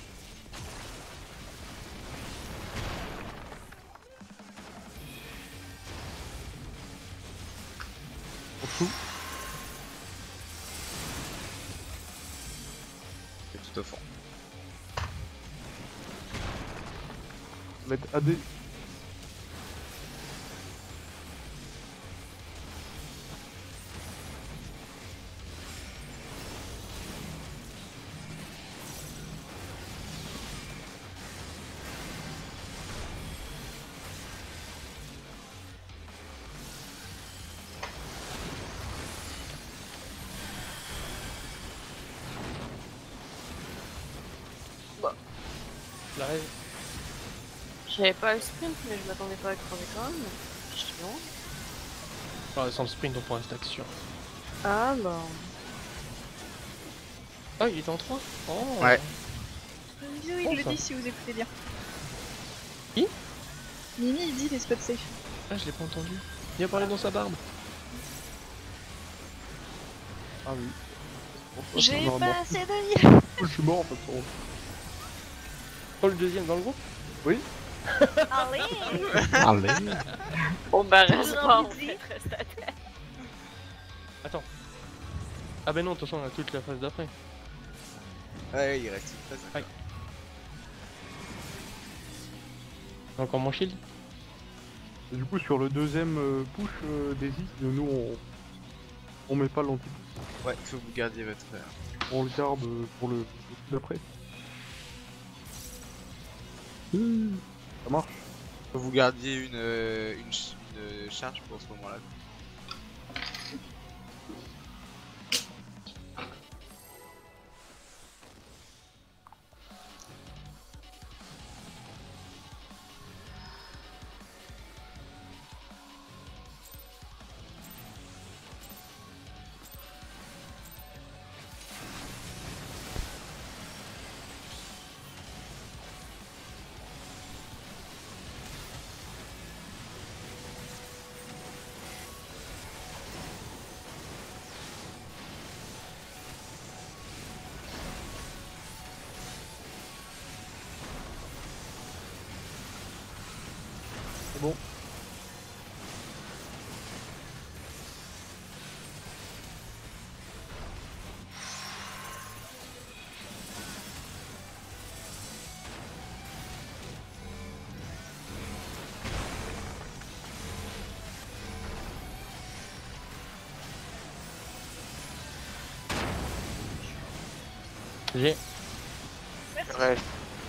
Speaker 8: En dessous.
Speaker 3: C'est tout au fond.
Speaker 8: On va mettre A D.
Speaker 2: La rêve.
Speaker 5: J'avais pas le sprint, mais je m'attendais pas à crever quand même. Je suis bon.
Speaker 2: Ah, sans le sprint, on pourra rester sûr.
Speaker 5: Ah bah.
Speaker 2: Ah, il était en trois. Oh.
Speaker 3: Ouais.
Speaker 1: Mimi,
Speaker 2: Bon,
Speaker 1: il le
Speaker 2: ça.
Speaker 1: dit si vous écoutez bien.
Speaker 2: Qui
Speaker 1: Mimi, il dit les spots safe.
Speaker 2: Ah, je l'ai pas entendu. Il a parlé dans sa barbe.
Speaker 8: Ah oui. Bon, ça,
Speaker 1: J'ai
Speaker 8: c'est
Speaker 1: pas
Speaker 8: normalement.
Speaker 1: assez de vie.
Speaker 8: Je suis mort en fait. Oh.
Speaker 2: Oh, le deuxième dans le groupe.
Speaker 1: Allez.
Speaker 4: Allez.
Speaker 5: Bon bah reste
Speaker 1: J'ai
Speaker 5: pas en
Speaker 1: envie de
Speaker 5: fait, reste à terre.
Speaker 2: Attends. Ah, ben non, attention, on a toute la phase d'après.
Speaker 3: Ouais, ouais, il reste une phase.
Speaker 2: Ouais. Encore mon shield.
Speaker 8: Et du coup, sur le deuxième euh, push euh, des Is, nous on, on met pas l'anti.
Speaker 3: Ouais, faut que vous gardiez votre. euh,
Speaker 8: On le garde euh, pour le d'après. Ça marche.
Speaker 3: Faut que vous gardiez une, euh, une, ch- une charge pour ce moment-là.
Speaker 8: C'est bon.
Speaker 2: J'ai.
Speaker 7: Je reste.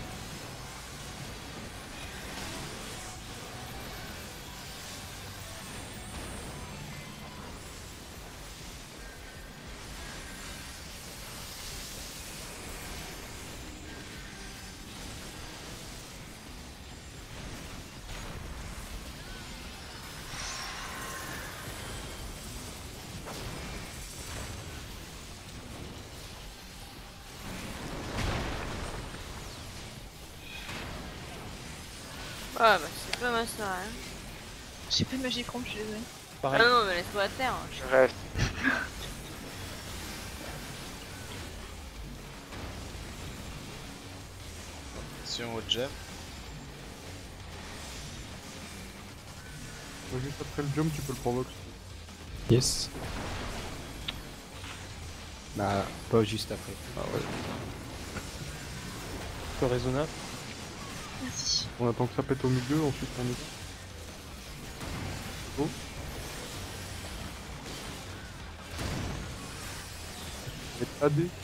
Speaker 5: Ah bah c'est pas mal ça, hein.
Speaker 1: J'ai pas de magie prompt, je suis désolée.
Speaker 5: Ah
Speaker 2: Pareil.
Speaker 5: non, mais laisse-moi à terre. hein.
Speaker 7: Je reste.
Speaker 3: Attention au jump.
Speaker 8: Ouais, juste après le jump, tu peux le provoquer.
Speaker 4: Yes. Bah, pas juste après.
Speaker 8: Ah ouais.
Speaker 2: C'est raisonnable.
Speaker 1: Merci.
Speaker 8: On attend que ça pète au milieu, ensuite on est. Go. Et A D.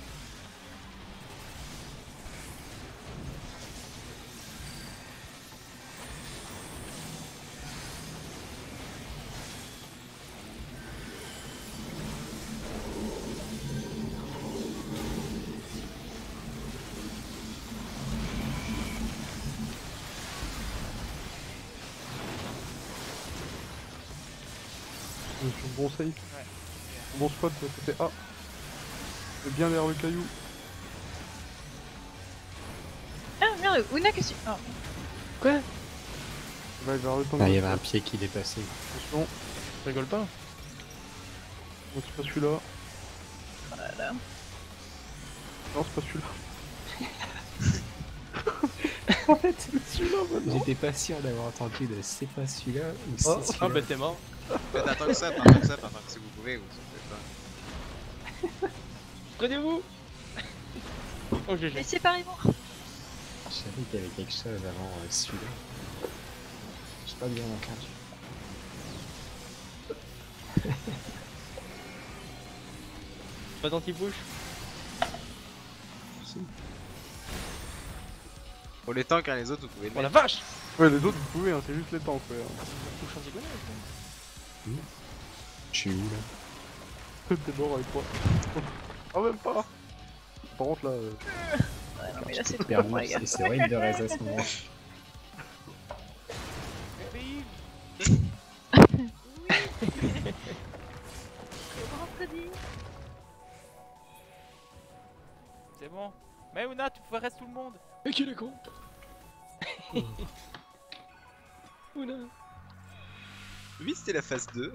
Speaker 8: On est sur le bon safe. Bon spot, côté A. C'est bien derrière le caillou.
Speaker 1: Ah merde, Una, qu'est-ce que tu. Ah.
Speaker 2: Quoi?
Speaker 8: Va vers le temps.
Speaker 4: Ah, il y avait un pied qui dépassait.
Speaker 8: Attention.
Speaker 2: Tu rigoles pas?
Speaker 8: Non, c'est pas celui-là.
Speaker 1: Voilà.
Speaker 8: Non, c'est pas celui-là.
Speaker 4: En fait, c'est celui-là maintenant. J'étais pas sûr d'avoir entendu de c'est pas celui-là ou c'est
Speaker 8: Oh.
Speaker 4: celui-là.
Speaker 2: Ah bah t'es mort.
Speaker 3: Faites un que ça, un que ça, un que si vous pouvez, ou si vous pouvez pas.
Speaker 2: Prenez-vous. Oh G G.
Speaker 1: Mais séparément.
Speaker 4: Je savais qu'il y avait quelque chose avant euh, celui-là. J'ai pas bien entendu.
Speaker 2: Pas d'anti-push.
Speaker 4: Si.
Speaker 3: Pour les tanks, hein, les autres, vous pouvez le
Speaker 2: Oh la
Speaker 3: mettre.
Speaker 2: vache!
Speaker 8: Ouais, les autres vous pouvez, hein, c'est juste les tanks, ouais.
Speaker 2: Push anti-gonal, quoi.
Speaker 4: Je suis où là?
Speaker 8: T'es mort avec moi. Ah, même pas. Par contre, là. euh,
Speaker 1: Ouais, non, mais là c'est trop
Speaker 4: Super
Speaker 1: pour les gars.
Speaker 4: c'est c'est vrai de reste à ce moment.
Speaker 1: Vendredi.
Speaker 6: C'est bon. Mais Una, tu pouvais rester tout le monde.
Speaker 2: Mais qui est con? Oula.
Speaker 3: Oui, c'était la phase deux.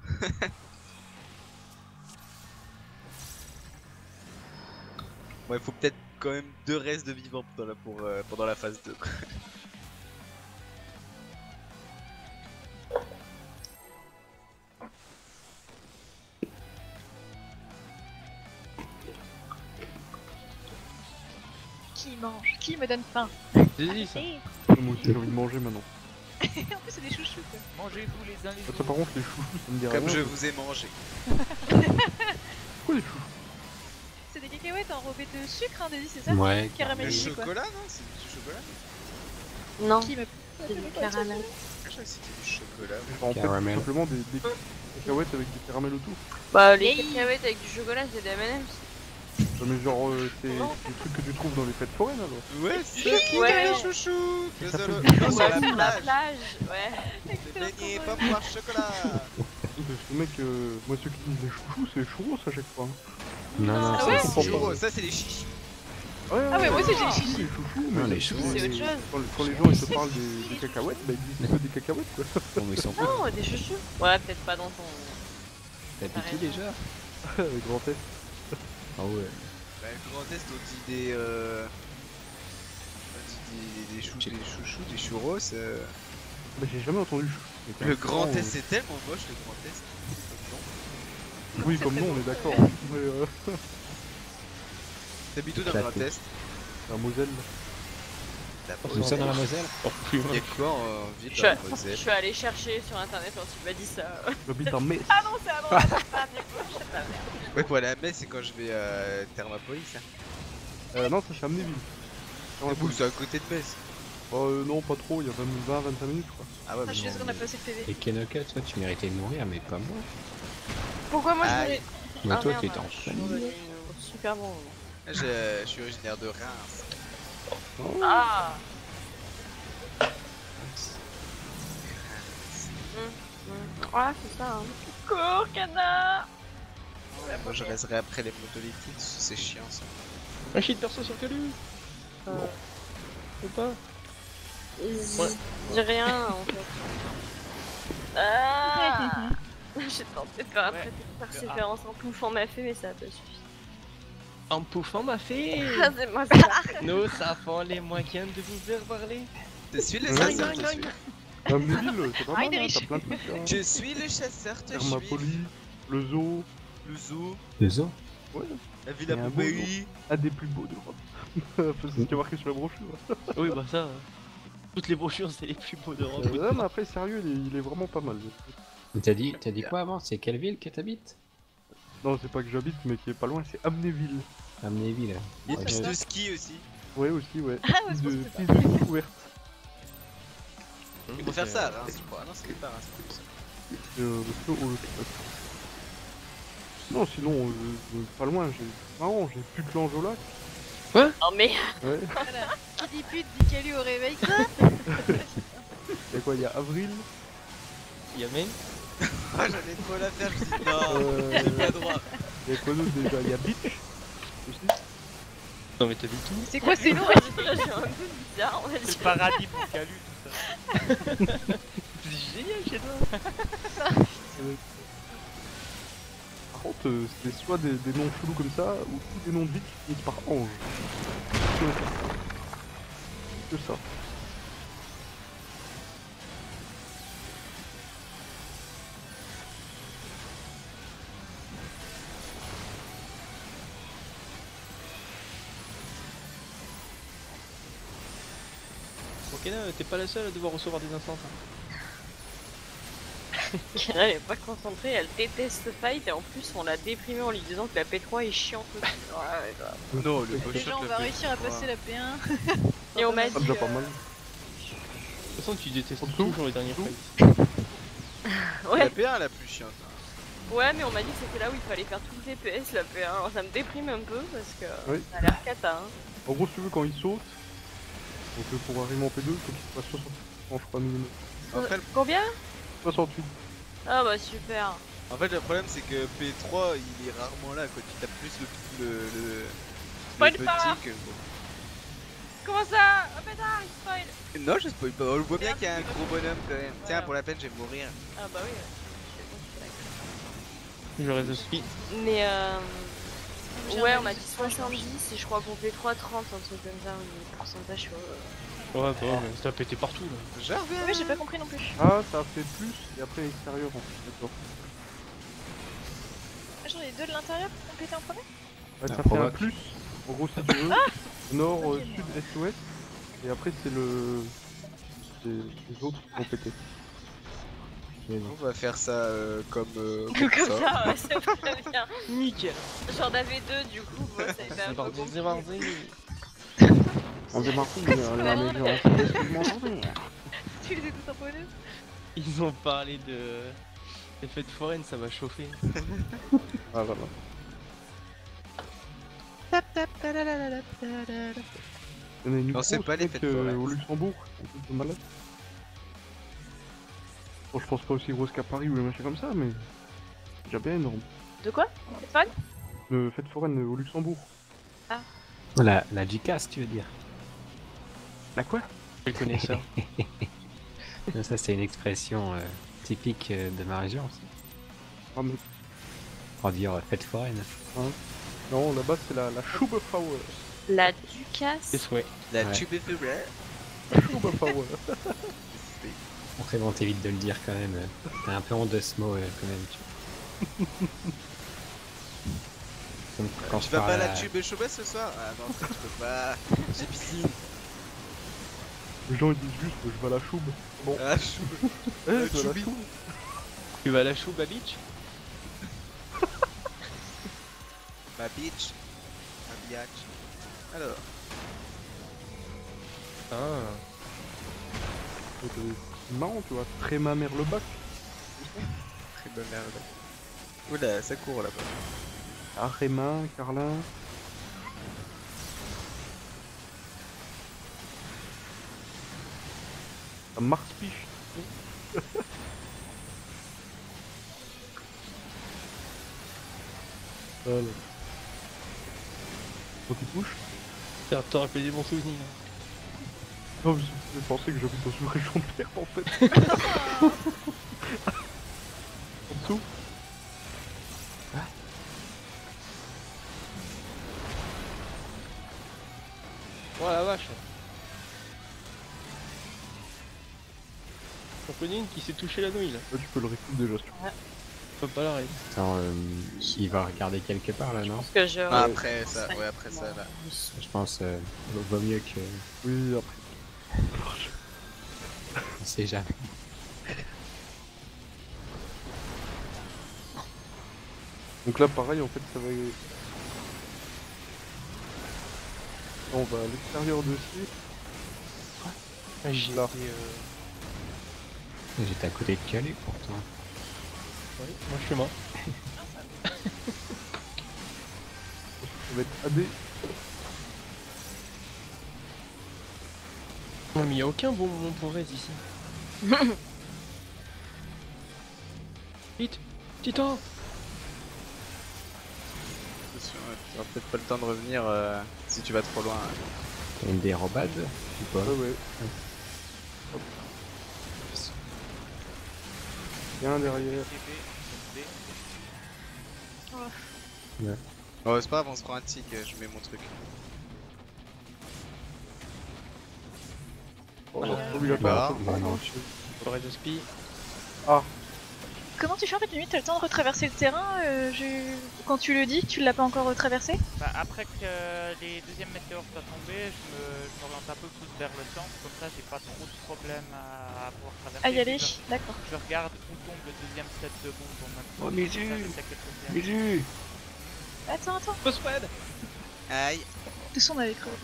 Speaker 3: Ouais, faut peut-être quand même deux restes de vivants pendant la, pour, euh, pendant la phase deux. quoi.
Speaker 1: Qui mange? Qui me donne faim?
Speaker 2: Vas-y, ça.
Speaker 1: Et-
Speaker 8: Moi aussi j'ai envie de manger maintenant.
Speaker 1: en plus, c'est des chouchous quoi.
Speaker 6: Mangez-vous les uns les
Speaker 8: Ah,
Speaker 6: autres.
Speaker 8: ça par contre les chouchous ça me dit rien.
Speaker 3: Comme je vous ai mangé.
Speaker 8: Pourquoi les chouchous?
Speaker 1: C'est des cacahuètes enrobées de sucre, hein, Daisy, c'est ça?
Speaker 4: Ouais,
Speaker 3: Le
Speaker 1: Caramélisé quoi.
Speaker 3: chocolat, non? C'est du chocolat?
Speaker 5: Non,
Speaker 1: Qui me.
Speaker 5: c'est du caramel.
Speaker 3: Je crois que c'était du chocolat.
Speaker 8: En fait
Speaker 4: Caramel.
Speaker 8: tout simplement des, des cacahuètes avec des caramels autour.
Speaker 5: Bah, les
Speaker 1: Yay.
Speaker 5: cacahuètes avec du chocolat, c'est des M and M's.
Speaker 8: Non mais genre euh, c'est des trucs que tu trouves dans les fêtes foraines alors.
Speaker 3: Ouais, c'est ça qui
Speaker 5: Ouais.
Speaker 3: fait les chouchous.
Speaker 8: Ça
Speaker 3: Désolé.
Speaker 8: s'appelle-
Speaker 3: Non, sur
Speaker 5: Ouais,
Speaker 3: la
Speaker 5: sur la
Speaker 3: plage.
Speaker 5: plage, ouais.
Speaker 3: Le beignet, pas boire chocolat.
Speaker 8: Parce que mec, euh, moi ceux qui disent les chouchous c'est les churros à chaque fois. Hein.
Speaker 4: Non, non,
Speaker 1: Ah
Speaker 4: ça,
Speaker 1: ouais
Speaker 4: c'est-
Speaker 3: Churros, ça c'est les chichis.
Speaker 8: Ouais,
Speaker 1: Ah ouais, moi aussi, j'ai les
Speaker 8: oui,
Speaker 1: chichis.
Speaker 8: les chouchous,
Speaker 4: Non,
Speaker 8: mais
Speaker 4: les chouchous,
Speaker 5: c'est
Speaker 8: les-
Speaker 5: autre chose.
Speaker 8: Quand, quand les gens ils te parlent des, des cacahuètes, bah ils disent que des cacahuètes quoi.
Speaker 4: Bon, mais ils sont pas.
Speaker 5: Non, des chouchous. Ouais, peut-être pas dans ton.
Speaker 4: T'as piqué déjà?
Speaker 8: Avec grand S.
Speaker 4: Ah ouais.
Speaker 3: Bah, le Grand Est, on dit des. Euh... On dit des, des, chou- des chouchous, des churros. euh,
Speaker 8: Bah j'ai jamais entendu chou.
Speaker 3: Le Grand
Speaker 8: Est.
Speaker 3: Est, c'est tellement moche, le Grand Est.
Speaker 8: Oui, comme nous on est d'accord. Mais euh,
Speaker 3: T'habites où dans le Grand Est?
Speaker 8: la Moselle.
Speaker 3: La
Speaker 4: Tout ça dans la Moselle?
Speaker 2: Oh, plus
Speaker 3: Il y a quoi en ville
Speaker 5: Je suis,
Speaker 3: dans
Speaker 5: a-
Speaker 3: la
Speaker 5: je
Speaker 3: Moselle?
Speaker 5: suis allé chercher sur internet quand tu m'as dit ça.
Speaker 8: J'habite en Metz.
Speaker 5: Ah non, c'est à droite, ah, du coup, je sais pas, merde.
Speaker 3: Ouais, pour aller à Metz, c'est quand je vais à Thermapolis. Hein.
Speaker 8: Euh, non, ça c'est Amnéville.
Speaker 3: C'est où? C'est à côté de Metz.
Speaker 8: Euh, non, pas trop, il y a vingt à vingt-cinq minutes quoi.
Speaker 3: Ah ouais,
Speaker 1: Ah, je suis
Speaker 3: mais
Speaker 1: désolée, on a pas assez de P V.
Speaker 4: Et Kenoka, toi, tu méritais de mourir, mais pas moi.
Speaker 5: Pourquoi moi je
Speaker 3: Aïe.
Speaker 5: voulais.
Speaker 4: Mais
Speaker 5: Ah,
Speaker 4: toi,
Speaker 5: merde,
Speaker 4: tu étais en
Speaker 5: je suis
Speaker 4: famille.
Speaker 5: revenu au super bon moment.
Speaker 3: je, je suis originaire de Reims.
Speaker 5: Ah Hum, hum. Ouais, c'est ça. Hein. Cours, canard.
Speaker 3: Moi je resterai après les monolithiques, c'est chiant ça.
Speaker 2: Un shit perso sur Calu.
Speaker 5: Euh,
Speaker 2: Ou pas?
Speaker 5: Dis
Speaker 2: Ouais.
Speaker 5: dis rien en fait. Ah J'ai tenté de faire un
Speaker 6: Ouais.
Speaker 5: traité de persévérance en pouffant ma fée, mais ça a pas suffi.
Speaker 2: En pouffant ma fée.
Speaker 5: Ah, c'est moi ça.
Speaker 2: Nous avons les moyens de vous faire parler.
Speaker 3: Je suis le
Speaker 8: Ouais.
Speaker 3: chasseur, je suis.
Speaker 8: Amnéville, c'est pas
Speaker 1: Ah,
Speaker 8: mal,
Speaker 1: il est
Speaker 8: hein,
Speaker 1: riche.
Speaker 8: t'as plein de trucs. Hein.
Speaker 3: Je suis le chasseur, te suis.
Speaker 8: Thermopylae, le zoo,
Speaker 3: Le zoo,
Speaker 4: Le zoo?
Speaker 8: ouais,
Speaker 3: la ville à
Speaker 8: Il y a un beau
Speaker 3: Pompéi.
Speaker 8: un des plus beaux d'Europe. C'est ce qui est marqué sur la brochure.
Speaker 2: Oui, bah ça. euh, Toutes les brochures, c'est les plus beaux d'Europe.
Speaker 8: Euh, non, mais après, sérieux, il est, il est vraiment pas mal.
Speaker 4: Mais T'as dit, t'as dit quoi avant? C'est quelle ville que t'habites?
Speaker 8: Non, c'est pas que j'habite, mais qui est pas loin, c'est Amnéville.
Speaker 4: Amnéville.
Speaker 3: Il y a
Speaker 4: Ouais,
Speaker 3: plus
Speaker 4: je-
Speaker 3: de ski aussi.
Speaker 8: Ouais, aussi, ouais.
Speaker 1: Ah, ouais, c'est
Speaker 8: de,
Speaker 1: pour ça.
Speaker 8: piste de découverte.
Speaker 3: Il faut faire ça à Reims, je crois. Ah non, c'était pas Reims. c'est ça.
Speaker 8: Euh, le feu, oh, le- Non, sinon, euh, euh, pas loin, j'ai. Marrant, j'ai plus que l'ange au lac.
Speaker 5: Oh mais
Speaker 8: Ouais.
Speaker 1: Voilà. Qui dit pute dit Calu au réveil. Quoi?
Speaker 8: Y'a quoi, y'a Avril.
Speaker 2: Yamen.
Speaker 3: Ah, j'allais trop la faire, je me dis non,
Speaker 8: Euh,
Speaker 3: j'ai pas droit.
Speaker 8: Y'a quoi d'autre déjà? Y'a Beach. Aussi.
Speaker 2: Non, mais t'as vu tout?
Speaker 1: C'est quoi ces noms?
Speaker 5: là j'ai un peu bizarre, on va
Speaker 6: C'est
Speaker 5: dire.
Speaker 6: le paradis pour Calu, tout ça.
Speaker 2: C'est génial chez toi.
Speaker 8: Par contre, euh, c'est soit des, des noms chelous comme ça, ou tous des noms de villes qui finissent par ange. Que ça. Que ça.
Speaker 2: Ok, là, t'es pas la seule à devoir recevoir des instances. hein.
Speaker 5: Elle est pas concentrée, elle déteste ce fight et en plus on l'a déprimée en lui disant que la P trois est chiante aussi. Ouais, ouais, grave.
Speaker 3: Non, le beau
Speaker 1: Déjà,
Speaker 3: shot,
Speaker 1: on
Speaker 3: le
Speaker 1: va
Speaker 3: P
Speaker 1: réussir à
Speaker 3: trois.
Speaker 1: passer la P un.
Speaker 5: Et on m'a
Speaker 8: Ah,
Speaker 5: dit.
Speaker 8: déjà pas
Speaker 5: euh,
Speaker 8: mal.
Speaker 2: De toute façon, tu détestes
Speaker 8: En dessous
Speaker 2: toujours les derniers
Speaker 8: En dessous
Speaker 2: fights.
Speaker 5: Ouais,
Speaker 3: La P un la plus chiante. hein.
Speaker 5: ouais, mais on m'a dit que c'était là où il fallait faire tout le D P S la P un. Alors ça me déprime un peu parce que
Speaker 8: Oui.
Speaker 5: ça a l'air cata. Hein.
Speaker 8: En gros, si tu veux, quand il saute, donc euh, pour arriver en P deux, il faut qu'il fasse soixante-huit francs, je crois, minimum.
Speaker 3: Après, le-
Speaker 5: Combien
Speaker 8: soixante-huit.
Speaker 5: Ah bah super.
Speaker 3: En fait, le problème c'est que P trois il est rarement là quoi. Tu tapes plus le, le, le,
Speaker 5: Spoil
Speaker 3: le
Speaker 5: pas.
Speaker 3: petit que.
Speaker 5: Comment ça? Oh pétard, il spoil.
Speaker 3: Non, je spoil pas. On le voit bien qu'il y a un gros bonhomme quand même. Tiens, pour la peine, je vais mourir.
Speaker 5: Ah bah oui. Ouais.
Speaker 2: Je reste de speed.
Speaker 5: Mais euh...
Speaker 1: J'ai
Speaker 5: ouais,
Speaker 1: un
Speaker 5: on m'a
Speaker 1: avis
Speaker 5: dit
Speaker 1: sur
Speaker 5: soixante-dix et je crois qu'on fait trois trente, un truc comme ça, le pourcentage sur. euh,
Speaker 2: Ouais, bah, ouais, ça a pété partout là.
Speaker 3: Je reviens.
Speaker 1: Ouais, j'ai pas compris non plus.
Speaker 8: Ah, ça a fait plus, et après extérieur en plus, d'accord.
Speaker 1: Ah, genre les deux de l'intérieur pour compléter en premier?
Speaker 8: Ouais,
Speaker 4: Ah,
Speaker 8: ça fait un
Speaker 4: provoque.
Speaker 8: plus, en gros si tu veux, nord, euh, sud, est, ouest, Et après, c'est le. C'est les autres qui vont péter.
Speaker 3: On va faire ça euh, comme, euh,
Speaker 5: Comme
Speaker 3: comme ça.
Speaker 5: ça, ouais, c'est très bien.
Speaker 2: Nickel.
Speaker 5: J'en avais deux du coup, bon, ça a été un
Speaker 2: C'est
Speaker 5: peu
Speaker 2: parti,
Speaker 5: compliqué.
Speaker 2: c'est parti.
Speaker 8: On démarre
Speaker 1: C'est
Speaker 8: euh,
Speaker 1: pas
Speaker 8: la
Speaker 1: vrai.
Speaker 8: amélioration de ce que je m'entendais.
Speaker 1: Tu les ai tous imposés.
Speaker 2: Ils ont parlé de. des fêtes foraines, ça m'a chauffé.
Speaker 8: Ah voilà.
Speaker 1: Tap tap talalalalalala.
Speaker 8: Il y en a une
Speaker 3: Non, c'est
Speaker 8: grosse,
Speaker 3: pas les
Speaker 8: mec,
Speaker 3: fêtes
Speaker 8: euh,
Speaker 3: foraines.
Speaker 8: au Luxembourg, un truc de malade. Bon, je pense pas aussi grosse qu'à Paris ou les machins comme ça, mais déjà bien énorme.
Speaker 1: De quoi? C'est fun?
Speaker 8: Le fête foraine au Luxembourg.
Speaker 4: La, la G C A S, tu veux dire?
Speaker 8: La quoi?
Speaker 2: Je connais ça.
Speaker 4: Non, ça, c'est une expression euh, typique euh, de ma région, ça.
Speaker 8: Ah, mais
Speaker 4: Pour dire euh, fête foraine.
Speaker 8: non, là-bas c'est la, la Schubefrauer.
Speaker 5: La Ducasse.
Speaker 2: C'est souhait.
Speaker 3: La
Speaker 4: Ouais.
Speaker 3: tube est faible.
Speaker 8: La Schubefrauer.
Speaker 4: Après, bon, t'évites de le dire quand même. euh, T'as un peu honte de ce mot, euh, quand même. Tu... Comme quand
Speaker 3: Tu
Speaker 4: je
Speaker 3: vas
Speaker 4: parle
Speaker 3: pas à la
Speaker 4: à-
Speaker 3: tube chauffée ce soir? Ah non, ça je peux pas. J'ai piscine.
Speaker 8: Les gens ils disent juste je vais à la Choube. Bon,
Speaker 3: Ah, je...
Speaker 8: eh,
Speaker 3: la
Speaker 8: je vais à la
Speaker 3: Choubi.
Speaker 8: Choube.
Speaker 2: Tu vas à la chouba beach?
Speaker 3: Ma bitch. Ma biatch. Alors.
Speaker 2: Ah.
Speaker 8: C'est marrant, tu vois, très ma mère le bac.
Speaker 3: Très bonne merde. Oula, ça court là-bas.
Speaker 8: Ah, Rémin, Carlin. Un Mars-Piche. Voilà. Faut qu'il touche.
Speaker 2: Ça te rappelé des bons souvenirs.
Speaker 8: Non, je je pensais que j'habite dans une région de merde en fait. En dessous.
Speaker 2: Oh la vache. On connaît une qui s'est touché la nouille là.
Speaker 8: Là, tu peux le récupérer déjà si tu veux.
Speaker 2: Faut pas l'arrêter.
Speaker 4: Attends, euh, il va regarder quelque part là, non?
Speaker 5: Parce que je.
Speaker 3: Ah, après ça, ouais, après ça là.
Speaker 4: Je pense euh, vaut mieux que.
Speaker 8: Oui, après.
Speaker 4: On sait jamais.
Speaker 8: Donc là, pareil, en fait, ça va. Là, on va à l'extérieur de ici.
Speaker 2: J'y
Speaker 8: Là.
Speaker 2: étais, euh...
Speaker 4: J'étais à côté de Calais pourtant.
Speaker 2: ouais, moi je suis mort.
Speaker 8: Ça va être A D.
Speaker 2: Non mais y a aucun bon moment pour Rez ici. Vite, Titan.
Speaker 3: Attention, ouais, tu auras peut-être pas le temps de revenir euh, si tu vas trop loin.
Speaker 4: T'as une dérobade ou pas?
Speaker 8: Ouais, ouais. Hop. Il y a un derrière.
Speaker 3: Oh, c'est pas grave, on se prend un tic, euh, je mets mon truc.
Speaker 8: Oh,
Speaker 2: Ah,
Speaker 8: obligatoire.
Speaker 3: bah,
Speaker 4: non, non.
Speaker 2: Forêt de spi.
Speaker 1: Comment tu fais en fait, limite, t'as le temps de retraverser le terrain euh, je- quand tu le dis, tu l'as pas encore retraversé?
Speaker 6: Bah, après que les deuxièmes météores soient tombés, je me- je m'oriente un peu plus vers le centre, comme ça j'ai pas trop de problèmes à, à pouvoir traverser.
Speaker 1: À y aller,
Speaker 6: Je,
Speaker 1: d'accord.
Speaker 6: je regarde où tombe le deuxième set de bombes en même temps.
Speaker 8: Oh,
Speaker 6: Comme
Speaker 8: Mizu
Speaker 6: ça, je sais que le deuxième-
Speaker 8: Mizu.
Speaker 1: Attends, attends.
Speaker 2: Post spread.
Speaker 3: Aïe.
Speaker 1: De toute façon, on avait crevé.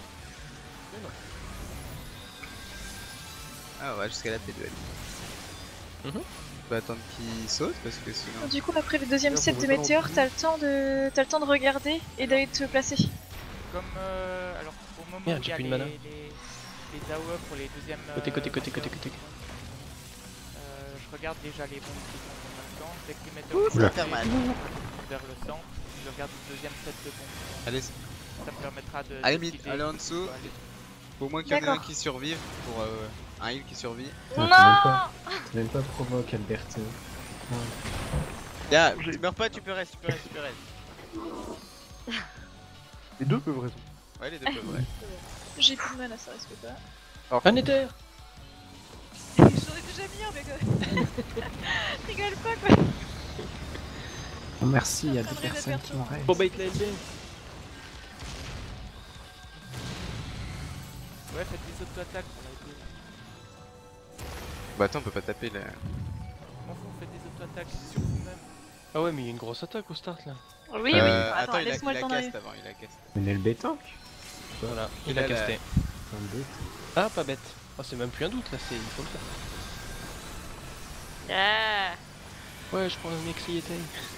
Speaker 3: Ah ouais, jusqu'à la P deux.
Speaker 2: Mhm.
Speaker 3: On peut attendre qu'il saute parce que sinon.
Speaker 1: Du coup, après le deuxième
Speaker 8: D'ailleurs,
Speaker 1: set
Speaker 8: on
Speaker 1: de
Speaker 8: va pas
Speaker 1: météores,
Speaker 8: l'entendre.
Speaker 1: t'as le temps de, t'as le temps de regarder et d'aller te placer.
Speaker 6: Comme euh, alors au moment
Speaker 2: Merde,
Speaker 6: où il
Speaker 2: j'ai
Speaker 6: y a
Speaker 2: plus
Speaker 6: les,
Speaker 2: de mana.
Speaker 6: les, les A O E pour les deuxièmes
Speaker 2: Côté, côté,
Speaker 6: euh,
Speaker 2: côté, côté,
Speaker 6: météores
Speaker 2: côté.
Speaker 6: qui tombent, euh, je regarde déjà les bombes qui tombent en même temps. Dès que les
Speaker 3: Ouh,
Speaker 6: météores
Speaker 3: ça va
Speaker 6: sont
Speaker 3: faire
Speaker 6: tombés,
Speaker 3: mal.
Speaker 6: je me vers le centre, je regarde le deuxième set de bombes.
Speaker 3: Allez,
Speaker 6: Ça me permettra de.
Speaker 3: allez,
Speaker 6: décider
Speaker 3: mid, allez en
Speaker 6: si
Speaker 3: dessous.
Speaker 6: je dois aller.
Speaker 3: Faut au moins qu'il y en ait un
Speaker 1: D'accord.
Speaker 3: qui survive pour euh, un heal qui survit.
Speaker 4: Non,
Speaker 1: Non
Speaker 4: t'as même pas, t'as même pas provoque Alberto.
Speaker 3: Là, tu meurs pas, tu peux rester, tu peux rester, tu peux rester.
Speaker 8: Les deux peuvent raison.
Speaker 3: Ouais, les deux peuvent, ouais.
Speaker 1: J'ai plus de mana, ça risque pas.
Speaker 2: Un éther.
Speaker 1: J'en ai déjà mis un, mais quoi. Rigole pas, quoi.
Speaker 4: Oh, merci, il y a
Speaker 1: Ça
Speaker 4: deux
Speaker 1: devrait
Speaker 4: personnes
Speaker 1: être
Speaker 4: qui m'ont raid.
Speaker 2: Pour bait la L B.
Speaker 6: Ouais, faites des auto-attaques pour la gueule.
Speaker 3: Bah attends, on peut pas taper là.
Speaker 6: M'en fous, faites des auto-attaques sur vous-même.
Speaker 2: Ah ouais, mais il y a une grosse attaque au start là.
Speaker 1: Oui, oui.
Speaker 3: Euh,
Speaker 1: Attends,
Speaker 3: attends, il a,
Speaker 1: laisse-moi
Speaker 3: il
Speaker 1: le
Speaker 3: a
Speaker 1: temps
Speaker 3: cast
Speaker 1: d'arriver.
Speaker 3: avant, il a cast.
Speaker 4: Menez le B-Tank.
Speaker 2: Voilà, il
Speaker 3: Il
Speaker 2: a
Speaker 3: a la-
Speaker 2: casté.
Speaker 4: Un but.
Speaker 2: Ah, pas bête. Oh, c'est même plus un doute là, c'est il faut le faire.
Speaker 5: Ah.
Speaker 2: Ouais, je prends un Exriété.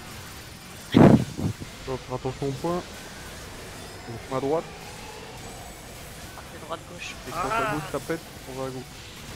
Speaker 8: On va faire attention au point. On va à droite.
Speaker 5: C'est droite-gauche.
Speaker 8: Et quand à gauche ça pète, on va à gauche.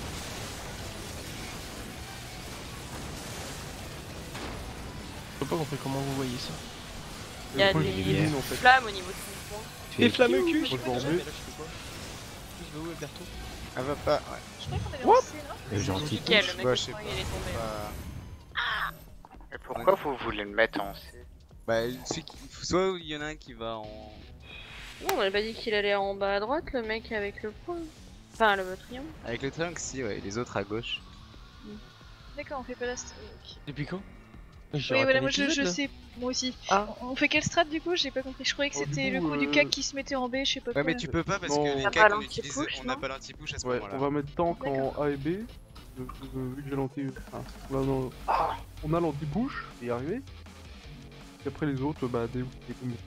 Speaker 2: J'ai pas compris comment vous voyez ça.
Speaker 5: Il y a
Speaker 8: Moi,
Speaker 5: des
Speaker 8: j'ai mine, en fait.
Speaker 5: flammes au niveau de son point.
Speaker 2: Des flammes au cul,
Speaker 8: Moi, je vais en
Speaker 2: jamais,
Speaker 8: B.
Speaker 2: là, je fais quoi Je vais où, Alberto?
Speaker 3: Elle va pas, ouais.
Speaker 1: Je croyais qu'on avait lancé là.
Speaker 4: Le gentil
Speaker 5: Nickel,
Speaker 4: touche.
Speaker 5: le mec
Speaker 3: Bah,
Speaker 5: au
Speaker 3: je sais
Speaker 5: point,
Speaker 3: pas.
Speaker 5: il est tombé.
Speaker 3: Pas-
Speaker 7: Mais pourquoi vous voulez le mettre en C?
Speaker 3: Bah, celui qui... soit il y en a un qui va en.
Speaker 5: Non, on avait pas dit qu'il allait en bas à droite, le mec avec le point. Enfin, le triangle.
Speaker 3: Avec le triangle, si, ouais, les autres à gauche.
Speaker 1: D'accord, on fait pas la strat.
Speaker 2: Depuis quand? J'ai
Speaker 1: Oui,
Speaker 2: raté
Speaker 1: voilà, moi je,
Speaker 2: l'épisode,
Speaker 1: je
Speaker 2: là.
Speaker 1: sais, moi aussi.
Speaker 5: Ah.
Speaker 1: On fait quelle strat du coup? J'ai pas compris. Je croyais que
Speaker 8: Oh, du
Speaker 1: c'était le
Speaker 8: coup,
Speaker 1: coup du
Speaker 8: euh,
Speaker 1: cac qui se mettait en B, je sais pas
Speaker 3: Ouais,
Speaker 1: quoi.
Speaker 3: mais tu peux pas parce
Speaker 8: Non.
Speaker 3: que
Speaker 8: On
Speaker 3: les
Speaker 5: a
Speaker 3: cacs
Speaker 5: pas
Speaker 3: on utilise,
Speaker 5: l'anti-push,
Speaker 3: on n'a
Speaker 5: non
Speaker 3: pas l'anti-push à ce
Speaker 8: Ouais,
Speaker 3: moment-là.
Speaker 8: on va mettre tank en A et B. euh, euh, vu que j'ai l'anti. Enfin, on a- non. Ah, on a l'anti-push, c'est arrivé. Et après les autres, bah des des combos.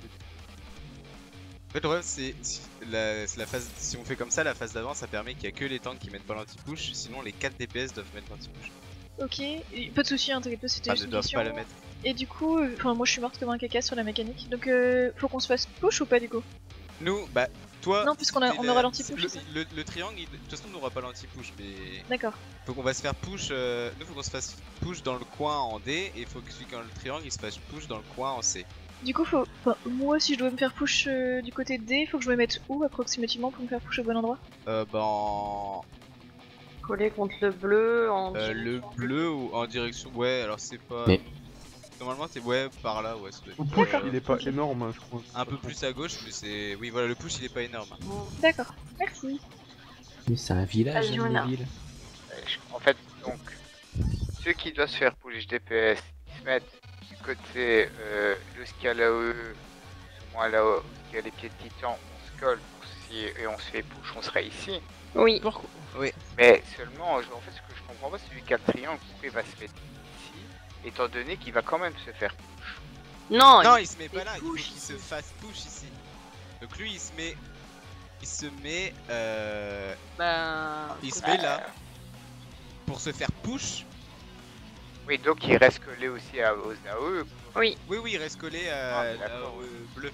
Speaker 3: En fait, le problème, c'est si, la, c'est la phase, si on fait comme ça, la phase d'avant, ça permet qu'il y a que les tanks qui mettent pas l'anti-push, sinon les quatre D P S doivent mettre l'anti-push.
Speaker 1: Ok, et pas de soucis, hein, t'inquiète pas, c'était
Speaker 3: Enfin,
Speaker 1: juste
Speaker 3: ne
Speaker 1: une
Speaker 3: doivent
Speaker 1: question.
Speaker 3: pas le mettre.
Speaker 1: Et du coup, euh, enfin moi je suis morte comme un caca sur la mécanique. Donc euh, faut qu'on se fasse push ou pas du coup?
Speaker 3: Nous, bah, toi.
Speaker 1: Non, puisqu'on a-
Speaker 3: c'est
Speaker 1: on
Speaker 3: la-
Speaker 1: aura l'anti-push,
Speaker 3: Le,
Speaker 1: c'est ça
Speaker 3: le, le triangle, il- de toute façon, on n'aura pas l'anti-push, mais.
Speaker 1: D'accord.
Speaker 3: Faut qu'on va se faire push. Euh... Nous, faut qu'on se fasse push dans le coin en D, et il faut que celui qui a le triangle, il se fasse push dans le coin en C.
Speaker 1: Du coup, faut. Enfin, moi si je dois me faire push euh, du côté de D, faut que je me mette où approximativement pour me faire push au bon endroit?
Speaker 3: Euh, bah, en.
Speaker 5: Collé contre le bleu en.
Speaker 3: Euh, le bleu ou en direction. Ouais, alors c'est pas.
Speaker 4: Mais-
Speaker 3: Normalement, t'es ouais par là, ouais. Ça doit être,
Speaker 8: Le push,
Speaker 3: euh,
Speaker 8: il est pas énorme, hein, je crois.
Speaker 3: un peu plus à gauche, mais c'est. Oui, voilà, le push il est pas énorme.
Speaker 1: D'accord, merci.
Speaker 4: Mais c'est un village,
Speaker 5: Ah,
Speaker 4: hein,
Speaker 5: Joanna.
Speaker 4: les villes.
Speaker 7: Euh, je- En fait, donc, ceux qui doivent se faire push D P S, ils se mettent du côté euh, de ce qu'il y a là-haut, moi là-haut, où il y a les pieds de titan, on se colle on s'y- et on se fait push, on serait ici.
Speaker 5: Oui.
Speaker 2: Pourquoi?
Speaker 7: Mais seulement, je- en fait, ce que je comprends pas, c'est celui qui a le triangle, pourquoi il va se mettre ici, étant donné qu'il va quand même se faire push.
Speaker 5: Non,
Speaker 3: Non,
Speaker 5: il-
Speaker 3: il se met pas
Speaker 5: fait
Speaker 3: là, il faut
Speaker 5: push
Speaker 3: qu'il se
Speaker 5: ici.
Speaker 3: fasse push ici. Donc lui, il se met. Il se met. Euh...
Speaker 5: Ben.
Speaker 3: Il se
Speaker 5: bah,
Speaker 3: met là. Pour se faire push.
Speaker 7: Oui, donc il reste collé aussi à, aux A O E.
Speaker 5: Oui.
Speaker 3: Oui, oui, il reste collé
Speaker 7: Ah,
Speaker 3: à
Speaker 7: mais
Speaker 3: la
Speaker 7: d'accord.
Speaker 3: euh, bleu.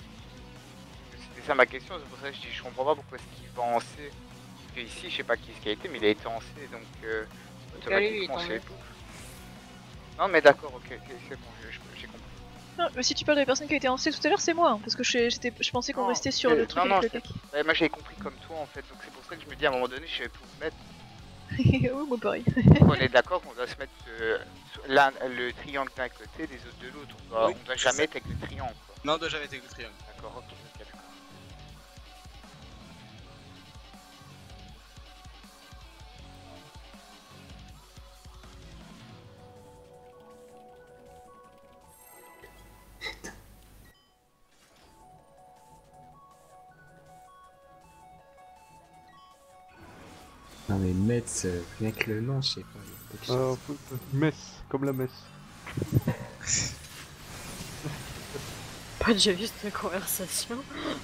Speaker 7: C'était ça ma question, c'est pour ça que je dis je comprends pas pourquoi est-ce qu'il va en C. Parce que ici, je sais pas qui ce qui a été, mais il a été en C, donc euh,
Speaker 5: Donc, allez, il est
Speaker 7: automatiquement
Speaker 5: tombé.
Speaker 7: c'est push. Non mais d'accord, ok, ok, c'est bon, je- je- j'ai compris.
Speaker 1: Non, mais si tu parles de la personne qui a été en C tout à l'heure, c'est moi, hein, parce que je, j'étais- je pensais qu'on
Speaker 7: Non,
Speaker 1: restait sur
Speaker 7: euh,
Speaker 1: le truc
Speaker 7: non,
Speaker 1: avec
Speaker 7: non,
Speaker 1: le cac.
Speaker 7: Ouais, moi j'avais compris comme toi en fait, donc c'est pour ça que je me dis à un moment donné, je savais plus où me mettre.
Speaker 1: Oui, moi pareil.
Speaker 7: Donc on est d'accord qu'on doit se mettre euh, sur- l'un- le triangle d'un côté, les autres de l'autre. On doit,
Speaker 3: Oui,
Speaker 7: on doit
Speaker 3: c'est
Speaker 7: jamais
Speaker 3: ça.
Speaker 7: être avec le triangle. Quoi.
Speaker 3: Non, on doit jamais être avec le triangle.
Speaker 7: D'accord, ok, ok, d'accord.
Speaker 4: Non mais Metz, euh, rien que le nom, je sais pas. il y a quelque chose.
Speaker 8: Euh, faut- messe, comme la messe.
Speaker 5: Pas déjà vu cette conversation.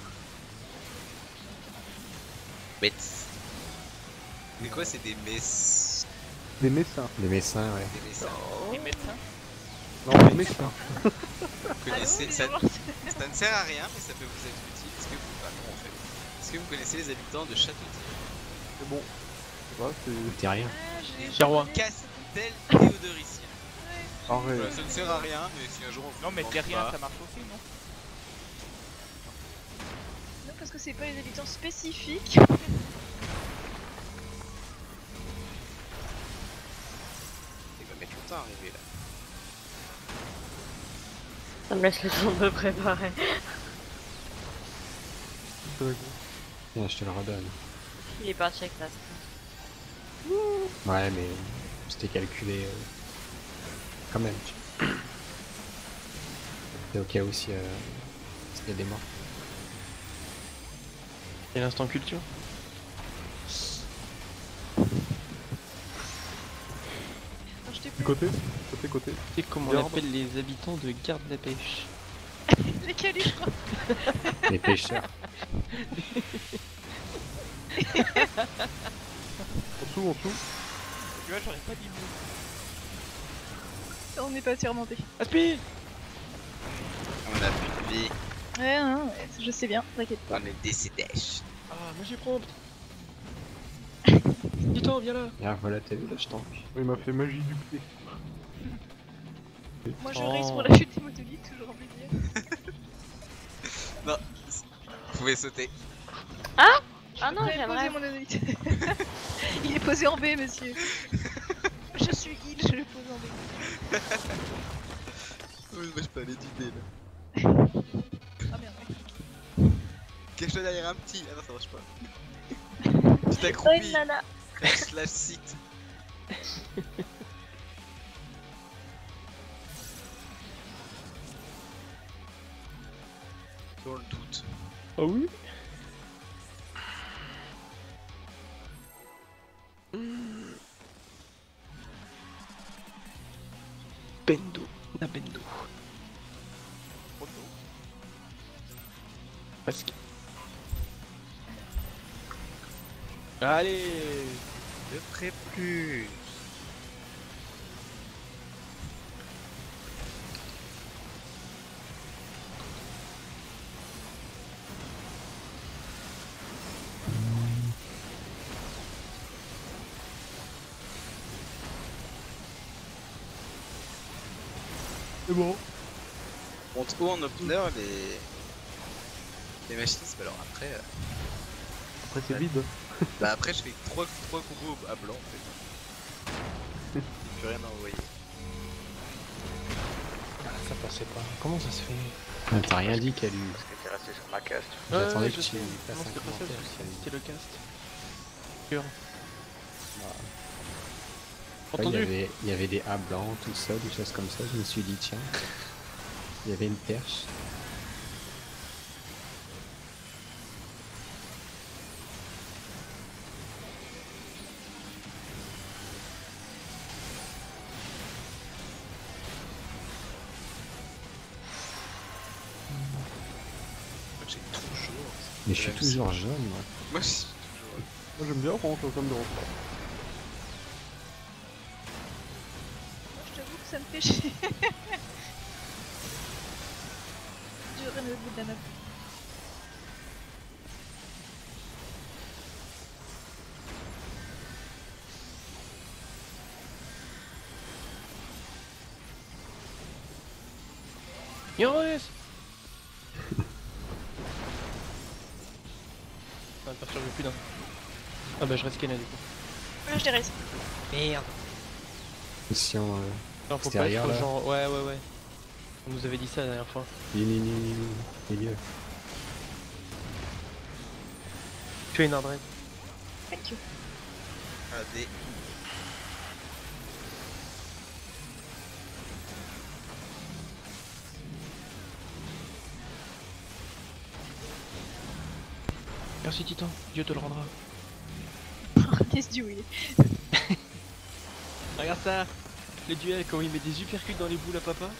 Speaker 3: Metz. C'est quoi? C'est des messes.
Speaker 8: Des messins.
Speaker 4: Les Messins, ouais.
Speaker 3: Des messins.
Speaker 6: Les médecins.
Speaker 8: Non, des messins.
Speaker 3: Vous connaissez, ça, ça ne sert à rien, mais ça peut vous être utile. Est-ce que vous, ah, non, en fait. Est-ce que vous connaissez les habitants de Château-Thierry?
Speaker 8: C'est bon. Ça va, c'est.
Speaker 4: T'es rien.
Speaker 3: Les
Speaker 2: Tiroir.
Speaker 3: Castel Théodoricien.
Speaker 8: Arrête.
Speaker 3: Voilà, ça ne sert à rien, mais si un jour on vous
Speaker 6: Non, mais
Speaker 3: demande
Speaker 6: derrière,
Speaker 3: pas-
Speaker 6: ça marche aussi, non?
Speaker 1: Non, parce que c'est pas les habitants spécifiques.
Speaker 3: Il va mettre longtemps à arriver là.
Speaker 5: Ça me laisse le temps de me préparer.
Speaker 8: C'est la go.
Speaker 4: Tiens, je te le redonne.
Speaker 5: Il est parti avec la strat.
Speaker 4: Ouais, mais c'était calculé euh, quand même. tu- C'est au cas où si euh, s'il y a des morts.
Speaker 2: Et l'instant culture?
Speaker 8: Du côté Côté, côté.
Speaker 2: C'est comme on
Speaker 8: Garde.
Speaker 2: appelle les habitants de Garde la Pêche.
Speaker 1: Les califres.
Speaker 4: Les pêcheurs.
Speaker 8: En dessous, en dessous.
Speaker 6: Tu vois, j'aurais pas dit mieux.
Speaker 1: On n'est pas surmonté.
Speaker 2: Aspi.
Speaker 3: On a plus de vie.
Speaker 1: Ouais, non, ouais, je sais bien, t'inquiète pas.
Speaker 3: On est décédé.
Speaker 2: Ah, moi j'ai prompt. Titan, viens là.
Speaker 4: Ah voilà, t'as vu, là je tank.
Speaker 8: Il m'a fait magie du pied.
Speaker 1: Moi je
Speaker 2: Oh.
Speaker 1: race pour la chute des motolites, toujours envie de dire.
Speaker 3: Vous pouvez sauter.
Speaker 5: Ah non,
Speaker 1: J'avais posé
Speaker 5: j'aimerais.
Speaker 1: mon monolithe. Il est posé en B, monsieur. Je suis heal, je le pose en B.
Speaker 3: Oui, moi je peux aller du dé là.
Speaker 1: Ah merde, ouais.
Speaker 3: Cache-toi derrière un petit. Ah non, ça marche pas. Tu
Speaker 5: Oh, une
Speaker 3: t'accroupis.
Speaker 5: nana.
Speaker 3: Slash site. Dans le doute.
Speaker 8: Ah oui?
Speaker 2: Bendo, na Bendo. Presque. Allez.
Speaker 3: Ne ferai plus.
Speaker 8: C'est bon.
Speaker 3: Monte haut en opener les. Les machines, mais alors après. euh,
Speaker 8: Après c'est vide.
Speaker 3: Bah après je fais trois combos à blanc en fait. J'ai plus rien à envoyer.
Speaker 2: Ah, ça passait pas. Comment ça se fait?
Speaker 4: Ah, t'as rien dit, Calu.
Speaker 7: Parce que t'es resté sur ma cast.
Speaker 4: J'attendais
Speaker 2: Ouais,
Speaker 4: que
Speaker 2: je
Speaker 4: tu
Speaker 2: sais.
Speaker 4: fasses
Speaker 2: Non,
Speaker 4: un
Speaker 2: c'était pas ça,
Speaker 4: commentaire,
Speaker 2: c'était-
Speaker 4: Calu.
Speaker 2: c'était le cast. Sûr.
Speaker 4: Ouais, il, y
Speaker 2: Entendu?
Speaker 4: avait, il y avait des A blancs, tout ça, des choses comme ça. Je me suis dit, tiens, il y avait une perche.
Speaker 3: J'ai toujours.
Speaker 4: Mais je suis
Speaker 3: Ouais,
Speaker 4: toujours jaune, moi.
Speaker 3: Moi je suis toujours.
Speaker 8: Moi j'aime bien Orange, ça me dérange pas.
Speaker 1: Moi je t'avoue que ça me fait chier. Je rêve le bout de la map.
Speaker 2: Yoris. Ça me perturbe plus d'un. Ah bah je reste Kena du coup.
Speaker 1: Ouais, je les race.
Speaker 2: Merde.
Speaker 4: Position euh,
Speaker 2: Non, faut pas
Speaker 4: extérieure,
Speaker 2: être
Speaker 4: là.
Speaker 2: genre. Ouais, ouais, ouais. On nous avait dit ça la dernière fois.
Speaker 4: Ni, ni, ni, ni, ni, milieu.
Speaker 2: Tu es une Ardred.
Speaker 1: Thank you.
Speaker 3: Ah, des.
Speaker 2: Merci Titan, Dieu te le rendra.
Speaker 1: Qu'est-ce du oui.
Speaker 2: Regarde ça. Les duels quand il met des uppercuts dans les boules à papa.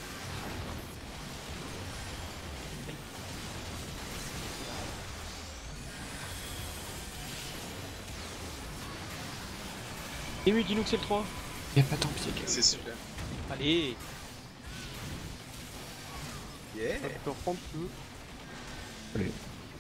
Speaker 2: Et oui, dis-nous que c'est le trois.
Speaker 4: Y'a pas tant pied,
Speaker 3: C'est super.
Speaker 2: Allez.
Speaker 3: Yeah.
Speaker 8: Ça peut reprendre si tu veux.
Speaker 4: Allez.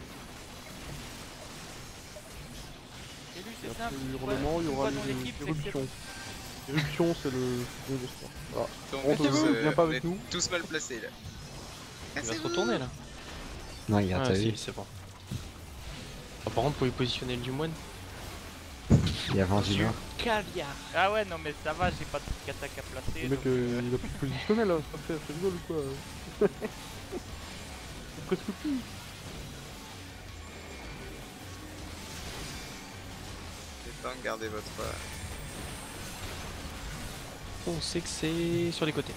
Speaker 6: Et lui,
Speaker 8: Et
Speaker 6: c'est
Speaker 8: après
Speaker 6: simple.
Speaker 8: le
Speaker 6: une fois-
Speaker 8: hurlement, il y
Speaker 6: une
Speaker 8: aura
Speaker 6: fois dans
Speaker 8: les
Speaker 6: l'équipe, c'est que
Speaker 8: éruptions. Éruption, c'est le le destin. Voilà.
Speaker 3: Donc,
Speaker 8: On
Speaker 3: tous,
Speaker 8: te viens pas
Speaker 3: on
Speaker 8: avec
Speaker 3: est
Speaker 8: nous.
Speaker 3: tous mal placés là.
Speaker 2: Il va se retourner là.
Speaker 4: Non, regarde,
Speaker 2: Ah
Speaker 4: t'as
Speaker 2: si,
Speaker 4: vu,
Speaker 2: c'est bon. Ah, par contre, pour lui positionner le du moine.
Speaker 4: il y a vent du nord.
Speaker 6: Caviar. Ah ouais, non, mais ça va, j'ai pas de truc attaque à placer.
Speaker 8: Le mec,
Speaker 6: donc,
Speaker 8: euh,
Speaker 6: euh,
Speaker 8: il a plus de positionnel là, ça fait, ça rigole ou quoi euh C'est presque plus.
Speaker 3: Les temps, gardez votre. euh,
Speaker 2: On sait que c'est sur les côtés.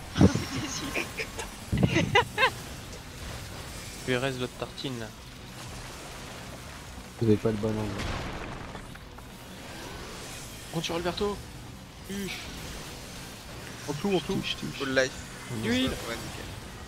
Speaker 2: U R S votre tartine là.
Speaker 4: Vous avez pas le bon angle.
Speaker 2: Compte sur Alberto. Huch.
Speaker 8: En dessous, en dessous.
Speaker 4: Touche, touche.
Speaker 3: Full life.
Speaker 2: D'huile.
Speaker 3: Ouais, nickel.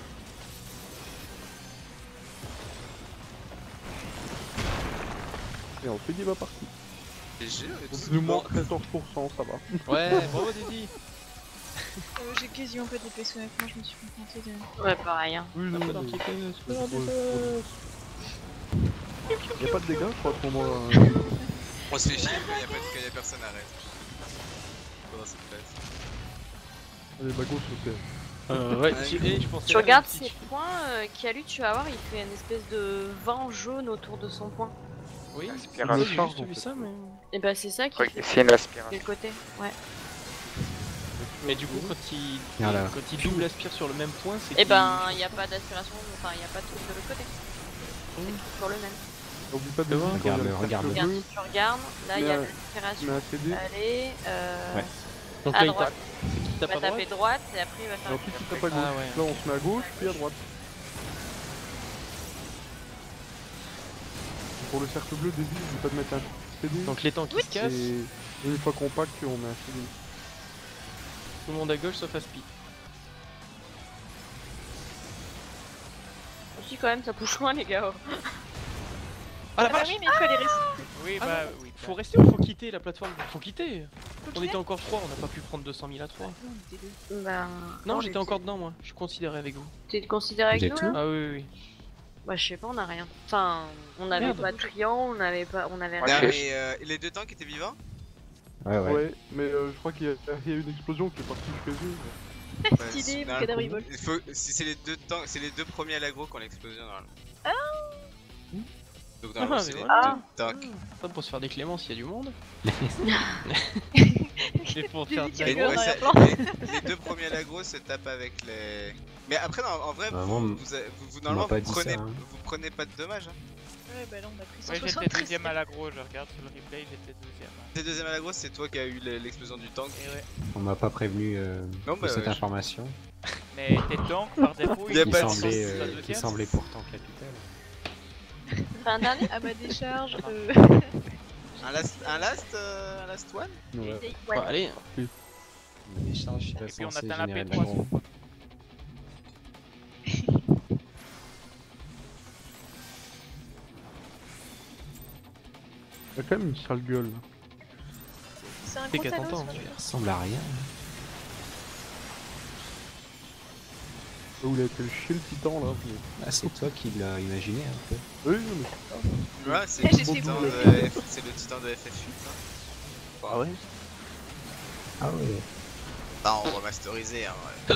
Speaker 8: Et on fait dit ma partie.
Speaker 3: G G, on est tous
Speaker 8: Il nous
Speaker 3: morts.
Speaker 8: manque quatorze pour cent, ça va.
Speaker 2: Ouais, bravo Didi.
Speaker 1: Euh, J'ai quasiment pas de D P S, honnêtement, je me suis contentée de.
Speaker 5: Ouais, pareil. Hein.
Speaker 8: Oui,
Speaker 2: Un
Speaker 8: non,
Speaker 2: peu
Speaker 8: mais-
Speaker 2: d'anti-P S, peu
Speaker 8: Ouais,
Speaker 2: d'anti-P S.
Speaker 8: Y'a pas de dégâts, je crois, à ce moment. euh,
Speaker 3: On se fait chier quand y'a pas de- quand y'a personne arrête. Pendant cette phase.
Speaker 8: Les bagos, ok.
Speaker 2: Euh, ouais,
Speaker 3: Ouais,
Speaker 2: tu-
Speaker 3: cool.
Speaker 2: eh, je pensais
Speaker 5: Tu
Speaker 2: à
Speaker 5: regardes
Speaker 2: une
Speaker 5: ses
Speaker 2: petite-
Speaker 5: points, euh, Kialu, tu vas voir, il fait une espèce de vent jaune autour de son point.
Speaker 2: Oui,
Speaker 7: La
Speaker 2: c'est
Speaker 7: spirale.
Speaker 2: ça, j'ai
Speaker 8: charge,
Speaker 2: juste
Speaker 8: en
Speaker 2: vu
Speaker 8: fait.
Speaker 2: ça, mais.
Speaker 5: Et bah, c'est ça qui
Speaker 7: Ouais,
Speaker 5: fait
Speaker 7: c'est une aspiration.
Speaker 5: le côté. Ouais.
Speaker 2: Mais du coup, quand il,
Speaker 4: Voilà.
Speaker 2: quand il double aspire sur le même point, c'est
Speaker 5: Et
Speaker 2: qu'il-
Speaker 5: ben, il n'y a pas d'aspiration, enfin, il n'y a pas de truc de l'autre côté.
Speaker 2: Mmh.
Speaker 5: C'est toujours le même.
Speaker 8: Oublie pas de
Speaker 2: Fais voir,
Speaker 8: voir, quand il y a le
Speaker 4: regarde-le,
Speaker 8: cercle
Speaker 5: Regarde,
Speaker 8: bleu,
Speaker 5: tu regardes, là, il y a
Speaker 8: Mais, euh,
Speaker 5: l'aspiration.
Speaker 8: mais un C D,
Speaker 5: Allez, euh,
Speaker 4: Ouais.
Speaker 2: Donc
Speaker 5: à
Speaker 2: là, il
Speaker 5: droite.
Speaker 2: tape. C'est qui
Speaker 5: Il
Speaker 2: tape
Speaker 5: va
Speaker 2: à droite
Speaker 5: taper droite et après il va
Speaker 8: et
Speaker 5: faire.
Speaker 8: ensuite il tape à gauche.
Speaker 2: Ah ouais.
Speaker 8: Là on se met à gauche, puis à droite. Pour le cercle bleu, début, n'oublie pas de mettre un C D.
Speaker 2: Donc les temps qui se cassent,
Speaker 8: Et une fois qu'on pack, on met un C D.
Speaker 2: tout le monde à gauche sauf Aspi.
Speaker 5: Aussi, quand même, ça pousse loin, les gars.
Speaker 2: Ah la
Speaker 1: Ah bah
Speaker 2: vache
Speaker 1: oui, mais il fallait rester.
Speaker 6: Oui,
Speaker 2: Ah
Speaker 6: bah
Speaker 2: non,
Speaker 6: oui.
Speaker 2: Faut rester ou faut quitter la plateforme? Faut quitter.
Speaker 1: Faut
Speaker 2: On
Speaker 1: quitter.
Speaker 2: était encore trois, on n'a pas pu prendre deux cent mille à trois.
Speaker 5: Ben.
Speaker 2: Non,
Speaker 5: on
Speaker 2: j'étais
Speaker 5: était-
Speaker 2: encore dedans moi, je suis considéré avec vous.
Speaker 5: T'es considéré avec
Speaker 4: Vous
Speaker 5: nous
Speaker 4: êtes
Speaker 5: là
Speaker 4: où
Speaker 2: Ah oui, oui, oui.
Speaker 5: Bah, je sais pas, on a rien. Enfin, on avait
Speaker 2: Merde.
Speaker 5: pas de triangle, on avait pas. On avait
Speaker 7: Ok.
Speaker 3: Non,
Speaker 5: rien.
Speaker 3: mais euh, les deux tanks étaient vivants?
Speaker 4: Ouais, ouais.
Speaker 8: Ouais, mais euh, je crois qu'il y, a il y a eu une explosion qui est partie jusqu'à eux.
Speaker 3: Bah,
Speaker 1: Stylé,
Speaker 3: c'est-
Speaker 1: mon
Speaker 3: non,
Speaker 1: cadavre il vole.
Speaker 3: il faut, si c'est les deux tanks, c'est les deux premiers à l'aggro qui ont l'explosion normalement.
Speaker 1: Ah.
Speaker 3: Donc normalement
Speaker 2: Ah,
Speaker 3: c'est
Speaker 2: mais
Speaker 3: les
Speaker 2: voilà.
Speaker 3: deux tanks.
Speaker 2: Pas pour se faire des cléments s'il y a du monde. Mais pour
Speaker 1: J'ai
Speaker 2: faire
Speaker 1: dit
Speaker 2: de
Speaker 1: qu'il
Speaker 2: la
Speaker 1: rigole
Speaker 3: Ouais,
Speaker 1: en
Speaker 2: grosse-
Speaker 3: ça-
Speaker 1: arrière-plan.
Speaker 3: les, les deux premiers à l'aggro se tapent avec les. Mais après, non, en vrai,
Speaker 4: Bah,
Speaker 3: vous,
Speaker 4: moi,
Speaker 3: vous, avez- vous- vous-
Speaker 4: on
Speaker 3: normalement,
Speaker 4: m'a pas
Speaker 3: vous
Speaker 4: dit
Speaker 3: prenez,
Speaker 4: ça, hein.
Speaker 3: vous prenez pas de dommages. Hein.
Speaker 1: Ouais, bah là on a pris
Speaker 6: Ouais, j'étais
Speaker 1: cent soixante-treize.
Speaker 6: deuxième à l'agro, je regarde sur le replay, j'étais deuxième.
Speaker 3: T'es deuxième à l'aggro, c'est toi qui as eu le- l'explosion du tank.
Speaker 6: Et ouais.
Speaker 4: On m'a pas prévenu euh,
Speaker 3: Non,
Speaker 4: de
Speaker 3: bah,
Speaker 4: cette
Speaker 3: je-
Speaker 4: information.
Speaker 6: Mais tes tanks, par défaut,
Speaker 3: Y a
Speaker 6: ils
Speaker 3: pas
Speaker 6: sont
Speaker 3: de
Speaker 6: en
Speaker 3: sens.
Speaker 4: semblait,
Speaker 6: dessous de
Speaker 4: euh,
Speaker 6: la
Speaker 4: qui
Speaker 6: deuxième.
Speaker 4: semblait pourtant capital.
Speaker 5: T'as un dernier
Speaker 1: À ma décharge. euh,
Speaker 3: Un last, un last, euh, un last one.
Speaker 4: Ouais.
Speaker 2: Bon, allez,
Speaker 4: Les charges, je suis pas
Speaker 6: Et puis on
Speaker 4: censé
Speaker 6: atteint la
Speaker 4: générer de
Speaker 6: P trois.
Speaker 4: l'aggro.
Speaker 8: Il y a quand même une sale gueule. là.
Speaker 1: C'est un
Speaker 2: t'es
Speaker 1: gros
Speaker 2: qu'à
Speaker 1: Thanos,
Speaker 2: t'entendre.
Speaker 1: franchement.
Speaker 4: Ça ressemble à rien.
Speaker 8: Là où il a été le chier le titan là. mais-
Speaker 4: Ah, c'est toi qui l'as imaginé un peu.
Speaker 8: Oui, non, mais c'est ça.
Speaker 3: Ouais, c'est
Speaker 1: Eh,
Speaker 3: le,
Speaker 1: j'ai fait
Speaker 3: titan
Speaker 1: bon.
Speaker 3: de F- c'est le titan de F F huit. Hein.
Speaker 8: Ah ouais.
Speaker 4: Ah ouais.
Speaker 3: Bah, on remasterisé. Hein, ouais.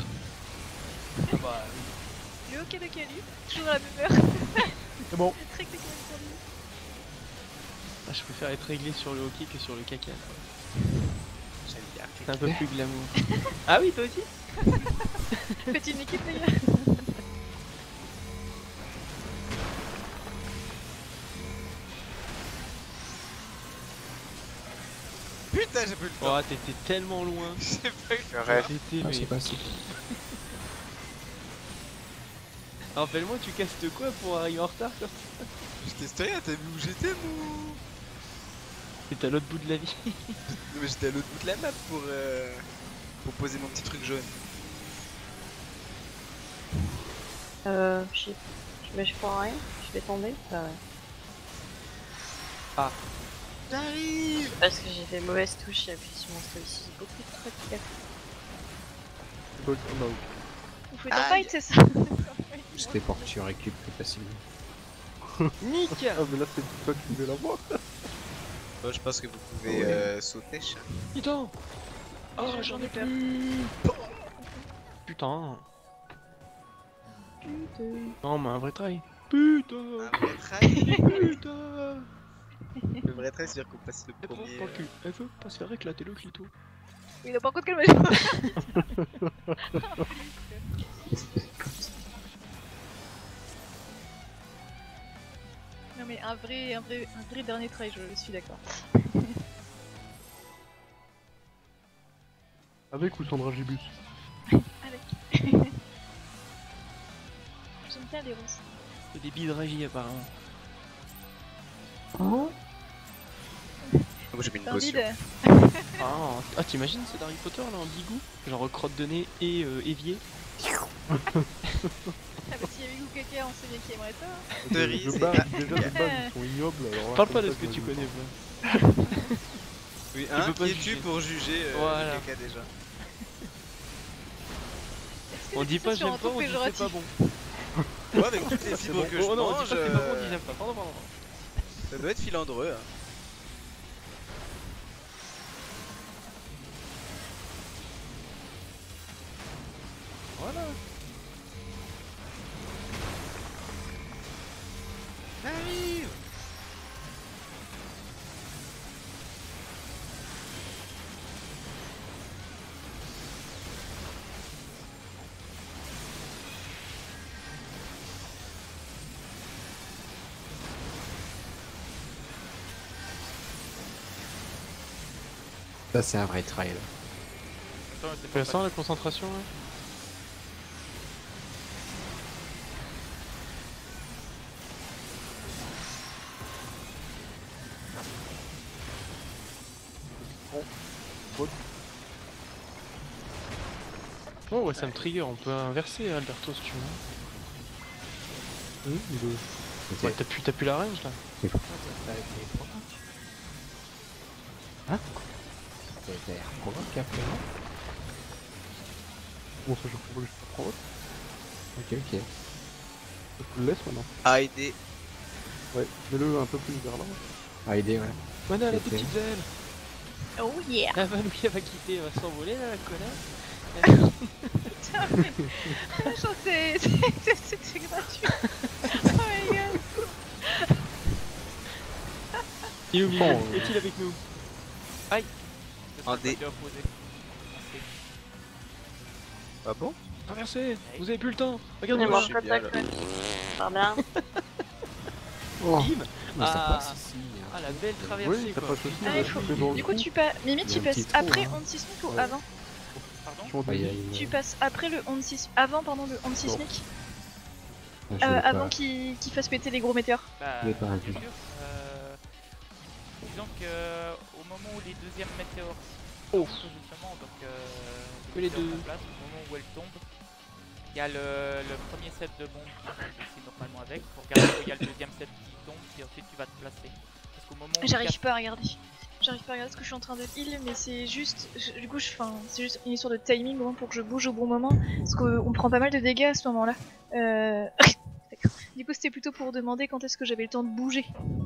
Speaker 1: Le hockey de Calu, toujours dans la même heure.
Speaker 8: C'est bon.
Speaker 1: Très technique pour lui.
Speaker 2: Ah, je préfère être réglé sur le hockey que sur le caca.
Speaker 3: J'aime bien.
Speaker 2: C'est un peu plus glamour. Ah oui, toi aussi?
Speaker 1: Faites une équipe, les gars.
Speaker 3: Putain, j'ai plus le temps.
Speaker 2: Oh, t'étais tellement loin.
Speaker 3: J'ai pas eu
Speaker 7: Le reste.
Speaker 2: T'étais,
Speaker 4: Ah,
Speaker 2: mais...
Speaker 4: c'est pas si.
Speaker 2: Rappelle-moi, tu casses de quoi pour arriver en retard comme ça?
Speaker 3: Je testais rien, t'as vu où j'étais, moi?
Speaker 2: T'es à l'autre bout de la vie.
Speaker 3: Non, mais j'étais à l'autre bout de la map pour, euh, pour poser mon petit truc jaune.
Speaker 5: Euh, je sais. Mais je prends rien, je vais tomber. Bah ouais.
Speaker 3: J'arrive.
Speaker 5: Parce que j'ai fait mauvaise touche, j'ai appuyé sur mon stoïcisme. Beaucoup de trucs à faire.
Speaker 8: Donc, non.
Speaker 1: Vous faites
Speaker 3: Aïe.
Speaker 1: un fight, c'est ça?
Speaker 4: C'était pour que tu récupères plus facilement.
Speaker 2: Nick.
Speaker 8: Ah, mais là c'est toi qui devais l'avoir.
Speaker 3: Bon, je pense que vous pouvez
Speaker 4: Ouais.
Speaker 3: euh, sauter, chat.
Speaker 2: Putain. Oh,
Speaker 1: J'en
Speaker 2: j'en
Speaker 1: ai
Speaker 2: ai
Speaker 1: peur.
Speaker 2: plus. Putain. Non, mais un vrai try. Putain.
Speaker 3: Un vrai try.
Speaker 2: Putain.
Speaker 3: Le vrai try, c'est-à-dire qu'on passe le
Speaker 2: Elle prend
Speaker 3: premier.
Speaker 2: pas le cul. Elle veut pas se faire éclater le clito.
Speaker 1: Oui, non, par contre, calme-toi. Non, mais un vrai, un vrai, un vrai dernier try, je suis d'accord.
Speaker 8: Avec ou sans dragibus?
Speaker 1: Avec. J'aime bien les roses.
Speaker 2: C'est des bidragis apparemment.
Speaker 3: Donc Oh, j'ai mis une
Speaker 1: C'est un
Speaker 3: potion.
Speaker 1: vide.
Speaker 2: Ah, ah t'imagines c'est d'Harry Potter là en bigou? Genre crotte de nez et euh, évier.
Speaker 1: Ah bah s'il y avait Gou Caca, on sait bien qui aimerait ça. hein.
Speaker 3: Cerise,
Speaker 8: De
Speaker 3: c'est-
Speaker 8: base, déjà de base ils sont ignobles alors là,
Speaker 2: Parle
Speaker 8: comme
Speaker 2: pas de
Speaker 8: ça,
Speaker 2: ce que
Speaker 8: je
Speaker 2: tu
Speaker 8: me
Speaker 2: connais,
Speaker 8: dis
Speaker 2: Vlad.
Speaker 3: Oui,
Speaker 2: Tu
Speaker 3: hein,
Speaker 2: peux pas
Speaker 3: qui es-tu
Speaker 2: juger.
Speaker 3: pour juger euh,
Speaker 2: Voilà.
Speaker 3: le caca déjà?
Speaker 1: Est-ce que
Speaker 2: On
Speaker 1: t'as
Speaker 2: dit
Speaker 1: ça
Speaker 2: pas
Speaker 1: sur un
Speaker 2: j'aime pas,
Speaker 1: ton
Speaker 2: on dit c'est
Speaker 1: péjoratif
Speaker 2: pas bon.
Speaker 3: Moi, avec toutes les fibres
Speaker 2: bon.
Speaker 3: que je
Speaker 2: Oh non, on dit
Speaker 3: mange,
Speaker 2: pas c'est pas bon, on
Speaker 3: euh,
Speaker 2: dit j'aime pas. Pardon, pardon. pardon.
Speaker 3: ça doit être filandreux. Hein. Voilà. Arrive.
Speaker 4: Ça, c'est un vrai trail.
Speaker 6: Attends, c'est
Speaker 2: Tu
Speaker 6: pas
Speaker 2: la sens la concentration là? Oh ouais, ça me trigger, on peut inverser Alberto si tu veux.
Speaker 8: Hum, de-
Speaker 4: Ok.
Speaker 2: Ouais, t'as plus, t'as plus la range là?
Speaker 4: C'est quoi ça avec les provoques? Hein? T'as t'as l'air provoque après, non?
Speaker 8: Bon, ça, je faut que je te prends.
Speaker 4: Ok, ok.
Speaker 8: Je le laisse maintenant.
Speaker 3: Ah, aider.
Speaker 8: Ouais, mets-le un peu plus vers là.
Speaker 4: Ah, aider, ouais.
Speaker 2: Mana, la
Speaker 4: Ok.
Speaker 2: petite ailes!
Speaker 1: Oh yeah.
Speaker 2: La vanouille elle va quitter, elle va s'envoler là, la connasse!
Speaker 1: Putain, mais... Genre, c'est... c'est- c'est- c'est gratuit. Oh my god.
Speaker 2: Il est où,
Speaker 8: Oh,
Speaker 2: Mimi?
Speaker 8: euh.
Speaker 2: Est-il avec nous?
Speaker 6: Ce sera
Speaker 3: Un
Speaker 6: le
Speaker 3: dé.
Speaker 6: côté opposé.
Speaker 3: Ah bon?
Speaker 2: Traversez! Vous avez plus le temps!
Speaker 5: Il
Speaker 2: Regardez-moi!
Speaker 3: moi,
Speaker 5: mange
Speaker 3: je
Speaker 5: pas
Speaker 3: suis
Speaker 5: de ta
Speaker 3: bien, là.
Speaker 5: queue. Pas bien.
Speaker 4: Oh,
Speaker 2: Bim!
Speaker 4: mais ça
Speaker 2: Ah.
Speaker 4: passe ici. hein.
Speaker 2: Ah la belle traversée
Speaker 8: Oui, ça
Speaker 2: quoi!
Speaker 8: passe aussi.
Speaker 1: Ah,
Speaker 8: ouais,
Speaker 1: il faut-
Speaker 8: tu fais dans le
Speaker 1: Du coup,
Speaker 8: trou.
Speaker 1: tu passes... Mimi,
Speaker 4: Il y a
Speaker 1: tu
Speaker 4: un
Speaker 1: passes
Speaker 4: petit trou,
Speaker 1: après
Speaker 4: hein.
Speaker 1: onde sismique ou
Speaker 4: Ouais.
Speaker 1: avant?
Speaker 6: Pardon?
Speaker 8: Sur
Speaker 4: Ouais, il y a
Speaker 8: des-
Speaker 4: une-
Speaker 1: Tu passes après le onde sismique... Avant, pardon, le onde sismique?
Speaker 4: Je
Speaker 1: Euh,
Speaker 4: l'ai pas.
Speaker 1: avant qu'il qu'il fasse péter les gros météores.
Speaker 6: Bah,
Speaker 4: Je l'ai pas
Speaker 6: bien
Speaker 4: vu.
Speaker 6: sûr. Euh, disons que euh, au moment où les deuxièmes météores
Speaker 2: Oh.
Speaker 6: tombent, justement, donc euh,
Speaker 2: Que les
Speaker 6: météores
Speaker 2: deux.
Speaker 6: en place, au moment où elles tombent, il y a le, le premier set de bombes qui tombe aussi normalement avec. Faut regarder où il y a le deuxième set qui tombe, puis ensuite tu vas te placer. Parce qu'au moment où il
Speaker 1: J'arrive
Speaker 6: casse-
Speaker 1: pas à regarder. J'arrive pas à regarder parce que je suis en train de heal, mais c'est juste, je- du coup, je, enfin, c'est juste une histoire de timing vraiment pour que je bouge au bon moment, parce qu'on prend pas mal de dégâts à ce moment-là. Euh... D'accord. Du coup, c'était plutôt pour demander quand est-ce que j'avais le temps de bouger.